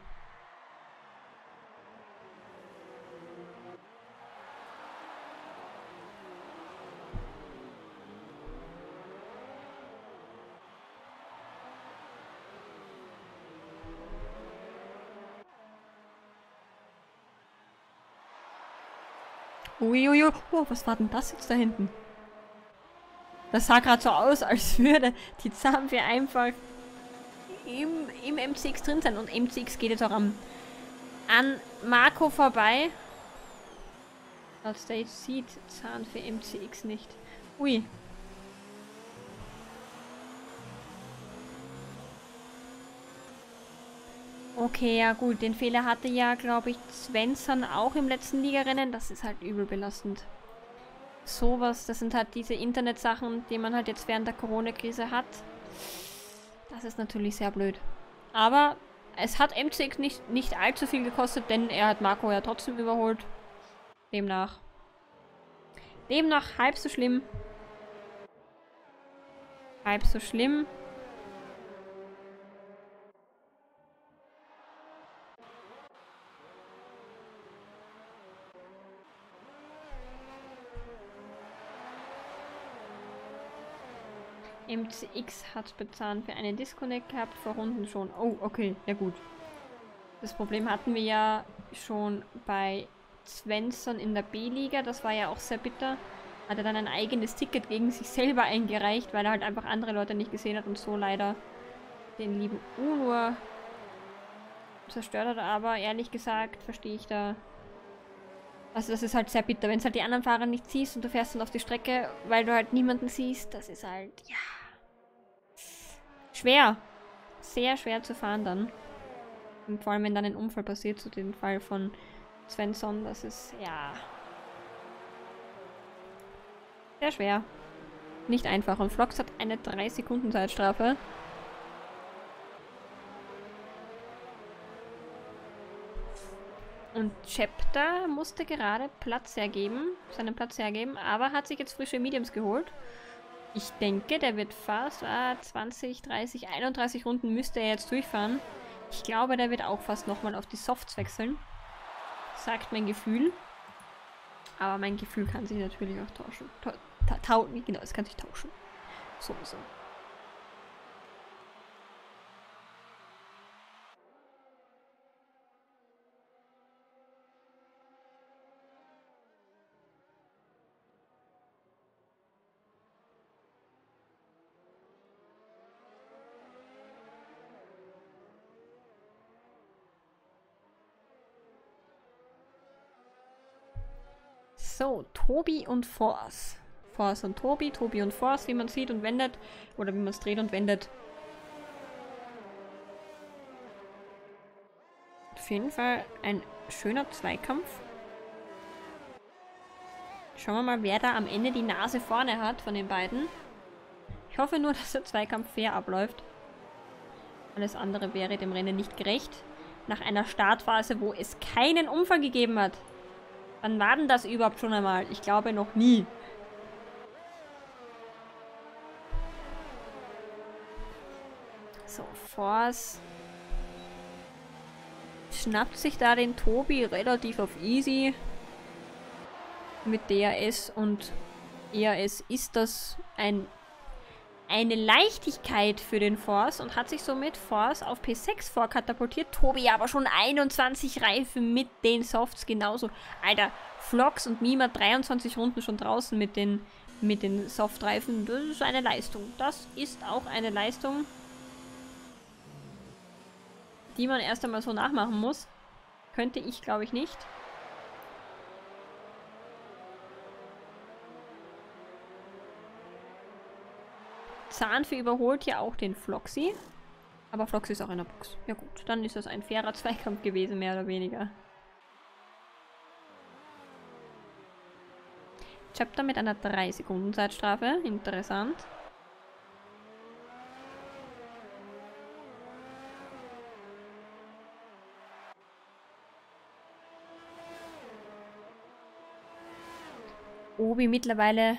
Uiuiui. Oh, was war denn das jetzt da hinten? Das sah gerade so aus, als würde die Zahnfee einfach im MCX drin sein. Und MCX geht jetzt auch an Marco vorbei. Als der jetzt sieht, Zahnfee MCX nicht. Ui. Okay, ja gut. Den Fehler hatte ja, glaube ich, Svensson auch im letzten Ligarennen. Das ist halt übel belastend. Sowas, das sind halt diese Internetsachen, die man halt jetzt während der Corona-Krise hat. Das ist natürlich sehr blöd. Aber es hat MCX nicht allzu viel gekostet, denn er hat Marco ja trotzdem überholt. Demnach halb so schlimm. Halb so schlimm. MCX hat bezahlt für einen Disconnect gehabt, vor Runden schon. Oh, okay, ja gut. Das Problem hatten wir ja schon bei Svensson in der B-Liga. Das war ja auch sehr bitter. Hat er dann ein eigenes Ticket gegen sich selber eingereicht, weil er halt einfach andere Leute nicht gesehen hat und so leider den lieben Unur zerstört hat. Aber ehrlich gesagt verstehe ich da... Also das ist halt sehr bitter, wenn es halt die anderen Fahrer nicht siehst und du fährst dann auf die Strecke, weil du halt niemanden siehst. Das ist halt, ja... schwer. Sehr schwer zu fahren dann. Und vor allem, wenn dann ein Unfall passiert, so den Fall von Svensson, das ist, ja... sehr schwer. Nicht einfach. Und Vlogs hat eine 3-Sekunden-Zeitstrafe. Und Chapter musste gerade seinen Platz hergeben, aber hat sich jetzt frische Mediums geholt. Ich denke, der wird fast 20, 30, 31 Runden müsste er jetzt durchfahren. Ich glaube, der wird auch fast nochmal auf die Softs wechseln. Sagt mein Gefühl. Aber mein Gefühl kann sich natürlich auch tauschen. Genau, es kann sich tauschen. Sowieso. So, Tobi und Force. Force und Tobi, Tobi und Force, wie man sieht und wendet. Oder wie man es dreht und wendet. Auf jeden Fall ein schöner Zweikampf. Schauen wir mal, wer da am Ende die Nase vorne hat von den beiden. Ich hoffe nur, dass der Zweikampf fair abläuft. Alles andere wäre dem Rennen nicht gerecht. Nach einer Startphase, wo es keinen Unfall gegeben hat. Wann war denn das überhaupt schon einmal? Ich glaube noch nie. So, Force schnappt sich da den Tobi relativ auf easy. Mit DRS und ERS ist das eine Leichtigkeit für den Force und hat sich somit Force auf P6 vorkatapultiert. Tobi aber schon 21 Reifen mit den Softs genauso. Alter, Vlogs und Mima 23 Runden schon draußen mit den Softreifen. Das ist eine Leistung. Das ist auch eine Leistung, die man erst einmal so nachmachen muss. Könnte ich, glaube ich, nicht. Zahnfee überholt ja auch den Floxy. Aber Floxy ist auch in der Box. Ja gut, dann ist das ein fairer Zweikampf gewesen, mehr oder weniger. Chapter mit einer 3-Sekunden-Zeitstrafe. Interessant. Obi mittlerweile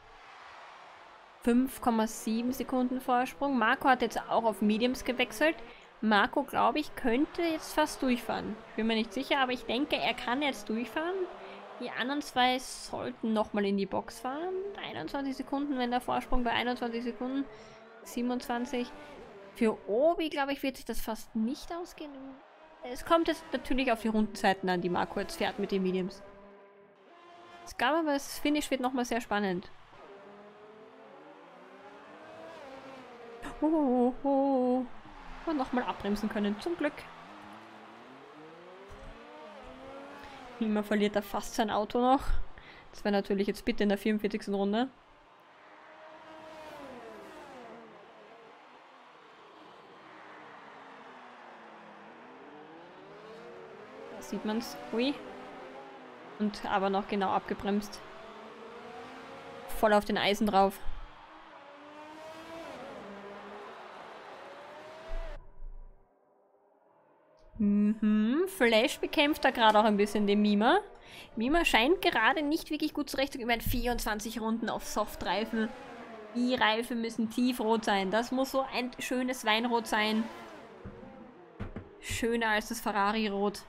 5,7 Sekunden Vorsprung. Marco hat jetzt auch auf Mediums gewechselt. Marco, glaube ich, könnte jetzt fast durchfahren. Ich bin mir nicht sicher, aber ich denke, er kann jetzt durchfahren. Die anderen zwei sollten nochmal in die Box fahren. 21 Sekunden, wenn der Vorsprung bei 21 Sekunden. 27. Für Obi, glaube ich, wird sich das fast nicht ausgehen. Es kommt jetzt natürlich auf die Rundenzeiten an, die Marco jetzt fährt mit den Mediums. Ich glaube aber, das Finish wird nochmal sehr spannend. Und nochmal abbremsen können, zum Glück. Mima verliert da fast sein Auto noch. Das wäre natürlich jetzt bitte in der 44. Runde. Da sieht man's. Ui. Und aber noch genau abgebremst. Voll auf den Eisen drauf. Flash bekämpft da gerade auch ein bisschen den Mima. Mima scheint gerade nicht wirklich gut zurechtzukommen. 24 Runden auf Softreifen. Die Reifen müssen tiefrot sein. Das muss so ein schönes Weinrot sein. Schöner als das Ferrari-Rot.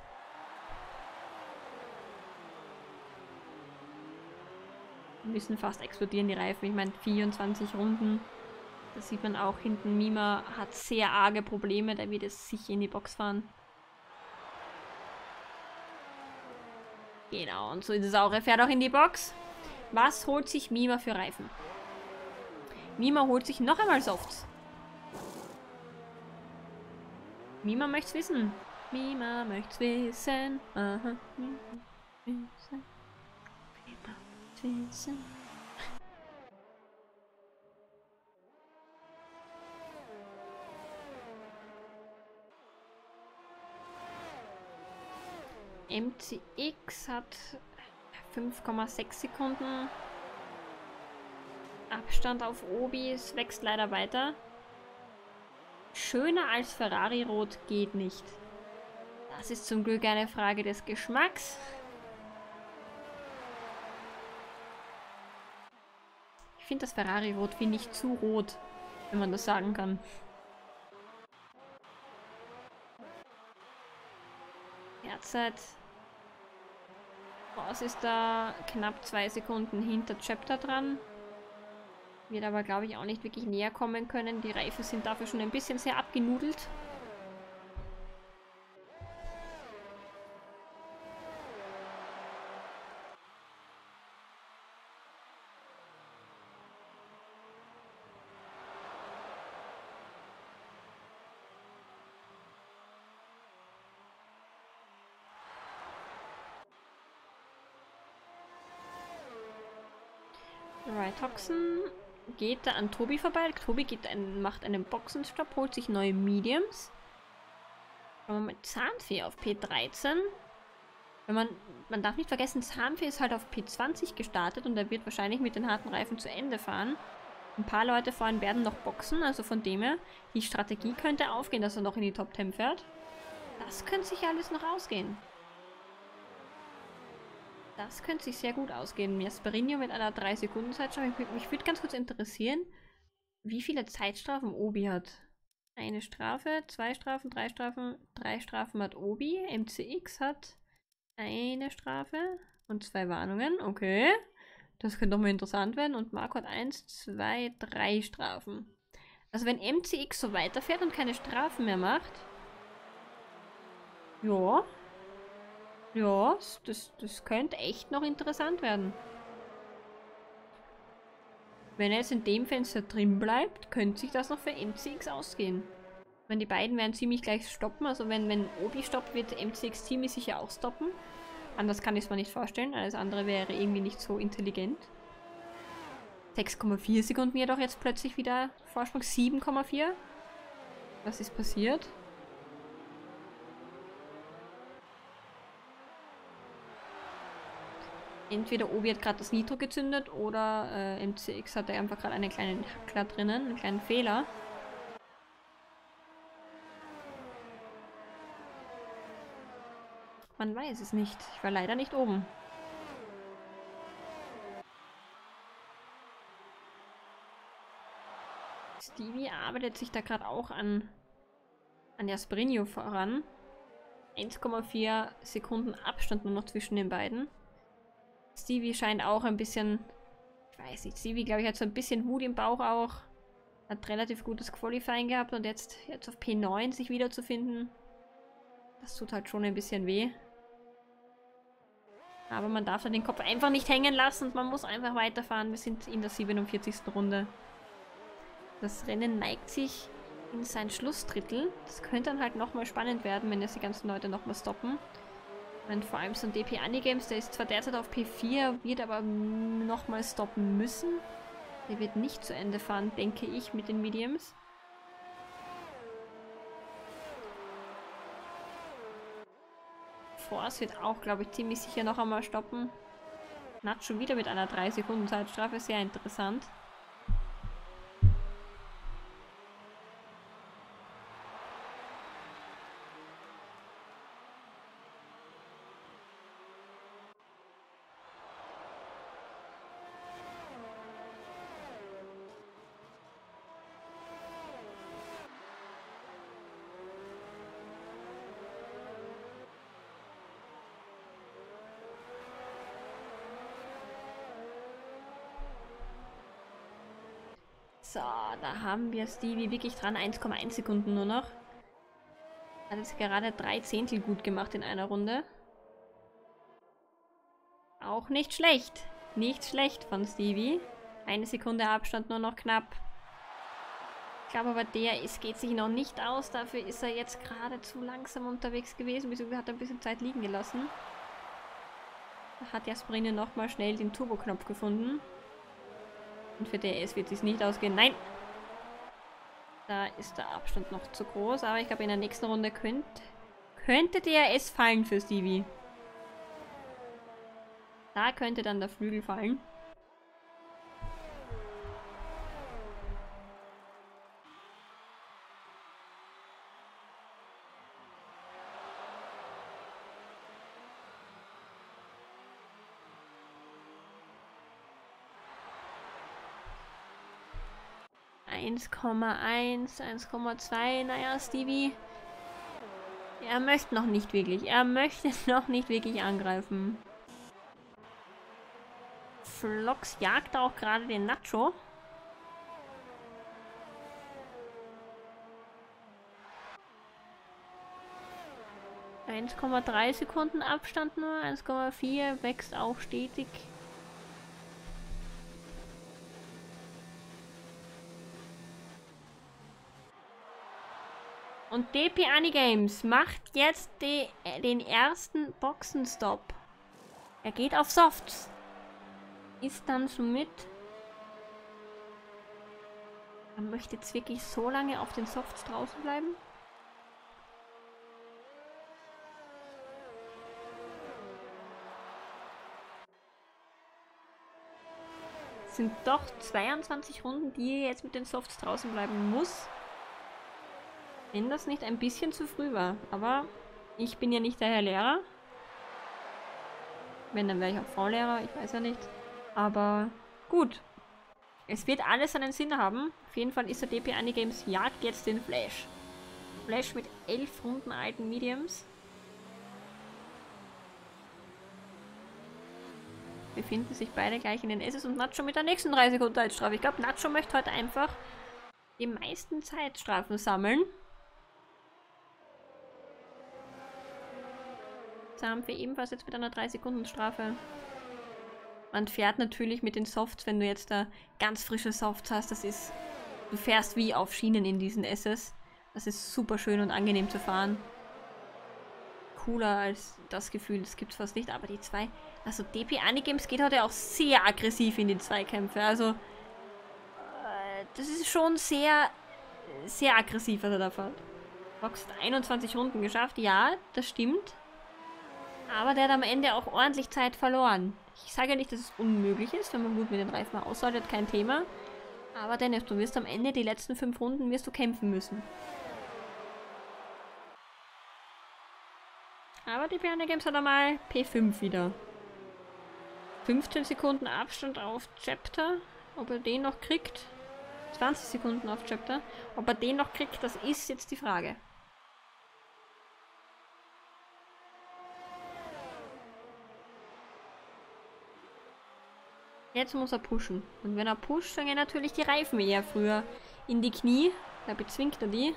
Müssen fast explodieren die Reifen. Ich meine 24 Runden. Das sieht man auch hinten. Mima hat sehr arge Probleme. Der wird es sicher in die Box fahren. Genau, und so ist es auch. Er fährt auch in die Box. Was holt sich Mima für Reifen? Mima holt sich noch einmal Softs. Mima möcht's wissen. Mima möcht's wissen. Aha. Mima möcht's wissen. MCX hat 5,6 Sekunden Abstand auf Obi. Es wächst leider weiter. Schöner als Ferrari-Rot geht nicht. Das ist zum Glück eine Frage des Geschmacks. Ich finde das Ferrari-Rot finde ich zu rot, wenn man das sagen kann. Derzeit Voss ist da knapp 2 Sekunden hinter Chapter dran. Wird aber, glaube ich, auch nicht wirklich näher kommen können. Die Reifen sind dafür schon ein bisschen sehr abgenudelt. Right, Toxin geht da an Tobi vorbei. Tobi macht einen Boxenstopp, holt sich neue Mediums. Schauen wir mal, Zahnfee auf P13. Man darf nicht vergessen, Zahnfee ist halt auf P20 gestartet und er wird wahrscheinlich mit den harten Reifen zu Ende fahren. Ein paar Leute vorhin werden noch boxen, also von dem her, die Strategie könnte aufgehen, dass er noch in die Top 10 fährt. Das könnte sich alles noch ausgehen. Das könnte sich sehr gut ausgehen. Jasperinho mit einer 3-Sekunden-Zeitstrafe. Mich würde ganz kurz interessieren, wie viele Zeitstrafen Obi hat. Eine Strafe, 2 Strafen, 3 Strafen, 3 Strafen hat Obi. MCX hat eine Strafe und 2 Warnungen. Okay. Das könnte doch mal interessant werden. Und Marco hat 1, 2, 3 Strafen. Also wenn MCX so weiterfährt und keine Strafen mehr macht. Ja. Ja, das könnte echt noch interessant werden. Wenn er jetzt in dem Fenster drin bleibt, könnte sich das noch für MCX ausgehen. Ich meine, die beiden werden ziemlich gleich stoppen. Also wenn Obi stoppt, wird MCX ziemlich sicher auch stoppen. Anders kann ich es mir nicht vorstellen. Alles andere wäre irgendwie nicht so intelligent. 6,4 Sekunden jedoch jetzt plötzlich wieder Vorsprung. 7,4. Was ist passiert? Entweder Obi hat gerade das Nitro gezündet oder MCX hatte einfach gerade einen kleinen Hackler drinnen, einen kleinen Fehler. Man weiß es nicht. Ich war leider nicht oben. Stevie arbeitet sich da gerade auch an Jasperinho voran. 1,4 Sekunden Abstand nur noch zwischen den beiden. Stevie scheint auch ein bisschen, ich weiß nicht, Stevie, glaube ich, hat so ein bisschen Wut im Bauch auch. Hat relativ gutes Qualifying gehabt und jetzt auf P9 sich wiederzufinden, das tut halt schon ein bisschen weh. Aber man darf da den Kopf einfach nicht hängen lassen und man muss einfach weiterfahren. Wir sind in der 47. Runde. Das Rennen neigt sich in sein Schlussdrittel. Das könnte dann halt nochmal spannend werden, wenn jetzt die ganzen Leute nochmal stoppen. Und vor allem so ein DP Anigames, der ist zwar derzeit auf P4, wird aber nochmal stoppen müssen. Der wird nicht zu Ende fahren, denke ich, mit den Mediums. Force wird auch, glaube ich, ziemlich sicher noch einmal stoppen. Nacho wieder mit einer 3-Sekunden-Zeitstrafe, sehr interessant. So, da haben wir Stevie wirklich dran. 1,1 Sekunden nur noch. Hat jetzt gerade 3 Zehntel gut gemacht in einer Runde. Auch nicht schlecht. Nicht schlecht von Stevie. 1 Sekunde Abstand nur noch knapp. Ich glaube aber, es geht sich noch nicht aus. Dafür ist er jetzt gerade zu langsam unterwegs gewesen. Beziehungsweise hat er ein bisschen Zeit liegen gelassen. Da hat Jasperinho nochmal schnell den Turbo-Knopf gefunden. Und für DRS wird es nicht ausgehen. Nein! Da ist der Abstand noch zu groß. Aber ich glaube, in der nächsten Runde könnte DRS fallen für Stevie. Da könnte dann der Flügel fallen. 1,1, 1,2. Naja, Stevie. Er möchte noch nicht wirklich. Er möchte noch nicht wirklich angreifen. Flox jagt auch gerade den Nacho. ,3 Sekunden Abstand nur. 1,4 wächst auch stetig. Und DP Anigames macht jetzt den ersten Boxenstopp. Er geht auf Softs. Ist dann somit... Er möchte jetzt wirklich so lange auf den Softs draußen bleiben. Es sind doch 22 Runden, die er jetzt mit den Softs draußen bleiben muss. Wenn das nicht ein bisschen zu früh war. Aber ich bin ja nicht der Herr Lehrer. Wenn, dann wäre ich auch Frau-Lehrer. Ich weiß ja nicht. Aber gut. Es wird alles einen Sinn haben. Auf jeden Fall ist der DP Anigames jagt jetzt den Flash. Flash mit 11 Runden alten Mediums. Befinden sich beide gleich in den S's und Nacho mit der nächsten 3 Sekunden Zeitstrafe. Ich glaube, Nacho möchte heute einfach die meisten Zeitstrafen sammeln. Da haben wir ebenfalls jetzt mit einer 3 Sekunden Strafe. Man fährt natürlich mit den Softs, wenn du jetzt da ganz frische Softs hast, das ist... Du fährst wie auf Schienen in diesen S's. Das ist super schön und angenehm zu fahren. Cooler als das Gefühl, das gibt's fast nicht, aber die zwei... Also DP Anigames geht heute auch sehr aggressiv in die Zweikämpfe, also... das ist schon sehr aggressiv, was er da fährt. Box hat 21 Runden geschafft, ja, das stimmt. Aber der hat am Ende auch ordentlich Zeit verloren. Ich sage ja nicht, dass es unmöglich ist, wenn man gut mit den Reifen aushaltet, kein Thema. Aber Dennis, du wirst am Ende, die letzten 5 Runden, wirst du kämpfen müssen. Aber die Piranha Games hat einmal P5 wieder. 15 Sekunden Abstand auf Chapter. Ob er den noch kriegt? 20 Sekunden auf Chapter. Ob er den noch kriegt, das ist jetzt die Frage. Jetzt muss er pushen. Und wenn er pusht, dann gehen natürlich die Reifen eher früher in die Knie. Da bezwingt er die.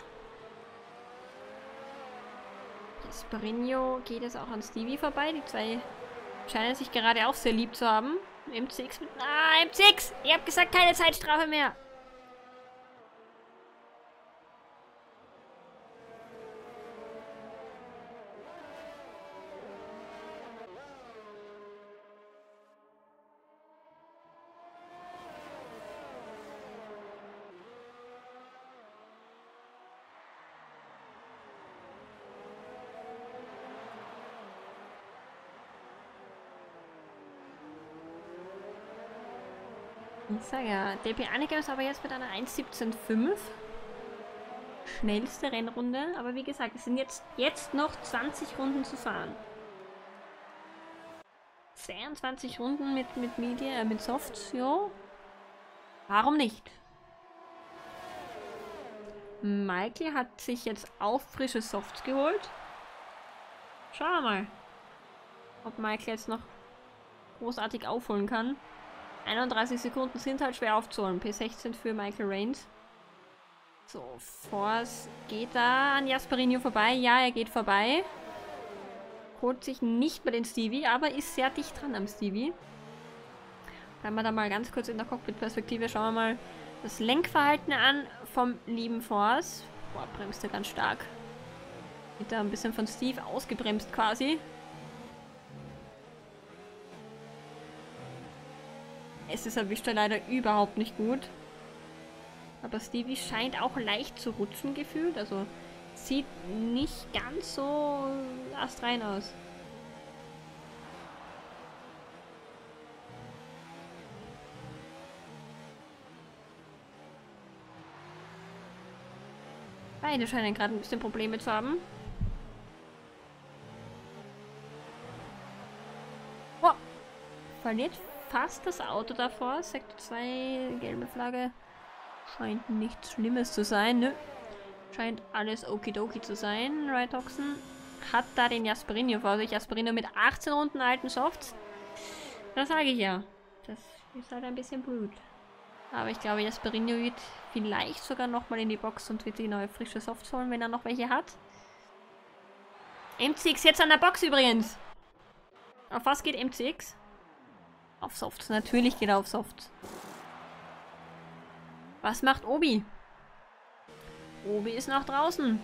Esperino geht es auch an Stevie vorbei. Die zwei scheinen sich gerade auch sehr lieb zu haben. M6 mit... Ah, M6! Ich hab gesagt, keine Zeitstrafe mehr. Ich sage ja, DP Anigames aber jetzt mit einer 1:17,5. Schnellste Rennrunde. Aber wie gesagt, es sind jetzt noch 20 Runden zu fahren. 22 Runden mit Softs, ja. Warum nicht? Michael hat sich jetzt auch frische Softs geholt. Schauen wir mal, ob Michael jetzt noch großartig aufholen kann. 31 Sekunden sind halt schwer aufzuholen. P16 für Michael Rains. So, Force geht da an Jasperino vorbei. Ja, er geht vorbei. Holt sich nicht mehr den Stevie, aber ist sehr dicht dran am Stevie. Bleiben wir da mal ganz kurz in der Cockpit-Perspektive. Schauen wir mal das Lenkverhalten an vom lieben Force. Boah, bremst er ganz stark. Wird da ein bisschen von Steve ausgebremst quasi. Es erwischt er leider überhaupt nicht gut. Aber Stevie scheint auch leicht zu rutschen gefühlt. Also sieht nicht ganz so astrein aus. Beide scheinen gerade ein bisschen Probleme zu haben. Oh, verliert fast das Auto davor. Sektor 2, gelbe Flagge. Scheint nichts Schlimmes zu sein, ne? Scheint alles okidoki zu sein. Rhytoxen hat da den Jasperinio vor sich. Jasperinio mit 18 Runden alten Softs. Das sage ich ja. Das ist halt ein bisschen blöd. Aber ich glaube, Jasperinio wird vielleicht sogar nochmal in die Box und wird sich neue frische Softs holen, wenn er noch welche hat. MCX jetzt an der Box übrigens. Auf was geht MCX? Auf Softs. Natürlich geht er auf Softs. Was macht Obi? Obi ist noch draußen.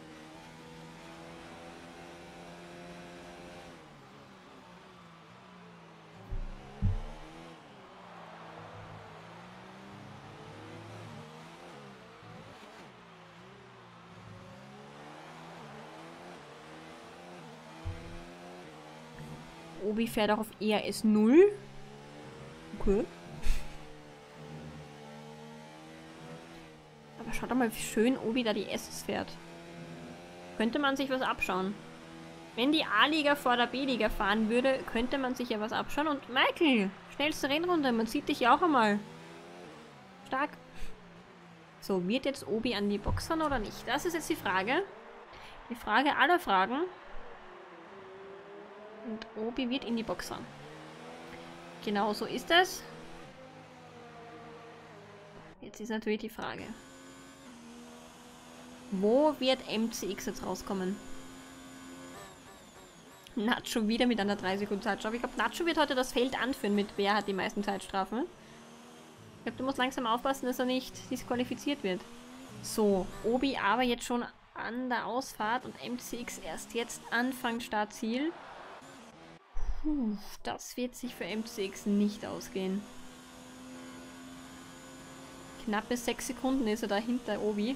Obi fährt auch auf ERS 0. Okay. Aber schaut doch mal, wie schön Obi da die S's fährt. Könnte man sich was abschauen. Wenn die A-Liga vor der B-Liga fahren würde, könnte man sich ja was abschauen. Und Michael, schnellste Rennrunde, man sieht dich ja auch einmal. Stark. So, wird jetzt Obi an die Box fahren oder nicht? Das ist jetzt die Frage. Die Frage aller Fragen. Und Obi wird in die Box fahren. Genau so ist es. Jetzt ist natürlich die Frage. Wo wird MCX jetzt rauskommen? Nacho wieder mit einer 3 Sekunden Zeitstrafe. Ich glaube, Nacho wird heute das Feld anführen mit wer hat die meisten Zeitstrafen. Ich glaube, du musst langsam aufpassen, dass er nicht disqualifiziert wird. So, Obi aber jetzt schon an der Ausfahrt und MCX erst jetzt Anfang Startziel. Puh, das wird sich für MCX nicht ausgehen. Knappe 6 Sekunden ist er da hinter Obi.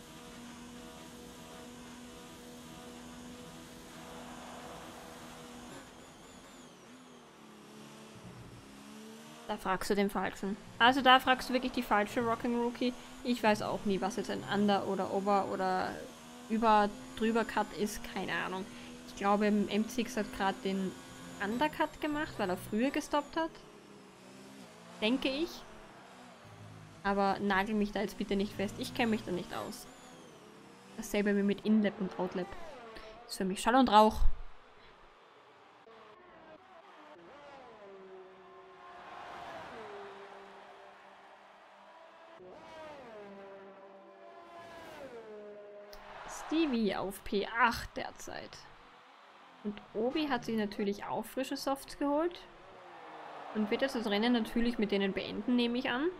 Da fragst du den Falschen. Also da fragst du wirklich die falsche Rocking Rookie. Ich weiß auch nie, was jetzt ein Under oder Over oder über drüber Cut ist. Keine Ahnung. Ich glaube, MCX hat gerade den Undercut gemacht, weil er früher gestoppt hat. Denke ich. Aber nagel mich da jetzt bitte nicht fest. Ich kenne mich da nicht aus. Dasselbe wie mit Inlap und Outlap. Ist für mich Schall und Rauch. Stevie auf P8 derzeit. Und Obi hat sich natürlich auch frische Softs geholt. Und wird jetzt das Rennen natürlich mit denen beenden, nehme ich an.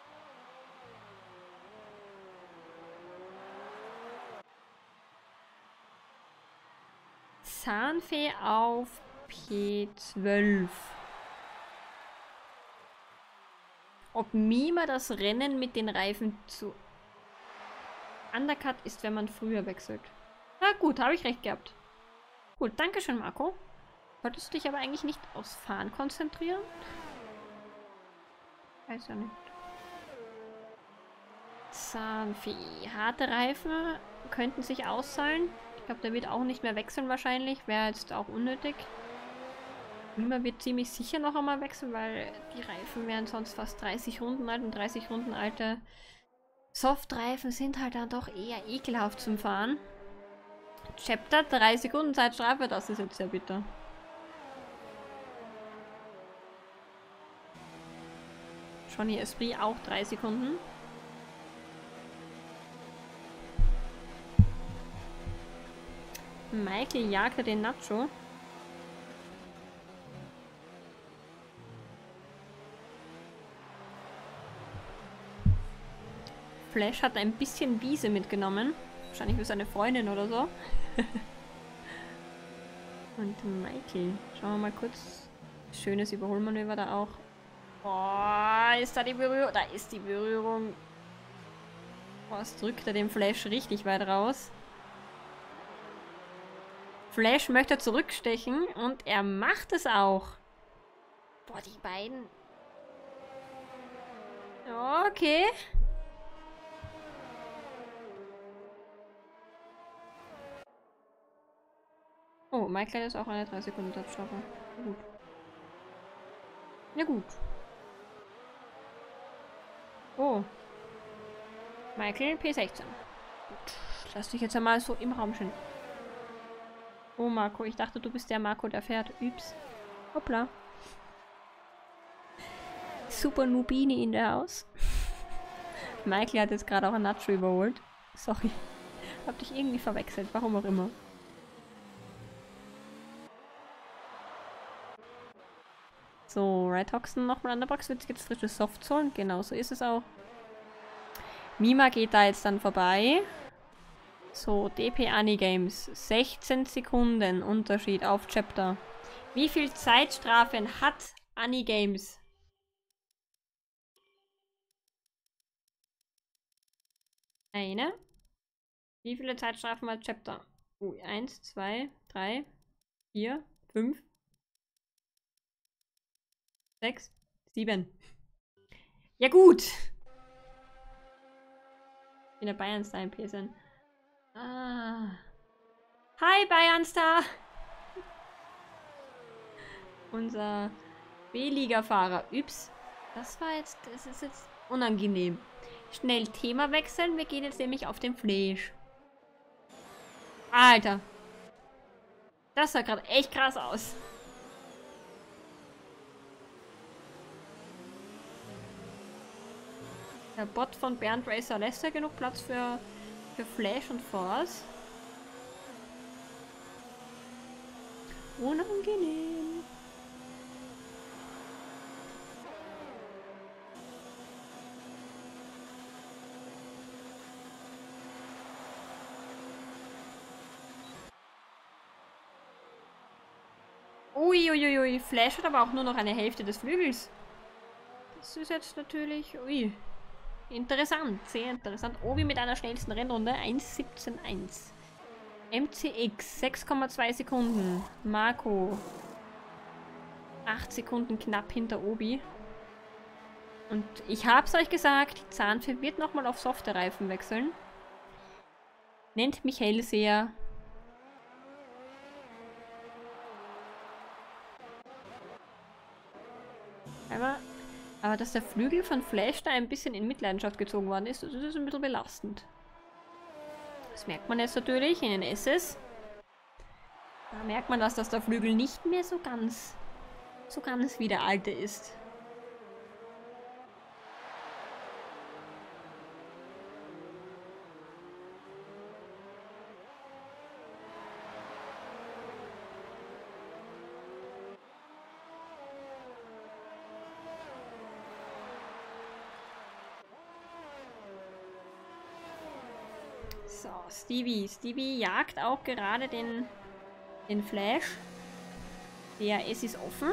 Zahnfee auf P12. Ob Mima das Rennen mit den Reifen zu Undercut ist, wenn man früher wechselt. Na gut, habe ich recht gehabt. Gut, danke schön, Marco. Solltest du dich aber eigentlich nicht aufs Fahren konzentrieren? Weiß ja nicht. Zahnfee. Harte Reifen könnten sich auszahlen. Ich glaube, der wird auch nicht mehr wechseln wahrscheinlich. Wäre jetzt auch unnötig. Mima wird ziemlich sicher noch einmal wechseln, weil die Reifen wären sonst fast 30 Runden alt und 30 Runden alte Softreifen sind halt dann doch eher ekelhaft zum Fahren. Chapter 3 Sekunden Zeitstrafe, das ist jetzt sehr bitter. Johnny Esprit auch 3 Sekunden. Michael jagte den Nacho. Flash hat ein bisschen Wiese mitgenommen. Wahrscheinlich für seine Freundin oder so. Und Michael. Schauen wir mal kurz. Schönes Überholmanöver da auch. Oh, ist da die Berührung? Da ist die Berührung. Was drückt er den Flash richtig weit raus? Flash möchte zurückstechen und er macht es auch. Boah, die beiden. Okay. Oh, Michael ist auch eine 3 Sekunden Zeitstrafe. Gut. Ja gut. Oh. Michael P16. Gut. Lass dich jetzt einmal so im Raum stehen. Oh, Marco, ich dachte, du bist der Marco, der fährt. Ups. Hoppla. Super Nubini in der Haus. Michael hat jetzt gerade auch einen Nacho überholt. Sorry. Hab dich irgendwie verwechselt, warum auch immer. So, Red Hoxton nochmal an der Box. Wird sich jetzt frische Softs holen. Genau, so ist es auch. Mima geht da jetzt dann vorbei. So, DP Anigames. 16 Sekunden Unterschied auf Chapter. Wie viel Zeitstrafen hat Anigames? Eine. Wie viele Zeitstrafen hat Chapter? 1, 2, 3, 4, 5, 6, 7. Ja gut. In der Bayernstar im PSN. Ah. Hi Bayernstar. Unser B-Liga-Fahrer. Ups. Das ist jetzt unangenehm. Schnell Thema wechseln. Wir gehen jetzt nämlich auf den Flash. Alter. Das sah gerade echt krass aus. Der Bot von Bernd Racer lässt ja genug Platz für Flash und Force. Unangenehm. Uiuiui, Flash hat aber auch nur noch eine Hälfte des Flügels. Das ist jetzt natürlich... Ui. Interessant, sehr interessant. Obi mit einer schnellsten Rennrunde. 1,17,1. MCX 6,2 Sekunden. Marco 8 Sekunden knapp hinter Obi. Und ich hab's euch gesagt, die Zahnfee wird nochmal auf softe Reifen wechseln. Nennt mich Hellseher. Aber dass der Flügel von Flash da ein bisschen in Mitleidenschaft gezogen worden ist, das ist ein bisschen belastend. Das merkt man jetzt natürlich in den SS. Da merkt man, dass der Flügel nicht mehr so ganz wie der alte ist. So, Stevie jagt auch gerade den Flash. DRS ist offen.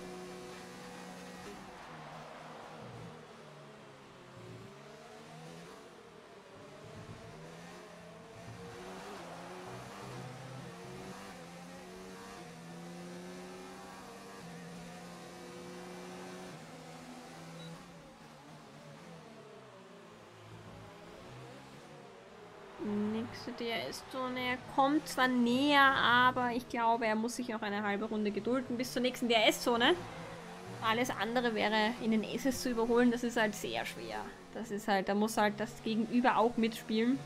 Nächste DRS-Zone. Er kommt zwar näher, aber ich glaube, er muss sich noch eine halbe Runde gedulden bis zur nächsten DRS-Zone. Alles andere wäre in den SS zu überholen, das ist halt sehr schwer. Das ist halt, da muss halt das Gegenüber auch mitspielen.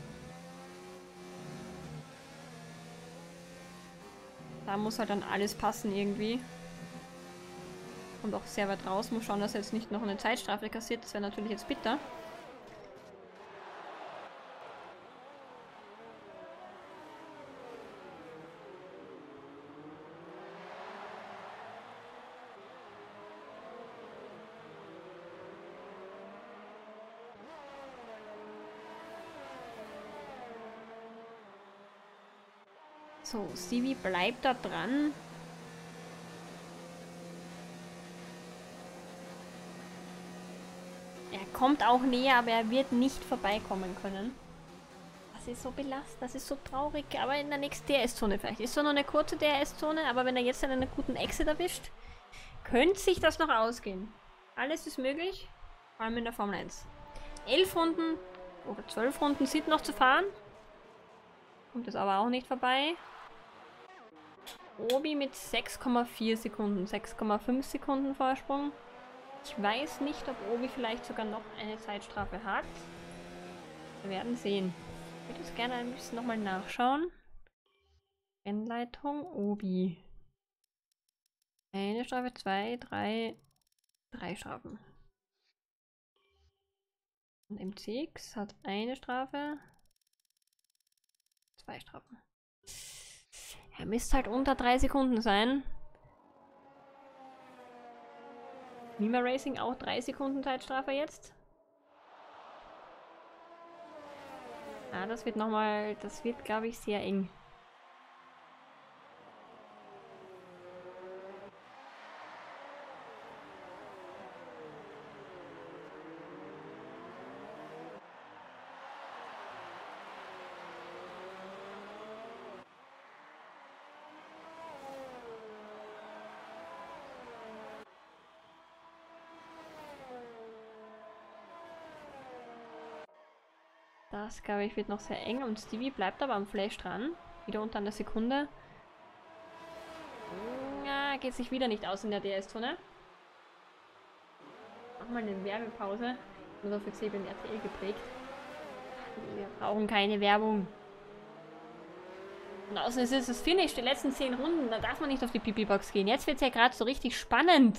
Da muss halt dann alles passen irgendwie. Kommt auch sehr weit raus, muss schauen, dass er jetzt nicht noch eine Zeitstrafe kassiert, das wäre natürlich jetzt bitter. So, Stevie bleibt da dran. Er kommt auch näher, aber er wird nicht vorbeikommen können. Das ist so belastend, das ist so traurig. Aber in der nächsten DRS-Zone vielleicht. Ist zwar noch eine kurze DRS-Zone, aber wenn er jetzt einen guten Exit erwischt, könnte sich das noch ausgehen. Alles ist möglich, vor allem in der Formel 1. 11 Runden oder 12 Runden sind noch zu fahren. Kommt es aber auch nicht vorbei. Obi mit 6,4 Sekunden, 6,5 Sekunden Vorsprung. Ich weiß nicht, ob Obi vielleicht sogar noch eine Zeitstrafe hat. Wir werden sehen. Ich würde jetzt gerne ein bisschen nochmal nachschauen. Rennleitung, Obi. Eine Strafe, 2, 3, 3 Strafen. Und MCX hat eine Strafe, 2 Strafen. Er müsste halt unter 3 Sekunden sein. Mima Racing auch 3 Sekunden Zeitstrafe jetzt. Ah, das wird nochmal, das wird, glaube ich, sehr eng. Das, glaube ich, wird noch sehr eng und Stevie bleibt aber am Flash dran. Wieder unter einer Sekunde. Ja, geht sich wieder nicht aus in der DS-Zone. Mach mal eine Werbepause. Nur für CB und RTL geprägt. Wir brauchen keine Werbung. Und außerdem ist es das Finish der letzten 10 Runden. Da darf man nicht auf die Pipi-Box gehen. Jetzt wird es ja gerade so richtig spannend.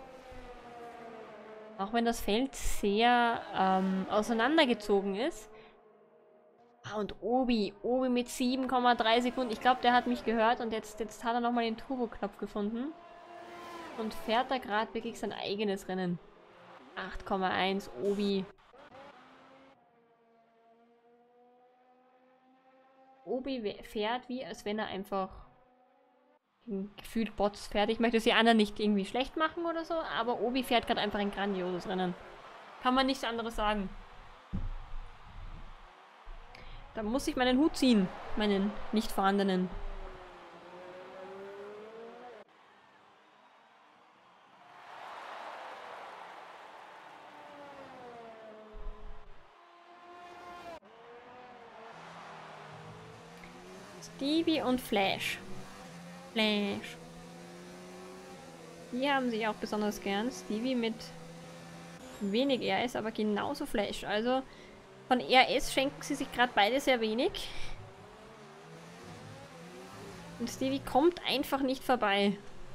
Auch wenn das Feld sehr auseinandergezogen ist. Und Obi mit 7,3 Sekunden. Ich glaube, der hat mich gehört und jetzt hat er nochmal den Turbo-Knopf gefunden. Und fährt da gerade wirklich sein eigenes Rennen. 8,1 Obi. Obi fährt wie, als wenn er einfach gefühlt Bots fährt. Ich möchte die anderen nicht irgendwie schlecht machen oder so, aber Obi fährt gerade einfach ein grandioses Rennen. Kann man nichts anderes sagen. Da muss ich meinen Hut ziehen, meinen nicht vorhandenen. Stevie und Flash. Flash. Die haben sich auch besonders gern. Stevie mit wenig RS, aber genauso Flash. Also von RS schenken sie sich gerade beide sehr wenig. Und Stevie kommt einfach nicht vorbei.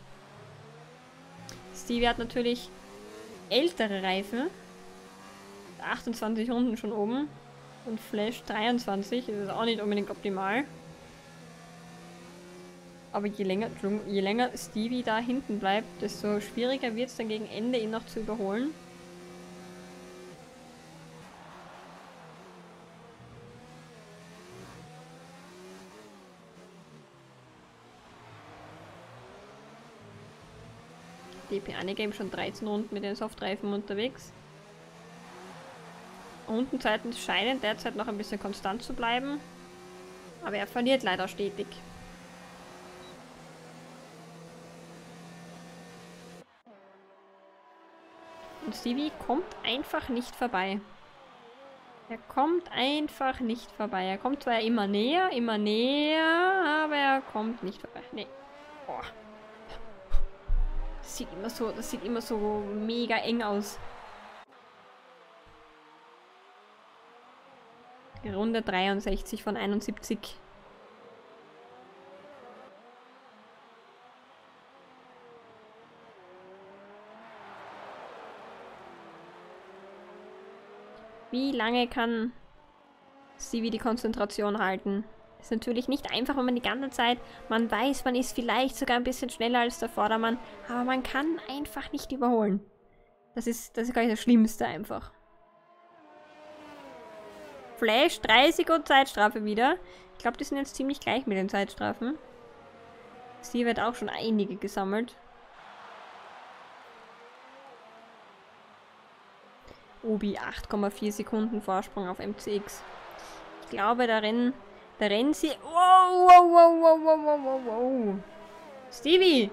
Stevie hat natürlich ältere Reifen. 28 Runden schon oben. Und Flash 23. Das ist auch nicht unbedingt optimal. Aber je länger Stevie da hinten bleibt, desto schwieriger wird es dann gegen Ende, ihn noch zu überholen. DP Anegame schon 13 Runden mit den Softreifen unterwegs. Rundenzeiten scheinen derzeit noch ein bisschen konstant zu bleiben. Aber er verliert leider stetig. Und Stevie kommt einfach nicht vorbei. Er kommt einfach nicht vorbei. Er kommt zwar immer näher, aber er kommt nicht vorbei. Nee. Boah. Das sieht immer so mega eng aus. Runde 63 von 71. Wie lange kann Stevie die Konzentration halten? Ist natürlich nicht einfach, wenn man die ganze Zeit, man weiß, man ist vielleicht sogar ein bisschen schneller als der Vordermann, aber man kann einfach nicht überholen. Das ist gar nicht das Schlimmste einfach. Flash, 3 Sekunden Zeitstrafe wieder. Ich glaube, die sind jetzt ziemlich gleich mit den Zeitstrafen. Stevie hat auch schon einige gesammelt. Obi 8,4 Sekunden Vorsprung auf MCX. Ich glaube, da rennen sie... Wow. Stevie!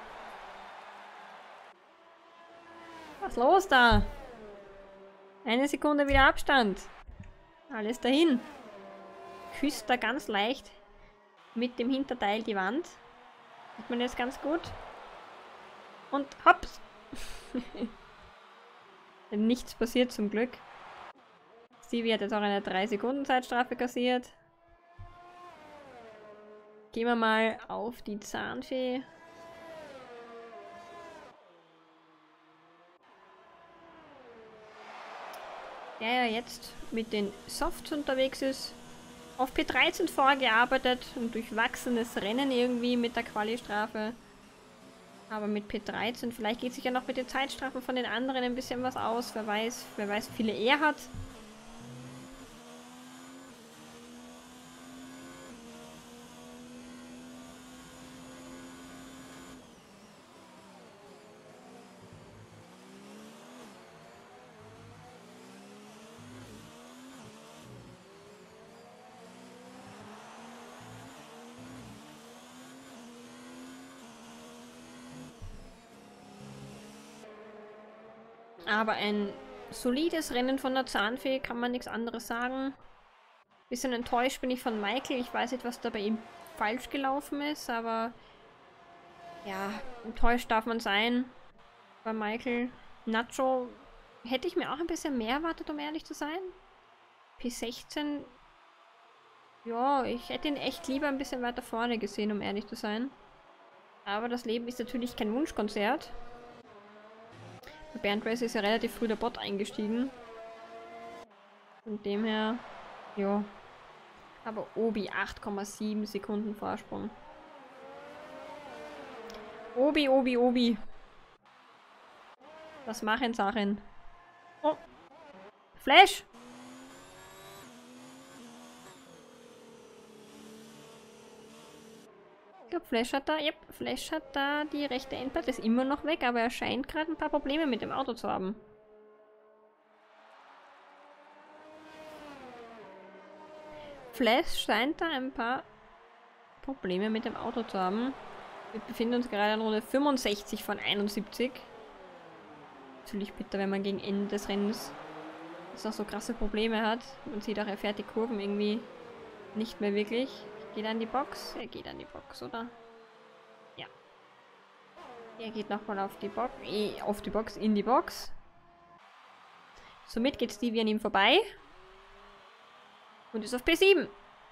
Was ist los da? 1 Sekunde wieder Abstand. Alles dahin. Küsst da ganz leicht mit dem Hinterteil die Wand. Sieht man das ganz gut. Und hops! Nichts passiert zum Glück. Stevie hat jetzt auch eine 3-Sekunden-Zeitstrafe kassiert. Gehen wir mal auf die Zahnfee. Der ja jetzt mit den Softs unterwegs ist. Auf P13 vorgearbeitet und durchwachsenes Rennen irgendwie mit der Quali-Strafe. Aber mit P13, vielleicht geht sich ja noch mit den Zeitstrafen von den anderen ein bisschen was aus. Wer weiß, wie viele er hat. Aber ein solides Rennen von der Zahnfee, kann man nichts anderes sagen. Bisschen enttäuscht bin ich von Michael. Ich weiß nicht, was da bei ihm falsch gelaufen ist, aber ja, enttäuscht darf man sein bei Michael. Nacho hätte ich mir auch ein bisschen mehr erwartet, um ehrlich zu sein. P16, ja, ich hätte ihn echt lieber ein bisschen weiter vorne gesehen, um ehrlich zu sein. Aber das Leben ist natürlich kein Wunschkonzert. Bernd Race ist ja relativ früh der Bot eingestiegen. Von dem her, ja. Aber Obi 8,7 Sekunden Vorsprung. Obi. Was machen Sachen? Oh. Flash! Ich glaube, Flash hat da die rechte Endplatte. Ist immer noch weg, aber er scheint gerade ein paar Probleme mit dem Auto zu haben. Flash scheint da ein paar Probleme mit dem Auto zu haben. Wir befinden uns gerade in Runde 65 von 71. Natürlich bitter, wenn man gegen Ende des Rennens noch so krasse Probleme hat. Man sieht auch, er fährt die Kurven irgendwie nicht mehr wirklich. Geht er an die Box? Er geht an die Box, oder? Ja. Er geht nochmal auf die Box. In die Box. Somit geht Stevie an ihm vorbei. Und ist auf P7.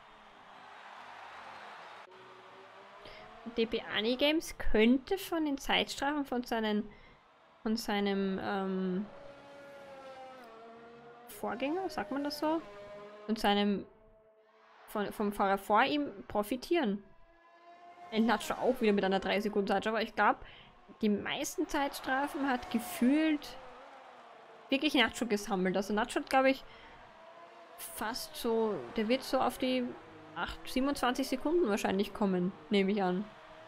DP Anigames könnte von den Zeitstrafen von seinem Vorgänger, sagt man das so? Und vom Fahrer vor ihm profitieren. Nacho auch wieder mit einer 3-Sekunden Zeitstrafe, aber ich glaube, die meisten Zeitstrafen hat gefühlt wirklich Nacho gesammelt. Also Nacho hat, glaube ich, fast so, der wird so auf die 27 Sekunden wahrscheinlich kommen, nehme ich an.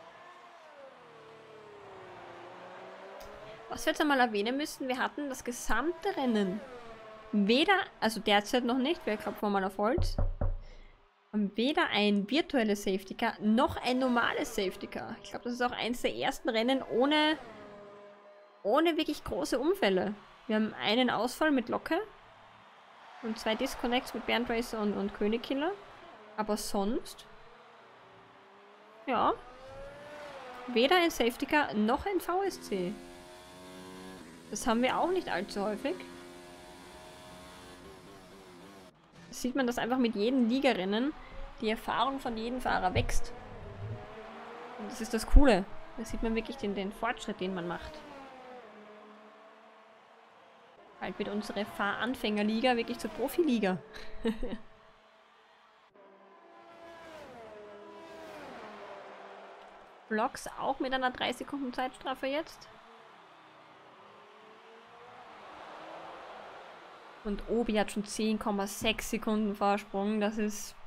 Was wir jetzt einmal erwähnen müssen, wir hatten das gesamte Rennen also derzeit noch nicht, wir klopfen mal auf Holz, weder ein virtuelles Safety Car noch ein normales Safety Car. Ich glaube, das ist auch eins der ersten Rennen ohne wirklich große Unfälle. Wir haben einen Ausfall mit Locke und 2 Disconnects mit Bernd Racer und Königkiller. Aber sonst, ja, weder ein Safety Car noch ein VSC. Das haben wir auch nicht allzu häufig. Das sieht man, dass einfach mit jedem Ligarennen die Erfahrung von jedem Fahrer wächst. Und das ist das Coole. Da sieht man wirklich den Fortschritt, den man macht. Bald wird unsere Fahranfängerliga wirklich zur Profiliga. Vlogs auch mit einer 3-Sekunden Zeitstrafe jetzt. Und Obi hat schon 10,6 Sekunden Vorsprung. Das ist...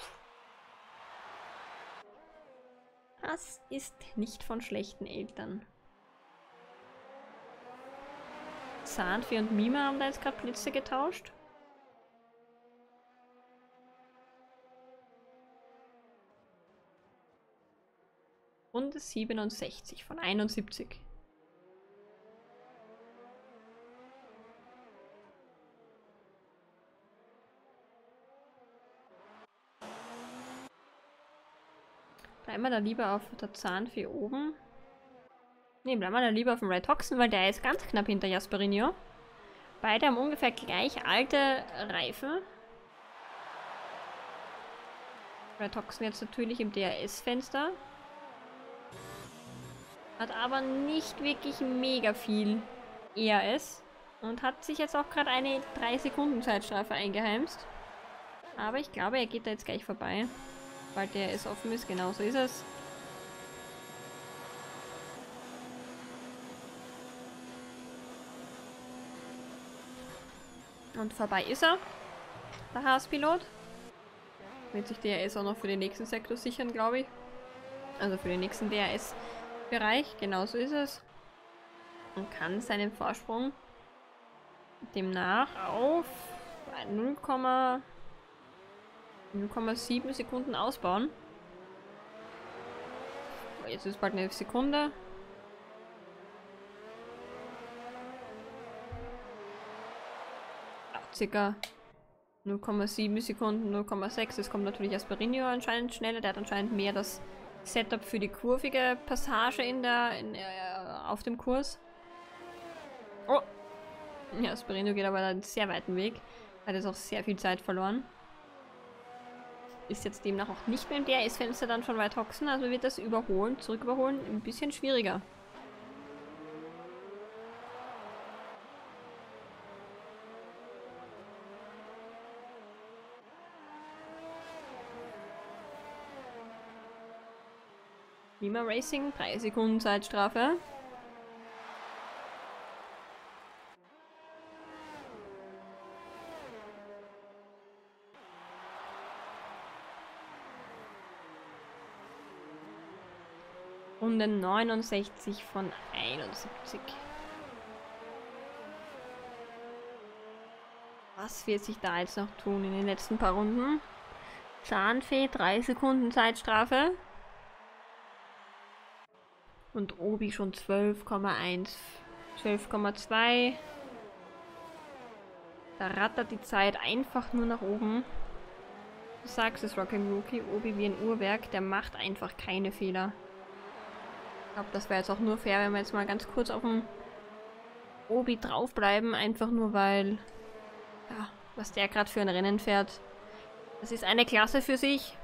Das ist nicht von schlechten Eltern. Zahnfee und Mima haben da jetzt gerade Blitze getauscht. Runde 67 von 71. Bleiben wir da lieber auf der Zahnfee oben. Ne, bleiben wir da lieber auf dem Red Hoxen, weil der ist ganz knapp hinter Jasperinho. Beide haben ungefähr gleich alte Reifen. Red Hoxen jetzt natürlich im DRS-Fenster. Hat aber nicht wirklich mega viel ERS. Und hat sich jetzt auch gerade eine 3-Sekunden-Zeitstrafe eingeheimst. Aber ich glaube, er geht da jetzt gleich vorbei. Weil der DRS offen ist, genau so ist es. Und vorbei ist er. Der Haas-Pilot. Wird sich DRS auch noch für den nächsten Sektor sichern, glaube ich. Also für den nächsten DRS-Bereich. Genauso ist es. Und kann seinen Vorsprung demnach auf 0,7 Sekunden ausbauen. Jetzt ist bald eine Sekunde. Circa 0,7 Sekunden, 0,6. Es kommt natürlich Asperinio anscheinend schneller. Der hat anscheinend mehr das Setup für die kurvige Passage auf dem Kurs. Oh! Ja, Asperinio geht aber einen sehr weiten Weg. Hat jetzt auch sehr viel Zeit verloren. Ist jetzt demnach auch nicht mehr im DRS-Fenster dann von Red Hoxen. Also wird das Zurücküberholen ein bisschen schwieriger. Lima Racing, 3 Sekunden Zeitstrafe. Runde 69 von 71. Was wird sich da jetzt noch tun in den letzten paar Runden? Zahnfee, 3 Sekunden Zeitstrafe. Und Obi schon 12,1, 12,2. Da rattert die Zeit einfach nur nach oben. Du sagst es, Rocking Rookie, Obi wie ein Uhrwerk, der macht einfach keine Fehler. Ich glaube, das wäre jetzt auch nur fair, wenn wir jetzt mal ganz kurz auf dem Obi draufbleiben, einfach nur weil, ja, was der gerade für ein Rennen fährt. Das ist eine Klasse für sich.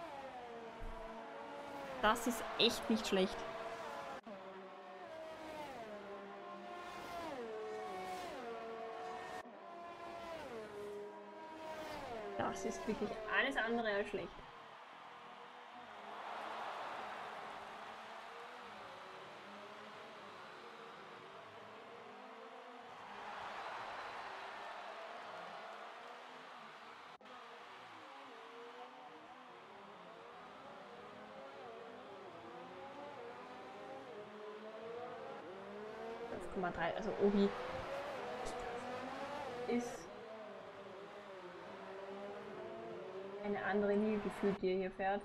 Das ist echt nicht schlecht. Das ist wirklich alles andere als schlecht. Also Obi ist eine andere Liga gefühlt, die er hier fährt.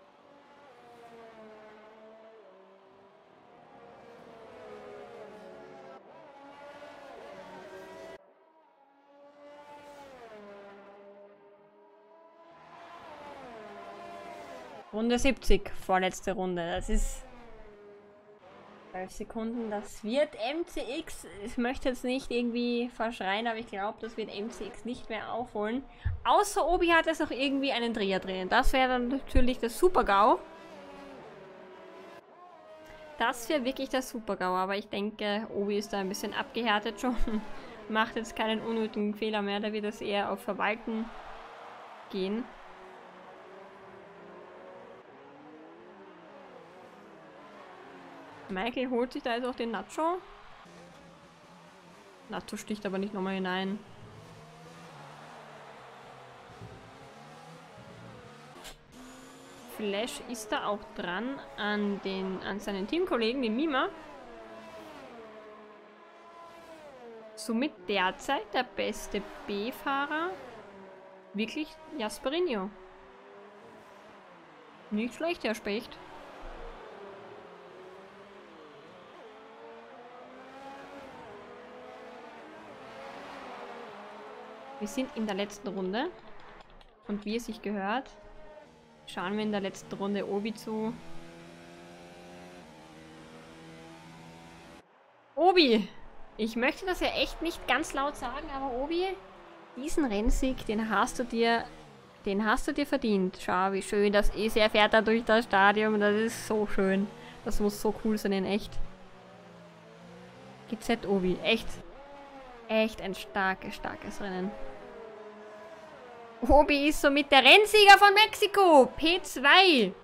Runde 70, vorletzte Runde. Das ist 12 Sekunden. Das wird MCX. Ich möchte jetzt nicht irgendwie verschreien, aber ich glaube, das wird MCX nicht mehr aufholen. Außer Obi hat es noch irgendwie einen Dreher drinnen. Das wäre dann natürlich das Super-GAU. Das wäre wirklich das Super-GAU. Aber ich denke, Obi ist da ein bisschen abgehärtet schon. Macht jetzt keinen unnötigen Fehler mehr. Da wird es eher auf Verwalten gehen. Michael holt sich da jetzt auch den Nacho. Nacho sticht aber nicht nochmal hinein. Flash ist da auch dran an seinen Teamkollegen, den Mima. Somit derzeit der beste B-Fahrer wirklich Jasperinho. Nicht schlecht, Herr Specht. Wir sind in der letzten Runde und wie es sich gehört, schauen wir in der letzten Runde Obi zu. Obi! Ich möchte das ja echt nicht ganz laut sagen, aber Obi, diesen Rennsieg, den hast du dir verdient. Schau, wie schön das ist. Er fährt da durch das Stadion. Das ist so schön. Das muss so cool sein in echt. GZ Obi. Echt ein starkes Rennen. Obi ist somit der Rennsieger von Mexiko. P2.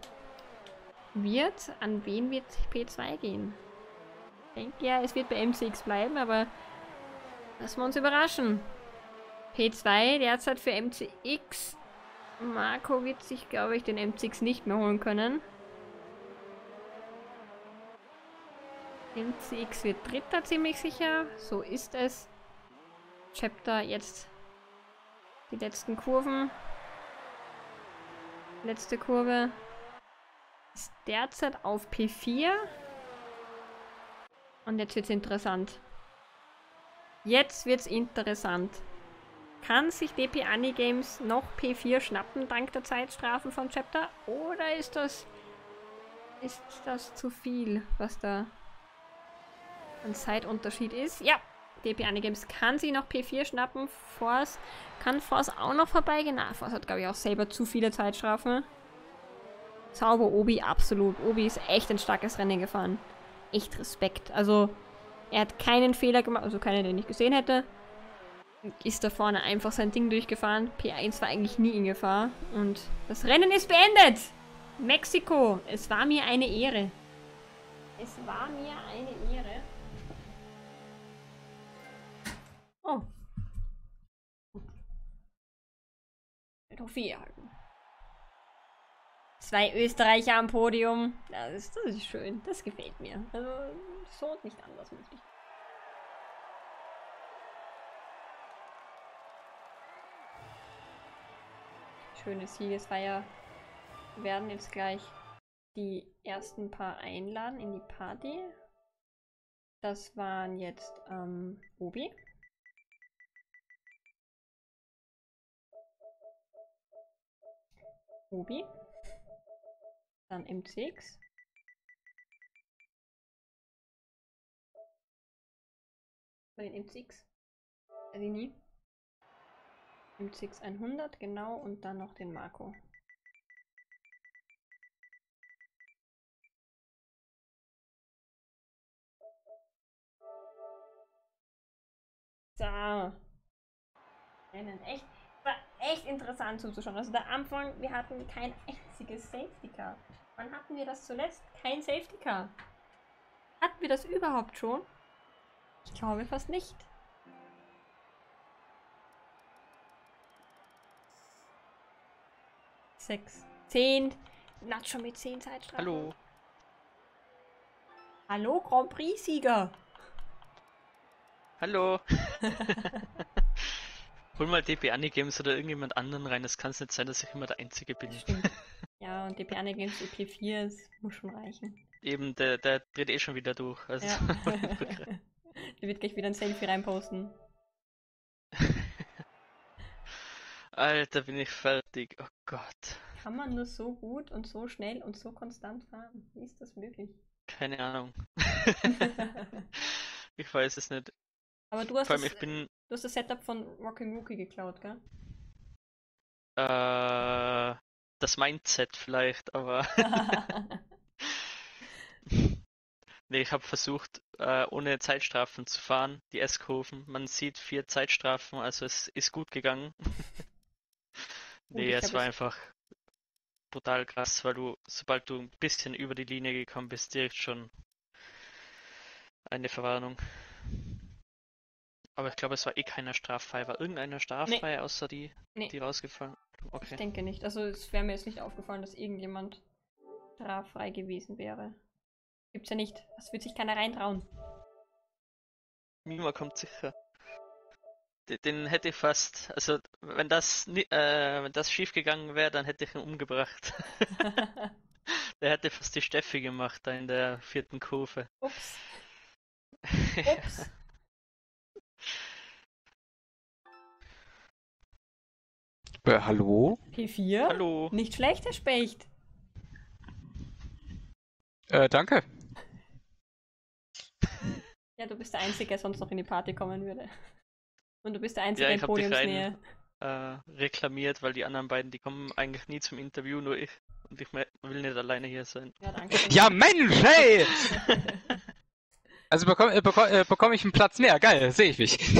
An wen wird P2 gehen? Ich denke ja, es wird bei MCX bleiben, aber lassen wir uns überraschen. P2 derzeit für MCX. Marco wird sich, glaube ich, den MCX nicht mehr holen können. MCX wird Dritter, ziemlich sicher. So ist es. Chapter jetzt die letzten Kurven. Letzte Kurve ist derzeit auf P4. Und jetzt wird's interessant. Jetzt wird's interessant. Kann sich DP Anigames noch P4 schnappen dank der Zeitstrafen von Chapter? Oder ist das zu viel, was da ein Zeitunterschied ist? Ja, DP Anigames kann sich noch P4 schnappen. Kann Force auch noch vorbeigehen? Na, Force hat, glaube ich, auch selber zu viele Zeitstrafen. Sauber Obi, absolut. Obi ist echt ein starkes Rennen gefahren. Echt Respekt. Also, er hat keinen Fehler gemacht, also keinen, den ich gesehen hätte. Ist da vorne einfach sein Ding durchgefahren. P1 war eigentlich nie in Gefahr. Und das Rennen ist beendet! Mexiko, es war mir eine Ehre. Es war mir eine Ehre. Oh. Trophäe erhalten. 2 Österreicher am Podium. Das ist schön. Das gefällt mir. Also, so und nicht anders möchte ich. Schöne Siegesfeier. Wir werden jetzt gleich die ersten paar einladen in die Party. Das waren jetzt Obi. Dann MCX. Bei den MCX. Also nie. MCX 100, genau, und dann noch den Marco. So. Rennen. War echt interessant zuzuschauen. Also der Anfang, wir hatten kein einziges Safety Car. Wann hatten wir das zuletzt? Kein Safety Car. Hatten wir das überhaupt schon? Ich glaube fast nicht. 6, 10. Nacho mit 10 Zeitstrafen. Hallo. Hallo, Grand Prix-Sieger. Hallo. Hol mal DP Anigames oder irgendjemand anderen rein. Es kann nicht sein, dass ich immer der Einzige bin. Stimmt. Ja, und DP Anigames EP4, das muss schon reichen. Eben, der dreht eh schon wieder durch. Also Ja. Der wird gleich wieder ein Selfie reinposten. Alter, bin ich fertig. Oh Gott. Kann man nur so gut und so schnell und so konstant fahren? Wie ist das möglich? Keine Ahnung. Ich weiß es nicht. Aber du hast, Vor allem, ich bin du hast das Setup von Rockin' Rookie geklaut, gell? das Mindset vielleicht, aber nee, ich habe versucht, ohne Zeitstrafen zu fahren, die S-Kurven. Man sieht 4 Zeitstrafen, also es ist gut gegangen. Nee, es war einfach brutal krass, weil du, sobald du ein bisschen über die Linie gekommen bist, direkt schon eine Verwarnung. Aber ich glaube, es war eh keiner straffrei. War irgendeiner straffrei, außer die, Nee. die rausgefallen? Okay. Ich denke nicht. Also es wäre mir jetzt nicht aufgefallen, dass irgendjemand straffrei gewesen wäre. Gibt's ja nicht. Das wird sich keiner reintrauen. Mima kommt sicher. Den hätte ich fast, also wenn das schief gegangen wäre, dann hätte ich ihn umgebracht. Der hätte fast die Steffi gemacht da in der 4. Kurve. Ups. Ups. Hallo? P4? Hallo. Nicht schlecht, Herr Specht. Danke. Ja, du bist der Einzige, der sonst noch in die Party kommen würde. Und du bist der Einzige Ja, in ich habe dich Podiumsnähe. reklamiert, weil die anderen beiden, die kommen eigentlich nie zum Interview, nur ich. Und ich will nicht alleine hier sein. Ja, danke. Ja, Mensch, hey! Also bekomme ich einen Platz mehr. Geil, sehe ich mich.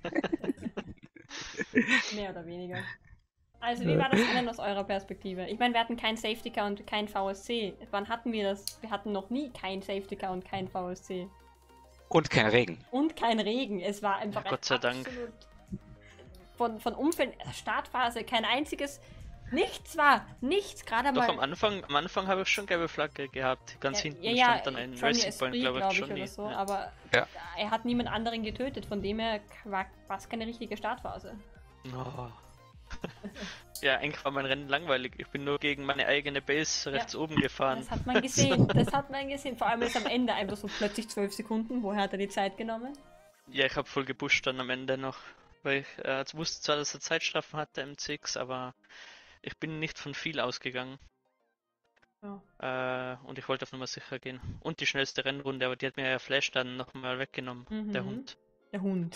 Mehr oder weniger. Also, wie war das Rennen aus eurer Perspektive? Ich meine, wir hatten kein Safety Car und kein VSC. Wann hatten wir das? Wir hatten noch nie kein Safety Car und kein VSC. Und kein Regen. Und kein Regen. Es war einfach Ja, Gott sei Dank. Von Umfällen, Startphase, kein einziges. Nichts war. Nichts. Gerade Doch, mal. am Anfang habe ich schon gelbe Flagge gehabt. Ganz hinten ja, stand dann ein Johnny Racing Point, Esprit, glaube ich, oder Johnny. so, Ja. aber Ja. er hat niemand anderen getötet, von dem her war es keine richtige Startphase. Oh. Ja, eigentlich war mein Rennen langweilig. Ich bin nur gegen meine eigene Base rechts oben gefahren. Das hat man gesehen, das hat man gesehen. Vor allem ist am Ende einfach so plötzlich 12 Sekunden. Woher hat er die Zeit genommen? Ja, ich habe voll gepusht dann am Ende noch. Weil ich wusste zwar, dass er Zeitstrafen hatte, MCX, aber ich bin nicht von viel ausgegangen. Ja. Und ich wollte auf Nummer sicher gehen. Und die schnellste Rennrunde, aber die hat mir ja Flash dann nochmal weggenommen, der Hund. Der Hund.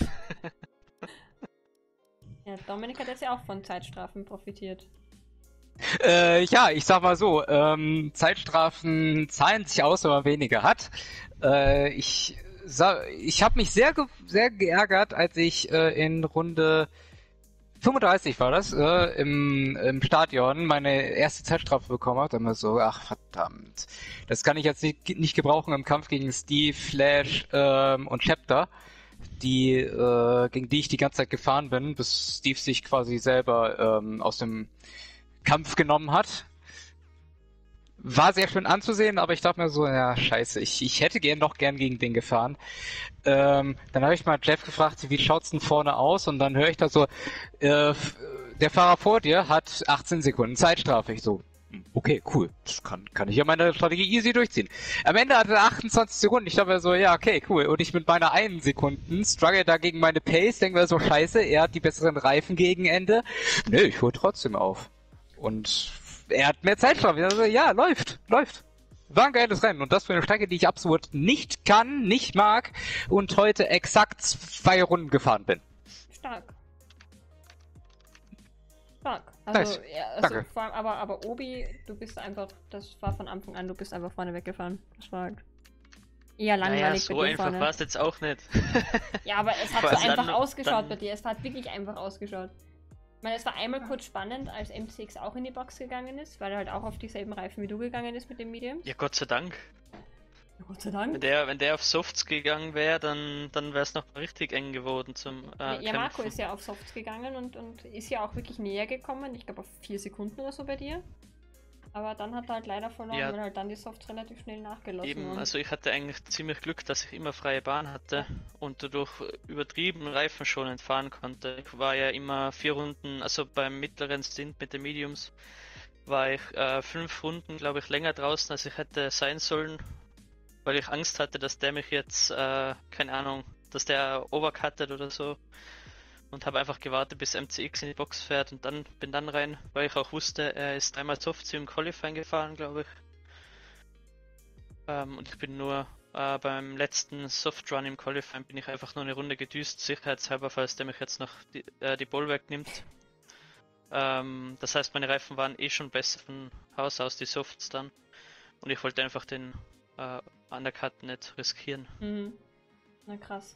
Ja, Dominik hat jetzt ja auch von Zeitstrafen profitiert. Ja, ich sag mal so, Zeitstrafen zahlen sich aus, wenn man weniger hat. Ich habe mich sehr geärgert, als ich in Runde 35 war das, im Stadion meine erste Zeitstrafe bekommen habe. Dann war so, ach verdammt, das kann ich jetzt nicht gebrauchen im Kampf gegen Steve, Flash und Chapter, gegen die ich die ganze Zeit gefahren bin, bis Steve sich quasi selber aus dem Kampf genommen hat. War sehr schön anzusehen, aber ich dachte mir so, ja, scheiße, ich hätte gern gegen den gefahren. Dann habe ich mal Jeff gefragt, wie schaut's denn vorne aus? Und dann höre ich da so, der Fahrer vor dir hat 18 Sekunden Zeitstrafe. Ich so, okay, cool, das kann ich ja meine Strategie easy durchziehen. Am Ende hatte er 28 Sekunden. Ich dachte mir so, ja, okay, cool. Und ich mit meiner 1 Sekunden struggle da gegen meine Pace, denke mir so, scheiße, er hat die besseren Reifen gegen Ende. Nö, ich hole trotzdem auf. Und er hat mehr Zeitstrafe. Also, ja, läuft. War ein geiles Rennen. Und das für eine Strecke, die ich absolut nicht kann, nicht mag und heute exakt 2 Runden gefahren bin. Stark. Also, Nice. ja, also Danke. vor allem, aber Obi, du bist einfach, das war von Anfang an, du bist einfach vorne weggefahren. Stark. Eher langweilig Naja, bei so dir einfach vorne. war es jetzt auch nicht. Ja, aber es hat Vor so allem einfach dann- ausgeschaut dann- bei dir. Es hat wirklich einfach ausgeschaut. Ich meine, es war einmal kurz spannend, als MCX auch in die Box gegangen ist, weil er halt auch auf dieselben Reifen wie du gegangen ist mit dem Medium. Ja, Gott sei Dank. Ja, Gott sei Dank. Wenn der auf Softs gegangen wäre, dann wäre es noch richtig eng geworden zum Ja, Marco Kämpfen. ist ja auf Softs gegangen und ist ja auch wirklich näher gekommen. Ich glaube auf 4 Sekunden oder so bei dir. Aber dann hat er halt leider verloren, Ja. weil halt dann die Softs relativ schnell nachgelassen Eben, wurden. also ich hatte eigentlich ziemlich Glück, dass ich immer freie Bahn hatte und dadurch übertrieben Reifen schonend fahren konnte. Ich war ja immer 4 Runden, also beim mittleren Stint mit den Mediums war ich 5 Runden, glaube ich, länger draußen, als ich hätte sein sollen, weil ich Angst hatte, dass der mich jetzt, keine Ahnung, dass der overcuttet oder so. Und habe einfach gewartet, bis MCX in die Box fährt und bin dann rein, weil ich auch wusste, er ist einmal Softs im Qualifying gefahren, glaube ich. Und ich bin nur beim letzten Softrun im Qualifying bin ich einfach nur eine Runde gedüst, sicherheitshalber, falls der mich jetzt noch die Ball wegnimmt. Das heißt, meine Reifen waren eh schon besser von Haus aus, die Softs dann. Und ich wollte einfach den Undercut nicht riskieren. Mhm. Na krass.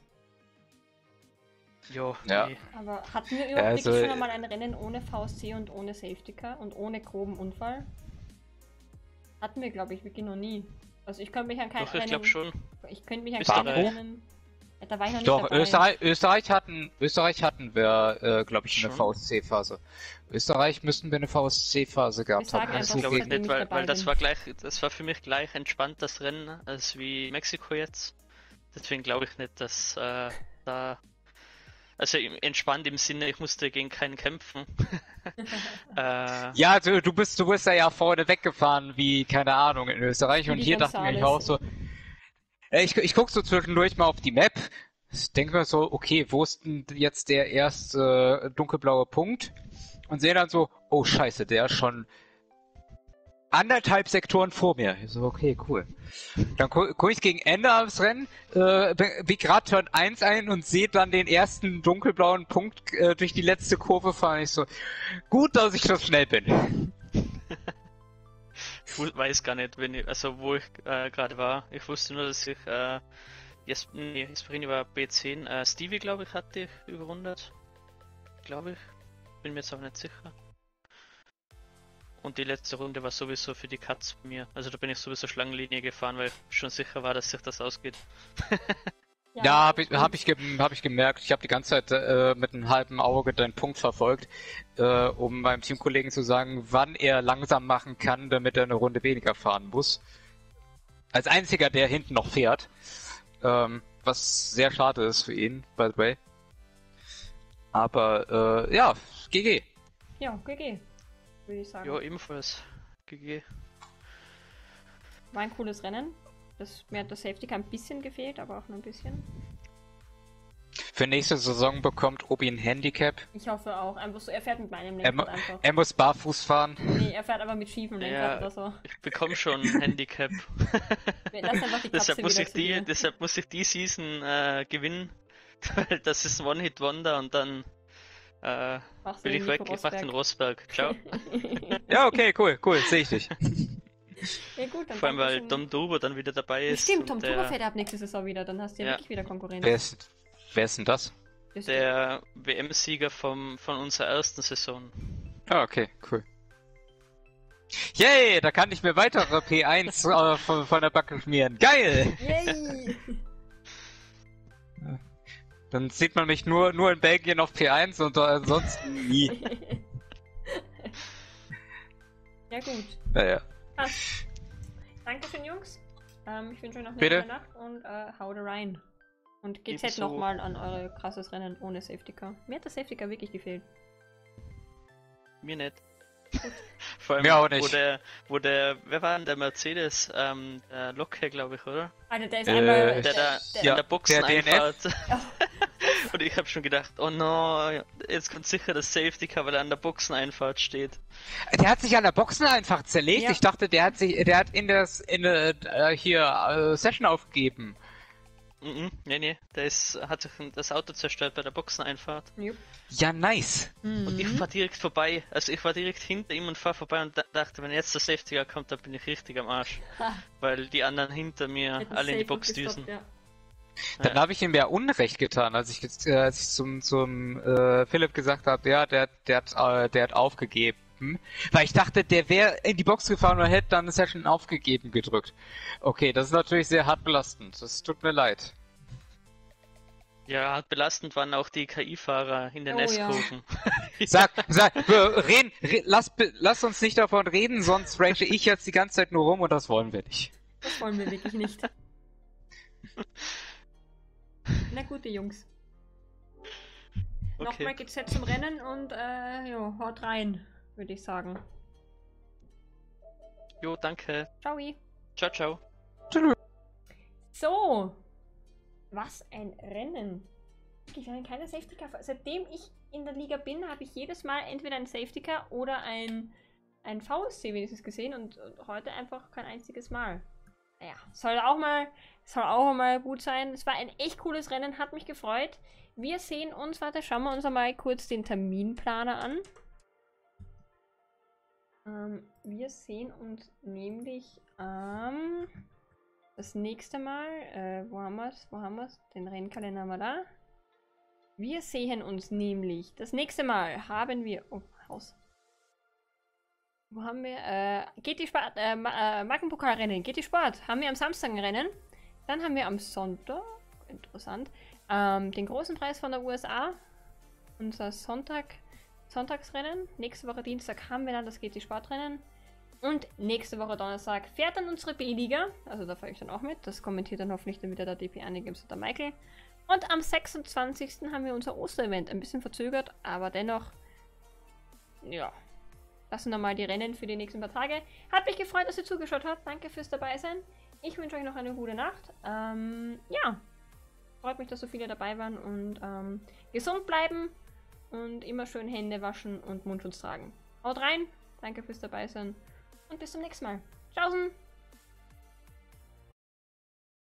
Jo, Ja. nee. Aber hatten wir überhaupt Also, wirklich schon einmal ein Rennen ohne VSC und ohne Safety Car und ohne groben Unfall? Hatten wir, glaube ich, wirklich noch nie. Also ich könnte mich an kein Doch, ich Rennen... glaube schon. Ich könnte mich an Österreich. kein Rennen... Ja, da war ich noch nicht Doch, dabei. Österreich hatten wir, glaube ich, eine Schon? VSC-Phase. Österreich müssten wir eine VSC-Phase gehabt Ich sag haben. einfach, Das glaube ich seitdem nicht, ich weil dabei das bin. das war für mich gleich entspannt das Rennen als wie Mexiko jetzt. Deswegen glaube ich nicht, dass da also entspannt im Sinne, ich musste gegen keinen kämpfen. Ja, du bist ja vorne weggefahren, wie, keine Ahnung, in Österreich. Und Wie hier dachte ich mir Gonzales. auch so, ich guck so zwischendurch mal auf die Map. Ich denke mir so, okay, wo ist denn jetzt der erste dunkelblaue Punkt? Und sehe dann so, oh scheiße, der ist schon 1,5 Sektoren vor mir. Ich so, okay, cool. Dann gucke ich gegen Ende aufs Rennen, wie gerade Turn 1 ein und sehe dann den ersten dunkelblauen Punkt durch die letzte Kurve fahren. Ich so, gut, dass ich so schnell bin. Ich weiß gar nicht, wo ich gerade war. Ich wusste nur, dass ich Jasperini war B10. Stevie, glaube ich, hatte ich überrundet. Glaube ich. Bin mir jetzt aber nicht sicher. Und die letzte Runde war sowieso für die Cuts bei mir. Also da bin ich sowieso Schlangenlinie gefahren, weil ich schon sicher war, dass sich das ausgeht. Ja, hab ich gemerkt. Ich habe die ganze Zeit mit einem halben Auge deinen Punkt verfolgt, um meinem Teamkollegen zu sagen, wann er langsam machen kann, damit er eine Runde weniger fahren muss. Als einziger, der hinten noch fährt. Was sehr schade ist für ihn, by the way. Aber ja, GG. Ja, GG. Würde ich sagen. Ja, ebenfalls. GG. War ein cooles Rennen. Mir hat das Safety Car ein bisschen gefehlt, aber auch nur ein bisschen. Für nächste Saison bekommt Obi ein Handicap. Ich hoffe auch. Einfach so, er fährt mit meinem Lenkrad einfach. Er muss barfuß fahren. Nee, er fährt aber mit schiefem Lenkrad oder so. Ich bekomme schon ein Handicap. Lass einfach die Kapsel deshalb muss ich die Season gewinnen. Weil das ist ein One-Hit-Wonder und dann bin ich weg. Ich mach den Rosberg. Ciao. Ja, okay, cool, sehe ich dich. Ja, gut, dann vor allem, weil Tom Duber dann wieder dabei ist. Stimmt, Tom Duber fährt ab nächste Saison wieder, dann hast du ja wirklich wieder Konkurrenz. Wer ist denn das? Der WM-Sieger von unserer ersten Saison. Ah, okay, cool. Yay, da kann ich mir weitere P1 von der Backe schmieren. Geil! Yay! Dann sieht man mich nur in Belgien auf P1 und ansonsten nie. Ja gut. Naja. Passt. Dankeschön, Jungs. Ich wünsche euch noch eine Bitte? gute Nacht und haut rein. Und GZ Ebenso. nochmal an eure krasses Rennen ohne Safety Car. Mir hat das Safety Car wirklich gefehlt. Mir nicht. Vor allem, Mir auch nicht. wer war denn der Mercedes? Der Locke, glaube ich, oder? Alter, der ist einmal... Der da ja, an der Boxen der DNF. einfahrt. Und ich habe schon gedacht, oh no, jetzt kommt sicher das Safety Car, weil er an der Boxeneinfahrt steht. Der hat sich an der Boxen einfach zerlegt. Ja. Ich dachte, der hat in der Session aufgegeben. Nee, hat sich das Auto zerstört bei der Boxeneinfahrt. Jupp. Ja, nice. Und ich fahr direkt vorbei. Also ich war direkt hinter ihm und fahr vorbei und dachte, wenn jetzt das Safety Car kommt, dann bin ich richtig am Arsch. Ha. Weil die anderen hinter mir Hätten alle in die safe Box düsen. gestoppt, ja. Dann habe ich ihm ja Unrecht getan, als ich zum Philipp gesagt habe, ja, der hat aufgegeben. Weil ich dachte, der wäre in die Box gefahren und hätte dann Session aufgegeben gedrückt. Okay, das ist natürlich sehr hart belastend. Das tut mir leid. Ja, hart belastend waren auch die KI-Fahrer in den S-Kurven. Lass uns nicht davon reden, sonst rage ich jetzt die ganze Zeit nur rum und das wollen wir nicht. Das wollen wir wirklich nicht. Na gut, die Jungs. Okay. Nochmal GZ zum Rennen und jo, haut rein, würde ich sagen. Jo, danke. Ciao. Ciao, ciao. So. Was ein Rennen. Ich habe keine Safety Car. Seitdem ich in der Liga bin, habe ich jedes Mal entweder ein Safety Car oder ein VSC wenigstens gesehen und heute einfach kein einziges Mal. Naja, soll auch mal gut sein. Es war ein echt cooles Rennen, hat mich gefreut. Wir sehen uns, warte, schauen wir uns einmal kurz den Terminplaner an. Wir sehen uns nämlich das nächste Mal, wo haben wir's? Den Rennkalender haben wir da. Wir sehen uns nämlich, das nächste Mal haben wir, Haus. Wo haben wir, GT Sport, Markenpokalrennen, GT Sport, haben wir am Samstag ein Rennen. Dann haben wir am Sonntag, interessant, den großen Preis von der USA, unser Sonntagsrennen. Nächste Woche Dienstag haben wir dann das GT Sportrennen. Und nächste Woche Donnerstag fährt dann unsere B-Liga. Also da fahre ich dann auch mit. Das kommentiert dann hoffentlich dann wieder der DP Anigames und der Michael. Und am 26. haben wir unser Osterevent. Ein bisschen verzögert, aber dennoch, ja, lassen wir mal die Rennen für die nächsten paar Tage. Hat mich gefreut, dass ihr zugeschaut habt. Danke fürs Dabeisein. Ich wünsche euch noch eine gute Nacht. Ja, freut mich, dass so viele dabei waren. Und gesund bleiben. Und immer schön Hände waschen und Mundschutz tragen. Haut rein. Danke fürs Dabeisein. Und und bis zum nächsten Mal. Tschaußen!